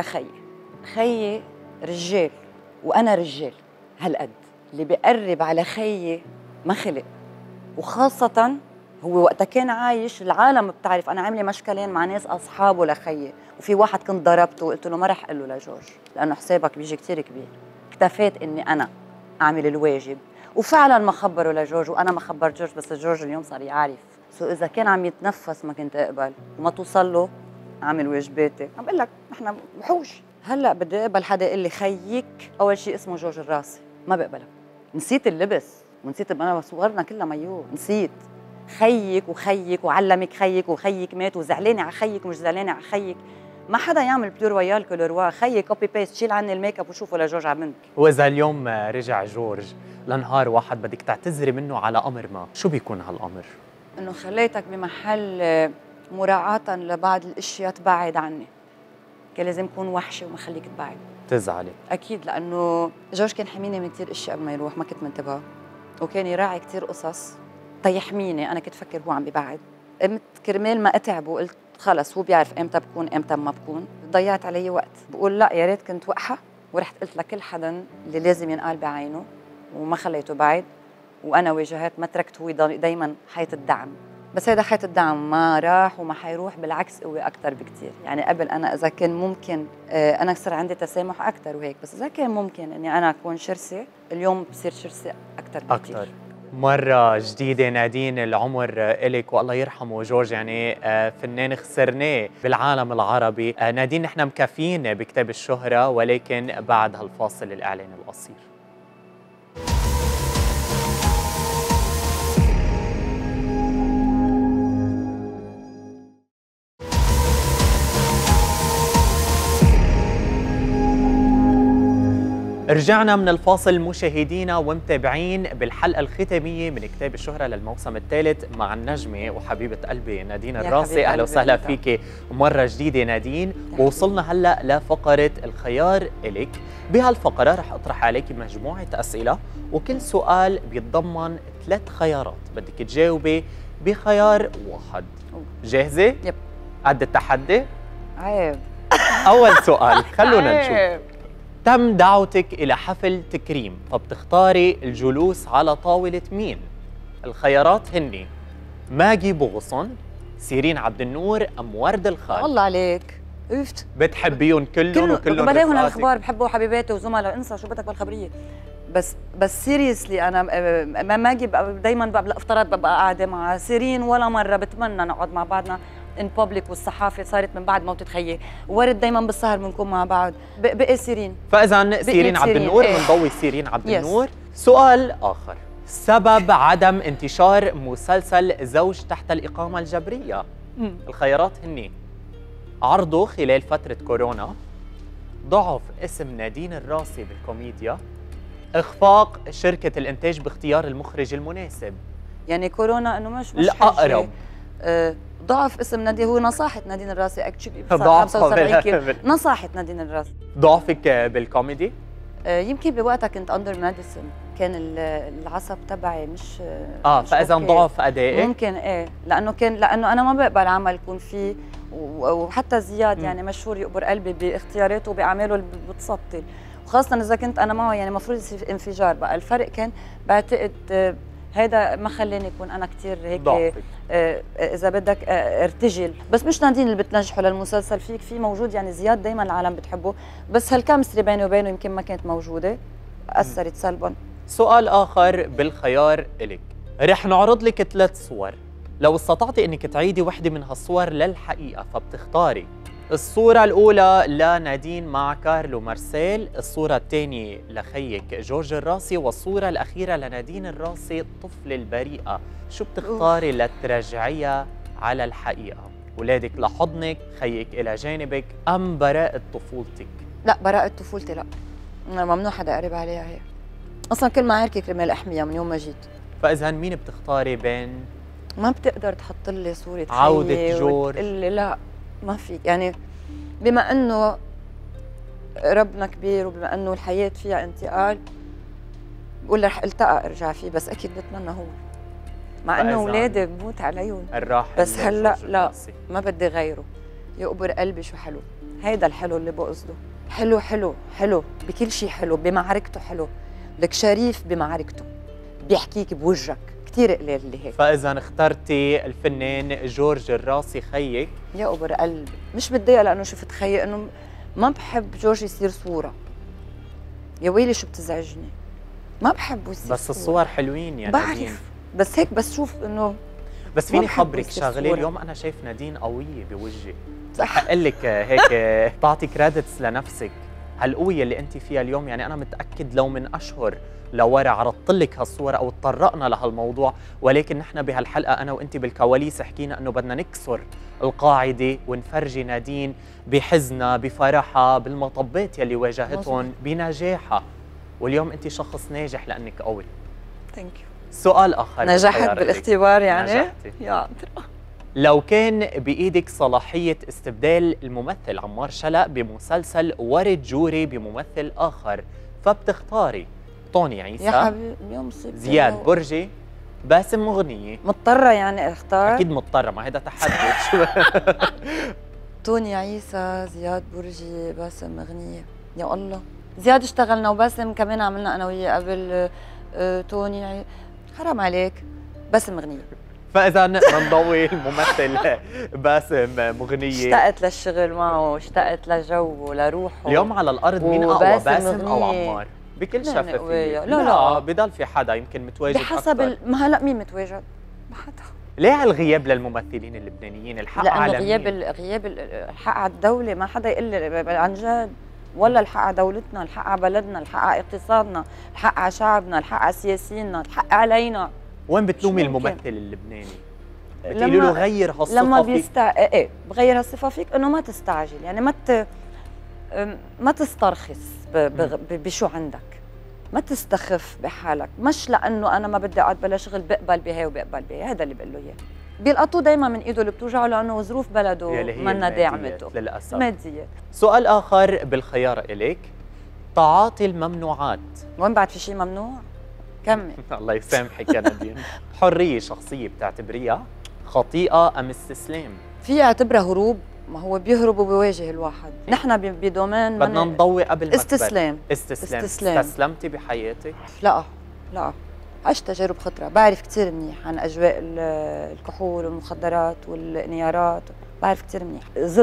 خيي رجال وانا رجال هالقد، اللي بيقرب على خيي ما خلق، وخاصة هو وقتها كان عايش العالم بتعرف أنا عاملة مشكلين مع ناس أصحابه لخيي، وفي واحد كنت ضربته وقلت له ما رح أقول له لجورج لأنه حسابك بيجي كتير كبير. اكتفيت إني أنا أعمل الواجب، وفعلا ما خبروا لجورج وأنا ما خبرت جورج، بس جورج اليوم صار يعرف. إذا كان عم يتنفس ما كنت أقبل وما توصل له أعمل واجباتي. عم بقول لك نحن وحوش. هلا بدي أقبل حدا يقول لي خيك أول شيء اسمه جورج الراسي، ما بقبلها. نسيت اللبس ونسيت انا صورنا كلها مايو، نسيت خيك وعلمك خيك وخيك مات وزعلانه على خيك ومش زعلانه على خيك. ما حدا يعمل بلور ويال كولوروا، خيي كوبي بيست، شيل عني الميك اب وشوفوا لجورج عم منك. واذا اليوم رجع جورج لنهار واحد بدك تعتذري منه على امر ما، شو بيكون هالامر؟ انه خليتك بمحل مراعاة لبعض الاشياء تبعد عني. كان لازم اكون وحشه وما خليك تبعد. تزعلي؟ اكيد، لانه جورج كان حميني من كثير اشياء قبل ما يروح ما كنت منتبهه، وكان يراعي كثير قصص تيحميني. انا كنت فكر هو عم ببعد قمت كرمال ما اتعب وقلت خلص هو بيعرف امتى بكون امتى ما بكون، ضيعت علي وقت. بقول لا يا ريت كنت وقحه ورحت قلت لكل حدا اللي لازم ينقال بعينه وما خليته بعد، وانا واجهت ما تركت هو دائما حيط الدعم. بس هذا حيط الدعم ما راح وما حيروح، بالعكس قوي اكثر بكثير. يعني قبل انا اذا كان ممكن انا صار عندي تسامح اكثر وهيك، بس اذا كان ممكن اني انا اكون شرسه اليوم بصير شرسه اكثر بكثير. أكتر. مرة جديدة نادين، العمر إلك والله يرحمه جورج، يعني فنان خسرناه بالعالم العربي. نادين نحن مكافيين بكتاب الشهرة، ولكن بعد هالفاصل الإعلان القصير. رجعنا من الفاصل مشاهدينا ومتابعين بالحلقة الختامية من كتاب الشهرة للموسم الثالث مع النجمة وحبيبة قلبي نادين الراسي. أهلا وسهلا فيك مرة جديدة نادين. ووصلنا هلأ لفقرة الخيار إلك. بهالفقرة رح أطرح عليك مجموعة أسئلة، وكل سؤال بيتضمن 3 خيارات، بدك تجاوبي بخيار واحد. جاهزة؟ يب. قد التحدي؟ عيب. أول سؤال خلونا نشوف. تم دعوتك إلى حفل تكريم، فبتختاري الجلوس على طاولة مين؟ الخيارات هني ماجي بوغصن، سيرين عبد النور، أم ورد الخال؟ الله عليك، عرفت. بتحبيهم كلهم وكلهم بلاهم رفقاتك؟ الاخبار بحبه حبيباتي وزملاء، انسى شو بدك بالخبريه. بس سيريسلي انا ما اجي دائما افترض ببقى قاعده مع سيرين، ولا مره بتمنى نقعد مع بعضنا ان بابليك، والصحافه صارت من بعد موت تخيي. ورد دائما بالسهر بنكون مع بعض. بقي سيرين. فاذا سيرين عبد النور، بنضوي سيرين عبد النور. سؤال اخر، سبب عدم انتشار مسلسل زوج تحت الاقامه الجبريه؟ الخيارات هني عرضه خلال فتره كورونا، ضعف اسم نادين الراسي بالكوميديا، اخفاق شركه الانتاج باختيار المخرج المناسب. يعني كورونا انه مش الأقرب. ضعف اسم نادين، هو نصاحة نادين الراسي اكشلي ضعف 75 كيلو. نصاحة نادين الراسي. ضعفك بالكوميدي؟ يمكن بوقتها كنت اندر ميديسن، كان العصب تبعي مش فاذا ضعف ادائي ممكن. لانه انا ما بقبل عمل يكون فيه، وحتى زياد يعني مشهور يقبر قلبي باختياراته وباعماله اللي بتسطل، وخاصة إذا كنت أنا معه يعني المفروض يصير انفجار. بقى الفرق كان بعتقد هيدا ما خلاني أكون أنا كتير هيك إذا بدك ارتجل. بس مش نادين اللي بتنجحه للمسلسل، في موجود يعني زياد دايما العالم بتحبه، بس هالكمستري بيني وبينه يمكن ما كانت موجودة، أثرت سلبا. سؤال آخر بالخيار إلك، رح نعرض لك 3 صور، لو استطعتي إنك تعيدي وحدة من هالصور للحقيقة فبتختاري الصورة الأولى لنادين مع كارلو مارسيل، الصورة الثانية لخيك جورج الراسي، والصورة الأخيرة لنادين الراسي الطفل البريئة. شو بتختاري لترجعيها على الحقيقة؟ أولادك لحضنك، خيك إلى جانبك، أم براءة طفولتك؟ لا، براءة طفولتي لا، ممنوع حدا قريب عليها هي. أصلا كل معاركي كرمال أحميها من يوم ما جيت. فإذا مين بتختاري بين؟ ما بتقدر تحط لي صورة عودة جورج؟ لا ما في، يعني بما انه ربنا كبير وبما انه الحياه فيها انتقال، بقول رح التقى ارجع فيه، بس اكيد بتمنى هو، مع انه اولادي بموت عليهم الراحل، بس هلا لا ما بدي غيره. يقبر قلبي شو حلو، هيدا الحلو اللي بقصده. حلو حلو حلو بكل شيء، حلو بمعركته، حلو لك شريف بمعركته، بيحكيك بوجهك، كثير قليل اللي هيك. فاذا اخترتي الفنان جورج الراسي خيك؟ يا قبر قلبي، مش بتضايق لانه شفت خيي، انه ما بحب جورج يصير صوره. يا ويلي شو بتزعجني، ما بحبه يصير بس صورة. الصور حلوين يعني بعرف نادين. بس هيك بس شوف انه بس فيني خبرك شغله، اليوم انا شايف نادين قويه بوجهي، صح. حق لك هيك تعطي كريدتس لنفسك. هالقويه اللي انت فيها اليوم، يعني انا متاكد لو من اشهر لورا عرضت لك هالصوره او تطرقنا لهالموضوع، ولكن نحن بهالحلقه انا وانت بالكواليس حكينا انه بدنا نكسر القاعده ونفرجي نادين بحزنها، بفرحها، بالمطبات يلي واجهتهم، بنجاحها. واليوم انت شخص ناجح لانك قوي. ثانك يو. سؤال اخر، نجحت بالاختبار يعني؟ نجحتي. يا لو كان بإيدك صلاحية استبدال الممثل عمار شلق بمسلسل ورد جوري بممثل آخر، فبتختاري طوني عيسى، يا حبيبي يا مصيبتي، زياد برجي، باسم مغنية. مضطرة يعني اختار؟ اكيد مضطرة، ما هيدا تحدي. شو توني عيسى، زياد برجي، باسم مغنية. يا الله، زياد اشتغلنا وباسم كمان عملنا انا وياه قبل. توني حرام عليك، باسم مغنية. فاذا منضوي الممثل باسم مغنية. اشتقت للشغل معه، اشتقت لجوه لروحه. اليوم على الارض مين اقوى، باسم او عمار؟ بكل شفافية. لا بضل في حدا يمكن متواجد بحسب أكتر. ما هلا مين متواجد؟ ما حدا. ليه الغياب للممثلين اللبنانيين؟ الحق على لأنه غياب الحق على الدولة، ما حدا يقول لي عن جد. ولا الحق على دولتنا، الحق على بلدنا، الحق على اقتصادنا، الحق على شعبنا، الحق على سياسينا، الحق علينا. وين بتلومي الممثل اللبناني؟ بتقولي له غير هالصفة لما فيك؟ ايه بغير هالصفة فيك، انه ما تستعجل، يعني ما تسترخص بشو عندك، ما تستخف بحالك، مش لانه انا ما بدي اقعد بلا شغل بقبل بهي وبقبل بهي، هذا اللي بقول له اياه. بيلقطوه دايما من ايده اللي بتوجعه لانه ظروف بلده منا داعمته للاسف. ماديات. سؤال اخر بالخيار اليك، تعاطي الممنوعات. وين بعد في شيء ممنوع؟ كمل. الله يسامحك يا نادين. حرية شخصية بتعتبريها خطيئة ام استسلام؟ في اعتبرها هروب، ما هو بيهرب وبيواجه الواحد. نحن بدومين بدنا نضوي قبل ما استسلام. استسلمتي بحياتك؟ لا عشت تجارب خطرة، بعرف كثير منيح عن أجواء الكحول والمخدرات والانهيارات، بعرف كثير منيح.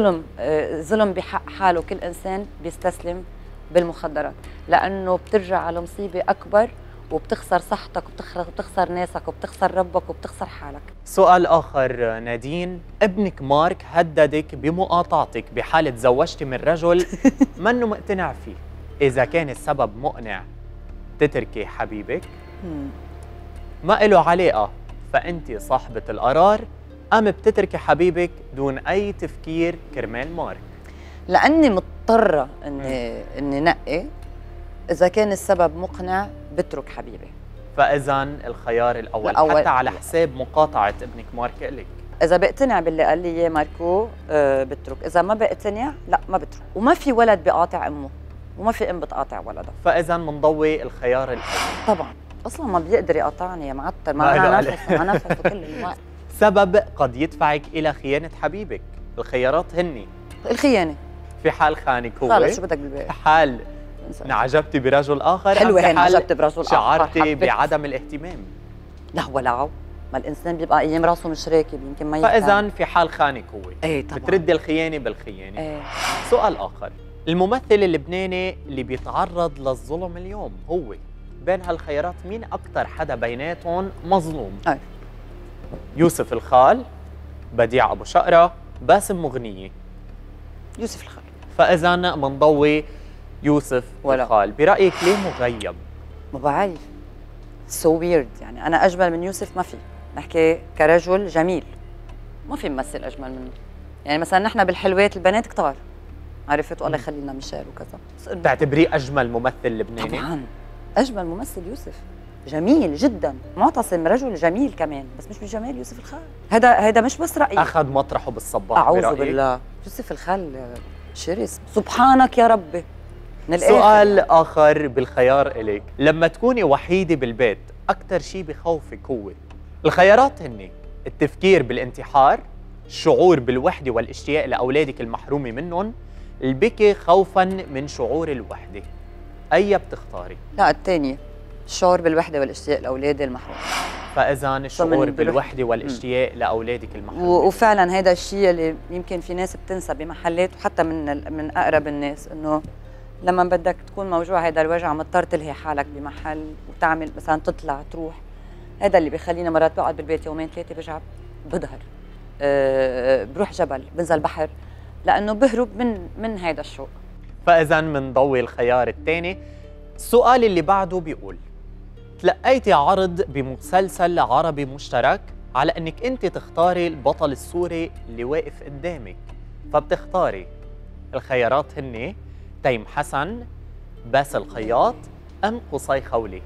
ظلم بحق حاله، كل إنسان بيستسلم بالمخدرات لأنه بترجع على مصيبة أكبر وبتخسر صحتك وبتخسر ناسك وبتخسر ربك وبتخسر حالك. سؤال آخر نادين، ابنك مارك هددك بمقاطعتك بحالة تزوجتي من رجل منه مقتنع فيه، إذا كان السبب مقنع تتركي حبيبك؟ ما إله علاقة، فأنت صاحبة القرار، أم بتتركي حبيبك دون أي تفكير كرمال مارك؟ لأني مضطرة إني نقي، إذا كان السبب مقنع بترك حبيبي. فإذا الخيار الأول حتى على حساب مقاطعة ابنك مارك إلك. إذا بقتنع باللي قال لي إياه ماركو بترك، إذا ما بقتنع لا ما بترك. وما في ولد بقاطع أمه وما في أم بتقاطع ولدها. فإذا منضوي الخيار الأول. طبعا أصلا ما بيقدر يقاطعني يا معطل، ما أنا نفسه كل الوقت. سبب قد يدفعك إلى خيانة حبيبك، الخيارات هني الخيانة في حال خانك هو، خلص شو بدك بالباقي، حال انعجبتي برجل آخر، حلوة هي انعجبت برجل آخر، شعرتي بعدم الاهتمام. لا ولعوا، ما الإنسان بيبقى أيام راسه مش راكب، يمكن ما يفهم. فإذا في حال خانك هو ايه طبعا بتردي الخيانة بالخيانة. ايه. سؤال آخر، الممثل اللبناني اللي بيتعرض للظلم اليوم هو بين هالخيارات مين أكتر حدا بيناتهم مظلوم؟ ايه. يوسف الخال، بديع أبو شقرة، باسم مغنية. يوسف الخال. فإذا منضوي يوسف الخال. برأيك ليه مغيب؟ ما بعرف، سو ويرد، يعني أنا أجمل من يوسف ما في، نحكي كرجل جميل ما في ممثل أجمل منه. يعني مثلا نحن بالحلوات البنات كتار، عرفت، والله يخلينا ميشيل وكذا. بتعتبريه أجمل ممثل لبناني؟ طبعا أجمل ممثل يوسف، جميل جدا، معتصم رجل جميل كمان، بس مش بجمال يوسف الخال. هذا مش بس رأيي، أخذ مطرحه بالصباح. أعوذ بالله، يوسف الخال شرس، سبحانك يا ربي. سؤال آخر بالخيار إليك، لما تكوني وحيدة بالبيت أكثر شيء بخوفك هو؟ الخيارات هن التفكير بالانتحار، الشعور بالوحدة والاشتياق لأولادك المحرومة منهم، البكي خوفاً من شعور الوحدة. أي بتختاري؟ لا الثانية، الشعور بالوحدة والاشتياق لأولادي المحرومة. فإذا الشعور بالوحدة والاشتياق لأولادك المحرومة. وفعلا هذا الشيء اللي يمكن في ناس بتنسى بمحلات وحتى من أقرب الناس، إنه لما بدك تكون موجوع هذا الوجع مضطر تلهي حالك بمحل وتعمل مثلا تطلع تروح. هذا اللي بيخلينا مرات بقعد بالبيت يومين ثلاثة برجع بظهر، بروح جبل، بنزل بحر، لأنه بهرب من هذا الشوق. فإذا منضوي الخيار الثاني. السؤال اللي بعده بيقول، تلقيتي عرض بمسلسل عربي مشترك على انك انت تختاري البطل السوري اللي واقف قدامك، فبتختاري الخيارات هن تيم حسن، باسل خياط، ام قصي خولي؟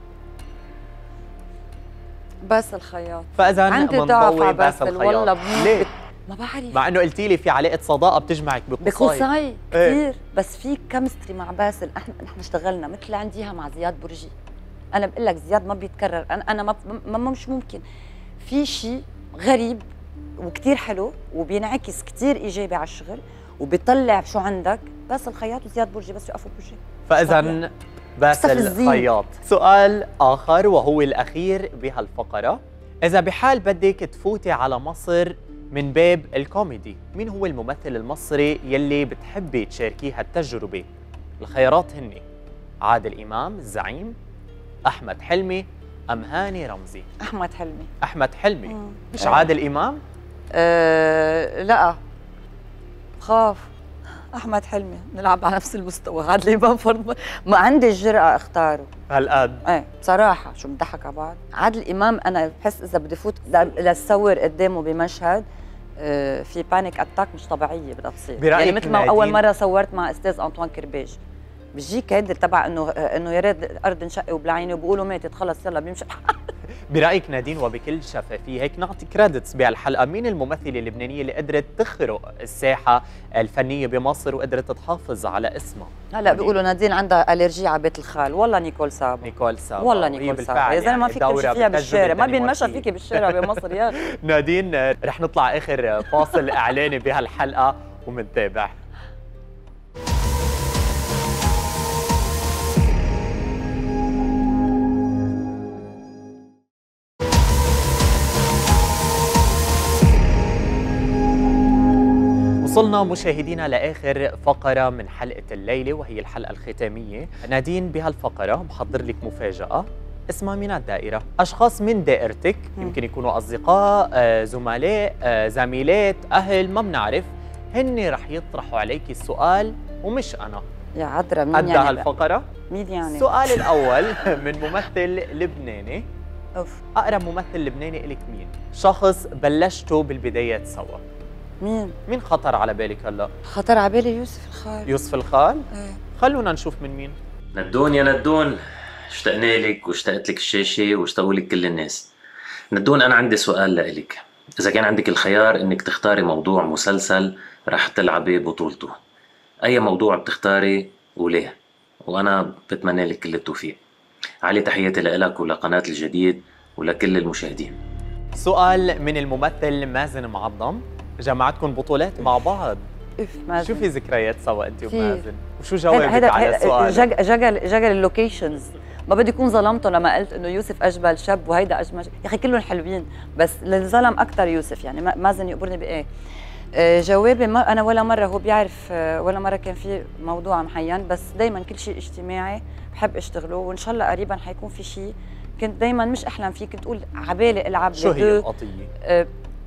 باسل خياط. فاذا عندي ضعف على باسل باسل خياط. والله ليه؟ ما بعرف، مع انه قلتي لي في علاقه صداقه بتجمعك بقصي كثير، بس في كيمستري مع باسل، نحن اشتغلنا مثل عنديها مع زياد برجي، انا بقول لك زياد ما بيتكرر، انا ما مش ممكن. في شيء غريب وكتير حلو وبينعكس كتير ايجابي على الشغل وبيطلع شو عندك. باسل الخياط وزياد برجي بس يوقفوا بوجهي. فاذا باسل الخياط. سؤال اخر وهو الاخير بهالفقره، اذا بحال بدك تفوتي على مصر من باب الكوميدي، مين هو الممثل المصري يلي بتحبي تشاركيه هالتجربه؟ الخيارات هن عادل امام الزعيم، احمد حلمي، ام هاني رمزي؟ احمد حلمي. احمد حلمي. مش عادل امام؟ لا خاف. احمد حلمي، نلعب على نفس المستوى. عادل امام فرض ما عندي الجرأة اختاره هالقد. ايه بصراحة شو بنضحك على بعض. عادل امام انا بحس اذا بدي فوت لتصور قدامه بمشهد في بانيك اتاك مش طبيعية بدها تصير. يعني مثل ما اول مرة صورت مع استاذ انطوان كرباج، بيجيك هيدا تبع انه يا ريت الارض انشق وبالعينه وبقولوا ماتت خلص يلا بيمشي. برايك نادين وبكل شفافيه هيك نعطي كريدتس بهالحلقه، مين الممثله اللبنانيه اللي قدرت تخرق الساحه الفنيه بمصر وقدرت تحافظ على اسمها؟ هلا بيقولوا نادين عندها الرجي على بيت الخال. والله نيكول سابا. نيكول سابا. والله نيكول سابا يا زلمه ما فيك تمشي فيها بالشارع، ما بينمشى فيكي بالشارع بمصر يا نادين رح نطلع اخر فاصل اعلاني بهالحلقه ومنتابع. وصلنا مشاهدينا لآخر فقرة من حلقة الليلة وهي الحلقة الختامية. نادين بهالفقرة محضر لك مفاجأة اسمها من الدائرة. أشخاص من دائرتك يمكن يكونوا أصدقاء، زملاء، زميلات، أهل، ما بنعرف، هن رح يطرحوا عليك السؤال ومش أنا. يا عذرا مين يعني هالفقرة؟ مين يعني؟ السؤال الأول من ممثل لبناني. أوف. أقرب ممثل لبناني إلك مين؟ شخص بلشتوا بالبدايات سوا. مين خطر على بالك هلا؟ خطر على بالي يوسف الخال. يوسف الخال؟ ايه. خلونا نشوف من مين. ندون يا ندون، اشتقنا لك واشتقت لك الشاشة واشتقوا لك كل الناس. ندون أنا عندي سؤال لإلك، إذا كان عندك الخيار إنك تختاري موضوع مسلسل رح تلعبي بطولته، أي موضوع بتختاري وليه؟ وأنا بتمنى لك كل التوفيق. علي تحياتي لإلك ولقناة الجديد ولكل المشاهدين. سؤال من الممثل مازن معظم، جمعتكم بطولات مع بعض. مازن. شو في ذكريات سوا انت ومازن؟ وشو جوابك على السؤال؟ جقل اللوكيشنز. ما بدي اكون ظلمته لما قلت انه يوسف اجمل شاب وهيدا اجمل، يا اخي كلهم حلوين بس اللي ظلم اكثر يوسف. يعني مازن يقبرني بايه؟ جوابي ما انا ولا مره، هو بيعرف ولا مره كان في موضوع محين، بس دائما كل شيء اجتماعي بحب اشتغله، وان شاء الله قريبا حيكون في شيء. كنت دائما مش احلم فيه، كنت اقول عبالي العب. شو هي القضيه؟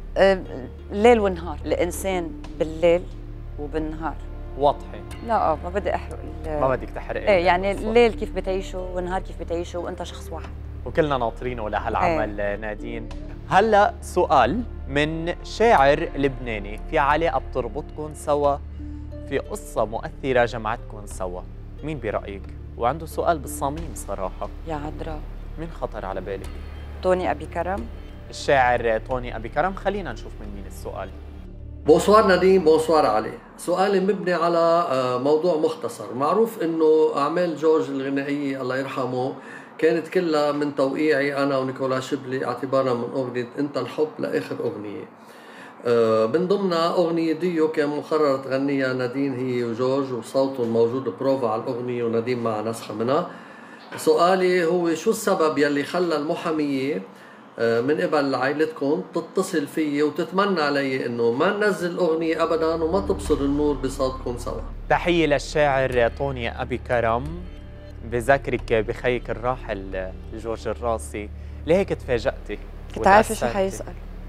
ليل ونهار، الانسان بالليل وبالنهار. واضحه. لا ما بدي احرق ما بدك تحرقي. ايه يعني الليل كيف بتعيشه والنهار كيف بتعيشه وانت شخص واحد. وكلنا ناطرينه لهالعمل. ايه. نادين هلا سؤال من شاعر لبناني في علاقه بتربطكم سوا، في قصه مؤثره جمعتكم سوا، مين برايك؟ وعنده سؤال بالصميم صراحه. يا عذرا مين خطر على بالك؟ توني ابي كرم. الشاعر توني أبي كرم. خلينا نشوف من مين السؤال. بونسوار نادين، بونسوار علي. سؤالي مبني على موضوع مختصر. معروف انه اعمال جورج الغنائيه الله يرحمه كانت كلها من توقيعي انا ونيكولا شبلي، اعتبارا من اغنيه انت الحب لاخر اغنيه. من ضمنها اغنيه ديو كان مقرر تغنيها نادين هي وجورج، وصوتهم موجود بروفا على الاغنيه ونادين مع نسخه منها. سؤالي هو شو السبب يلي خلى المحاميه من قبل عائلتكم تتصل فيي وتتمنى علي انه ما ننزل اغنيه ابدا وما تبصر النور بصوتكم سوا. تحيه للشاعر توني ابي كرم. بذكرك بخيك الراحل جورج الراسي، ليه هيك تفاجأتي؟ كنت عارفه شو حيسأل.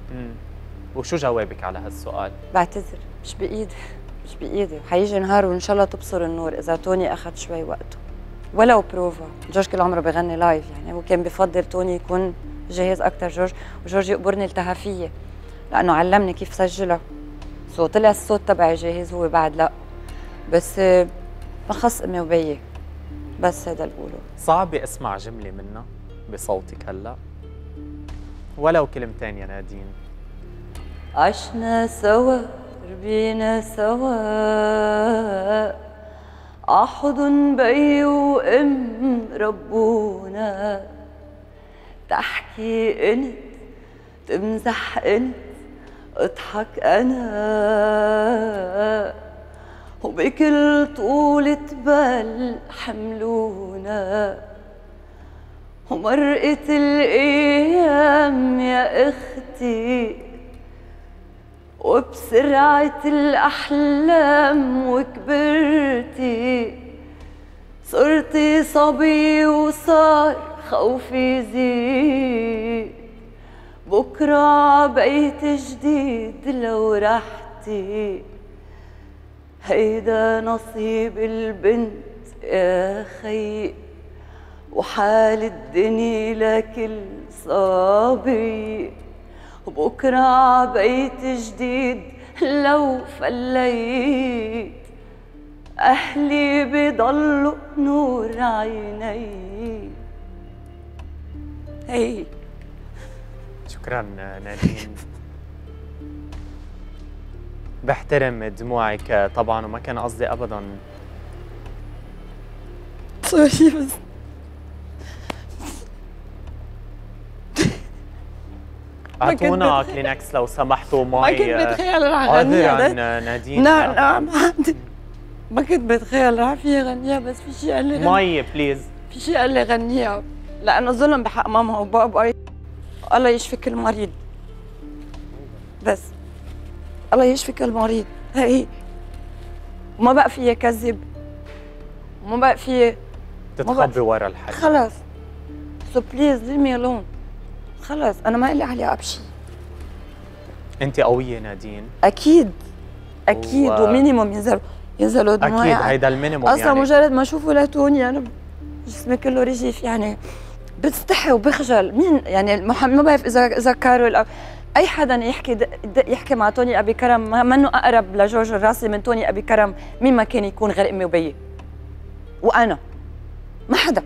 وشو جوابك على هالسؤال؟ بعتذر، مش بايدي، مش بايدي، وحيجي نهار وان شاء الله تبصر النور اذا توني اخذ شوي وقته. ولو بروفا، جورج كل عمره بغني لايف، يعني هو كان بفضل توني يكون جاهز اكثر جورج، وجورج يقبرني التهافيه لانه علمني كيف سجلها. طلع الصوت تبعي جاهز، هو بعد لا، بس ما خص امي وبيي، بس هذا اللي بقوله. صعب اسمع جمله منها بصوتك هلا، ولو كلمتين يا نادين. عشنا سوا ربينا سوا عحضن بي وام ربونا، تحكي انت تمزح انت اضحك انا، وبكل طولة بال حملونا، ومرقت الايام يا اختي وبسرعة الأحلام وكبرتي، صرتي صبي وصار خوفي يزيد، بكرة عبيت جديد لو رحتي، هيدا نصيب البنت يا خي، وحال الدنيا لكل صبي، وبكرة عبيت جديد لو فليت، أهلي بضلوا نور عيني. هي شكرا نادين. بحترم دموعك طبعا وما كان قصدي ابدا. سوري بس اعطونا كلينكس لو سمحتوا مي. ما كنت بتخيل رح اغنيها نادين. نعم ما كنت بتخيل رح فيها غنيها، بس في شيء قال لي مي بليز. في شيء قال لي غنيها لانه ظلم بحق ماما وبابا. الله يشفي كل مريض، بس الله يشفي كل مريض. هي وما بقى فيها كذب، وما بقى فيها تتخبي ورا الحل. خلص سو بليز ليف مي الون. خلص انا ما لي عليها ابشي. انت قويه نادين. اكيد اكيد ومينيموم ينزلوا دموعي. اكيد هيدا المينيموم اصلا يعني. مجرد ما اشوفه لتوني انا جسمي كله رجيف، يعني بستحي وبخجل. مين يعني ما بعرف اذا كارول او اي حدا يحكي مع توني ابي كرم منه اقرب لجورج الراسي من توني ابي كرم. مين ما كان يكون غير امي وبيي وانا، ما حدا.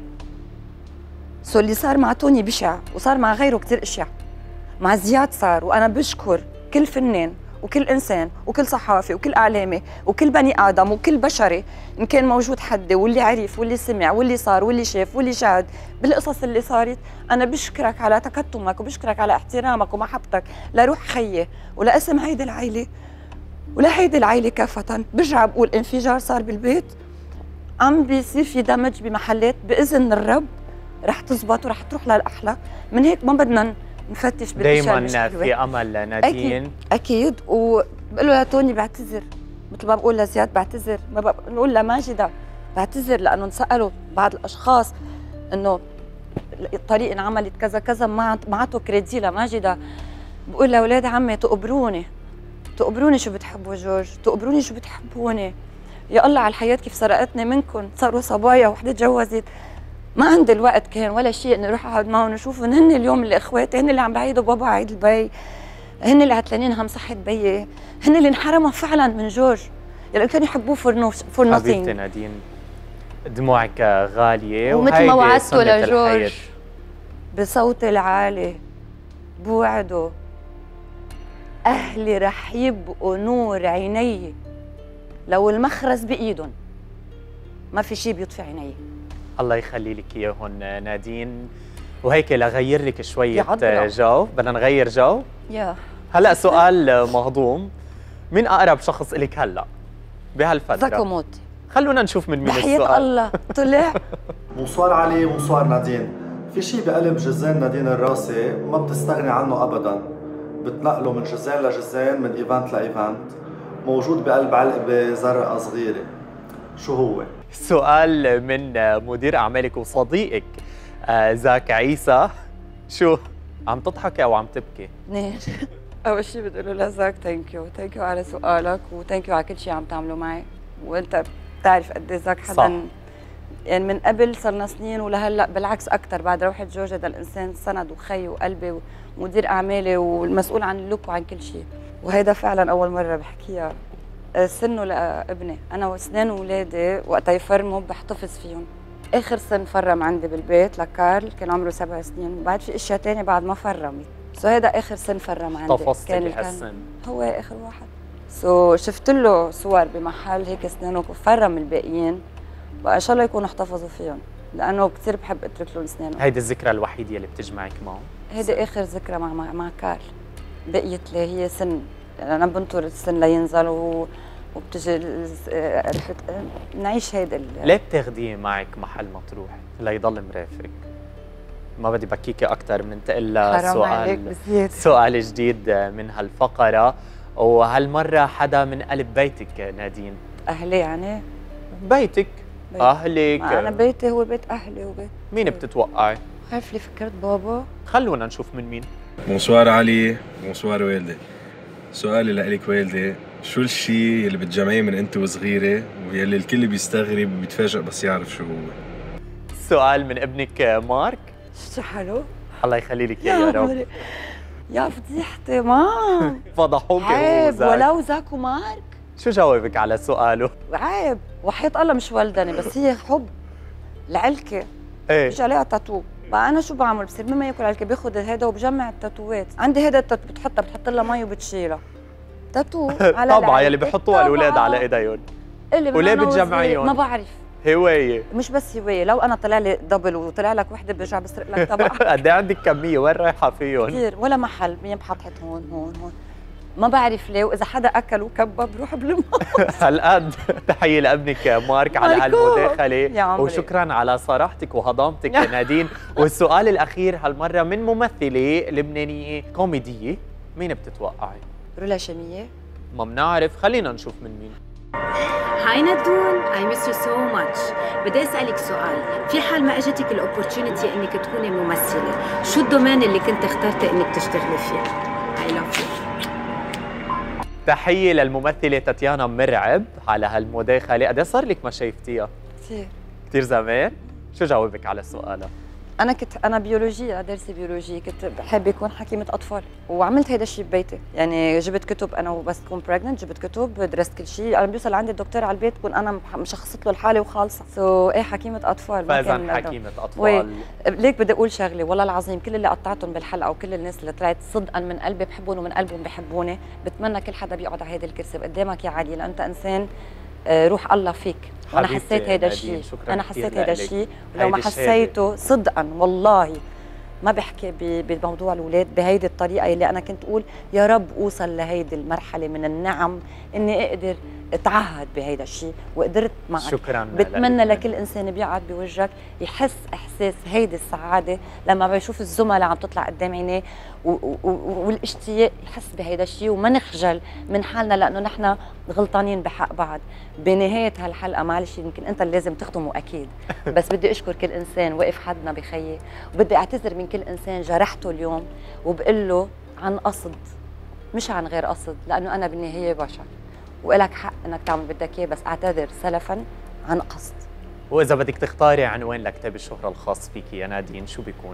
سو اللي صار مع توني بشع، وصار مع غيره كثير اشياء. مع زياد صار، وانا بشكر كل فنان وكل انسان وكل صحافي وكل اعلامي وكل بني ادم وكل بشري ان كان موجود حدي، واللي عرف واللي سمع واللي صار واللي شاف واللي شاهد بالقصص اللي صارت. انا بشكرك على تكتمك وبشكرك على احترامك ومحبتك لروح خيي ولاسم هيدي العائله ولا هيدي العائله كافه. برجع بقول انفجار صار بالبيت، عم بيصير في دمج بمحلات، باذن الرب رح تزبط ورح تروح للاحلى. من هيك ما بدنا نفتش بالاشياء اللي مش حلوة. دايما في امل نادين. اكيد وبقول له لتوني بعتذر، مثل ما بقول لزياد بعتذر، ما بقول لماجده بعتذر لانه انسالوا بعض الاشخاص انه الطريق انعملت كذا كذا، ما عطوا كريدي لماجده. بقول لاولاد عمي تقبروني شو بتحبوا جورج، تقبروني شو بتحبوني. يا الله على الحياه كيف سرقتني منكم، صاروا صبايا وحده تجوزت، ما عندي الوقت كان ولا شيء اني اروح اقعد معهم ونشوفهم. هن اليوم اللي اخواتي، هن اللي عم بعيدوا بابا عيد البي، هن اللي عتلانين هم صحة بيي، هن اللي انحرموا فعلا من جورج يلي كانوا يحبوه فور نوثينغ. حبيبتي نادين دموعك غالية، ومثل ما وعدته لجورج بصوتي العالي بوعده اهلي رح يبقوا نور عيني لو المخرز بايدهم، ما في شيء بيطفي عيني. الله يخلي لك اياهم نادين. وهيك لغير لك شوية جو، بدنا نغير جو. هلا سؤال مهضوم، مين أقرب شخص إلك هلا بهالفترة؟ زكو موتي. خلونا نشوف من مين السؤال. بحياة الله طلع. بونسوار علي، بونسوار نادين. في شيء بقلب جزان نادين الراسي ما بتستغني عنه أبدا، بتنقله من جزان لجزان، من إيفانت لإيفانت، موجود بقلب علبة زرقاء صغيرة. شو هو؟ سؤال من مدير أعمالك وصديقك زاك عيسى. شو عم تضحكي أو عم تبكي؟ أول شيء بدي أقول له لزاك ثانك يو على سؤالك، وثانك يو على كل شيء عم تعمله معي. وأنت بتعرف قد إيه زاك حدا صح. يعني من قبل صرنا سنين ولهلا بالعكس أكثر بعد روحة جورج. هذا الإنسان سند وخي وقلبي ومدير أعمالي والمسؤول عن اللوك وعن كل شيء. وهيدا فعلا أول مرة بحكيها. سنه لابني، أنا وسنان أولادي وقتها يفرموا بحتفظ فيهم. آخر سن فرم عندي بالبيت لكارل كان عمره 7 سنين، وبعد في اشياء ثانيه بعد ما فرمت. هيدا اخر سن فرم عندي. تفصلي بهالسن؟ هو اخر واحد. شفت له صور بمحل هيك اسنانه فرم الباقيين، بقى ان شاء الله يكونوا احتفظوا فيهم، لانه كثير بحب اترك لهم اسنانهم. هيدي الذكرى الوحيده اللي بتجمعك معه؟ هيدي اخر ذكرى مع كارل. بقيت لي هي سن، انا بنطر السن لينزل وبتجي نعيش هيدا ليه بتاخديه معك محل ما تروحي ليضل مرافق؟ ما بدي بكيكي اكثر، بننتقل سؤال جديد من هالفقره. وهالمره حدا من قلب بيتك نادين؟ اهلي يعني؟ بيتك اهلك. انا بيتي هو بيت اهلي وبيت مين بتتوقعي؟ عارف لي فكرت بابا. خلونا نشوف من مين. بونسوار علي، بونسوار والدي. سؤالي لإلك والدي، شو الشيء اللي بتجمعيه من انت وصغيره ويلي الكل بيستغرب وبيتفاجئ بس يعرف شو هو؟ سؤال من ابنك مارك. شو حلو؟ الله يخلي لك يا رب. يا فضيحتي مام. فضحوك عيب ولو زاك ومارك. شو جاوبك على سؤاله؟ عيب وحيط الله مش ولدني، بس هي حب العلكه. ايه مش عليها تاتو. بقى انا شو بعمل؟ بصير مما ياكل علكه باخذ هيدا وبجمع التاتوات. عندي هيدا التاتو بتحط لها مي وبتشيلها. تاتو على طبعا يلي بحطوها الاولاد على ايديهم. وليه بتجمعيهم؟ ما بعرف. هوايه. مش بس هوايه، لو انا طلع لي دبل وطلع لك وحده برجع بسرق لك تبع. قد ايه عندك كميه؟ وين رايحه فيهم؟ كثير، ولا محل بينحط هون هون هون. ما بعرف ليه، واذا حدا اكل وكبب بروح بلمه. هالقد. تحيه لابنك مارك على هالمداخله، وشكرا على صراحتك وهضامتك يا نادين. والسؤال الاخير هالمره من ممثله لبنانيه كوميديه، مين بتتوقعي؟ رولا شاميه. ما بنعرف، خلينا نشوف من مين. هاي ندون، I miss you so much. بدي أسألك سؤال، في حال ما اجتك الاوبورتيونيتي انك تكوني ممثلة، شو الدومين اللي كنت اخترتي انك تشتغلي فيه؟ I love you. تحية للممثلة تاتيانا مرعب على هالمداخلة. قد صار لك ما شايفتيها؟ كثير زمان؟ شو جاوبك على سؤالها؟ انا بيولوجيه، دارسه بيولوجيه، كنت بحب اكون حكيمه اطفال، وعملت هيدا الشيء ببيتي، يعني جبت كتب انا وبس كون بريجننت، جبت كتب درست كل شيء، انا بيوصل عندي الدكتور على البيت بكون انا مشخصت له الحاله وخالصه. ايه حكيمه اطفال. فاذا حكيمه اطفال. ليك بدي اقول شغله والله العظيم، كل اللي قطعتهم بالحلقه وكل الناس اللي طلعت صدقا من قلبي بحبهم ومن قلبهم بحبوني، بتمنى كل حدا بيقعد على هيدا الكرسي قدامك يا علي، لانه انت انسان روح الله فيك، وانا حسيت هيدا الشيء، انا حسيت هيدا الشيء، ولو ما حسيته صدقا والله ما بحكي بموضوع الاولاد بهيدي الطريقه اللي انا كنت اقول يا رب اوصل لهيدي المرحله من النعم اني اقدر اتعهد بهيدا الشيء، وقدرت معك. شكرا. بتمنى لكل انسان بيقعد بوجهك يحس احساس هيدي السعاده لما بيشوف الزملاء عم تطلع قدام عينيه والاشتياق، يحس بهيدا الشيء وما نخجل من حالنا، لانه نحن غلطانين بحق بعض. بنهايه هالحلقه معلش يمكن انت اللي لازم تختمه اكيد، بس بدي اشكر كل انسان وقف حدنا بخيي، وبدي اعتذر من كل انسان جرحته اليوم وبقول له عن قصد مش عن غير قصد، لانه انا بالنهايه بشر وإلك حق انك تعمل بدك اياه، بس اعتذر سلفا عن قصد. واذا بدك تختاري عنوان لكتاب الشهرة الخاص فيكي يا نادين شو بيكون؟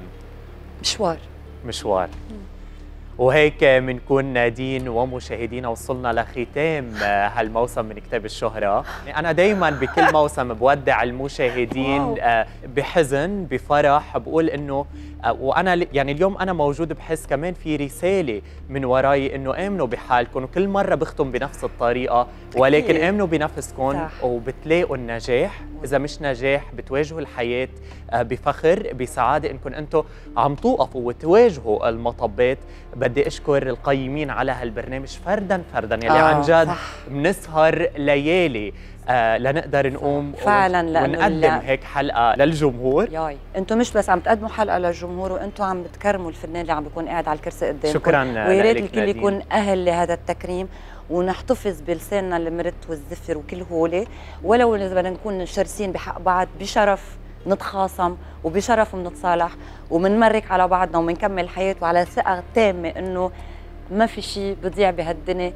مشوار. وهيك بنكون نادين ومشاهدينا وصلنا لختام هالموسم من كتاب الشهرة. أنا دايما بكل موسم بودع المشاهدين بحزن بفرح، بقول إنه وأنا يعني اليوم أنا موجود بحس كمان في رسالة من وراي إنه آمنوا بحالكم، وكل مرة بختم بنفس الطريقة، ولكن آمنوا بنفسكم وبتلاقوا النجاح. إذا مش نجاح بتواجهوا الحياة بفخر بسعادة إنكم أنتم عم توقفوا وتواجهوا المطبات. بدي أشكر القيمين على هالبرنامج فردا يلي عن جد بنسهر ليالي لنقدر نقوم فعلا ونقدم هيك حلقة للجمهور. ياي انتم مش بس عم تقدموا حلقة للجمهور، وانتم عم بتكرموا الفنان اللي عم بيكون قاعد على الكرسي قدامكم. شكرا. ويا ريت الكل يكون أهل لهذا التكريم، ونحتفظ بلساننا المرت والزفر وكل هولي، ولو إذا بدنا نكون شرسين بحق بعض بشرف نتخاصم وبشرف بنتصالح ومنمرك على بعضنا ومنكمل الحياة، وعلى ثقة تامة إنه ما في شيء بضيع بهالدنيا،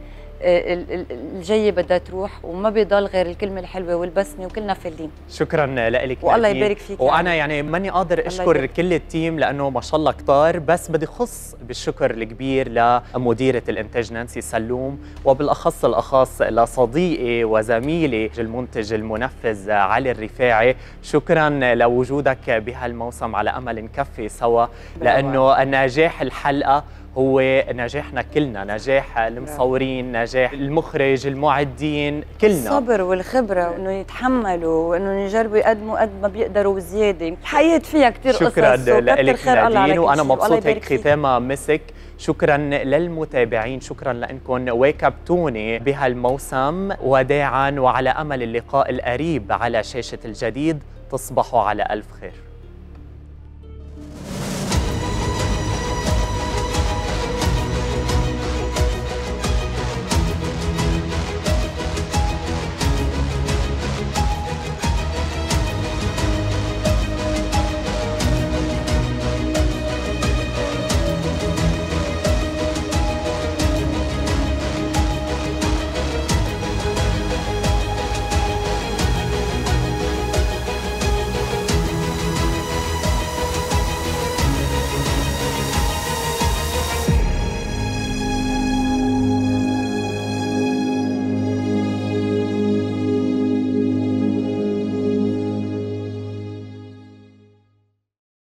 الجاية بدها تروح وما بيضل غير الكلمة الحلوة والبسمة وكلنا فلين. شكرا لك والله يبارك فيك. وأنا يعني ماني قادر أشكر كل التيم لأنه ما شاء الله كتار، بس بدي خص بالشكر الكبير لمديرة الإنتاج نانسي سلوم، وبالأخص الأخص لصديقي وزميلي المنتج المنفذ علي الرفاعي. شكرا لوجودك بهالموسم، على أمل نكفي سوا، لأنه نجاح الحلقة هو نجاحنا كلنا، نجاح المصورين، نجاح المخرج، المعدين، كلنا. الصبر والخبرة وإنه يتحملوا وإنه يجربوا يقدموا قد ما بيقدروا وزيادة. الحياة فيها كتير قصص. شكرا لك نادين، وأنا مبسوط هيك فيك. ختامها مسك. شكرا للمتابعين، شكرا لأنكم واكبتوني بهالموسم، وداعا وعلى أمل اللقاء القريب على شاشة الجديد. تصبحوا على ألف خير.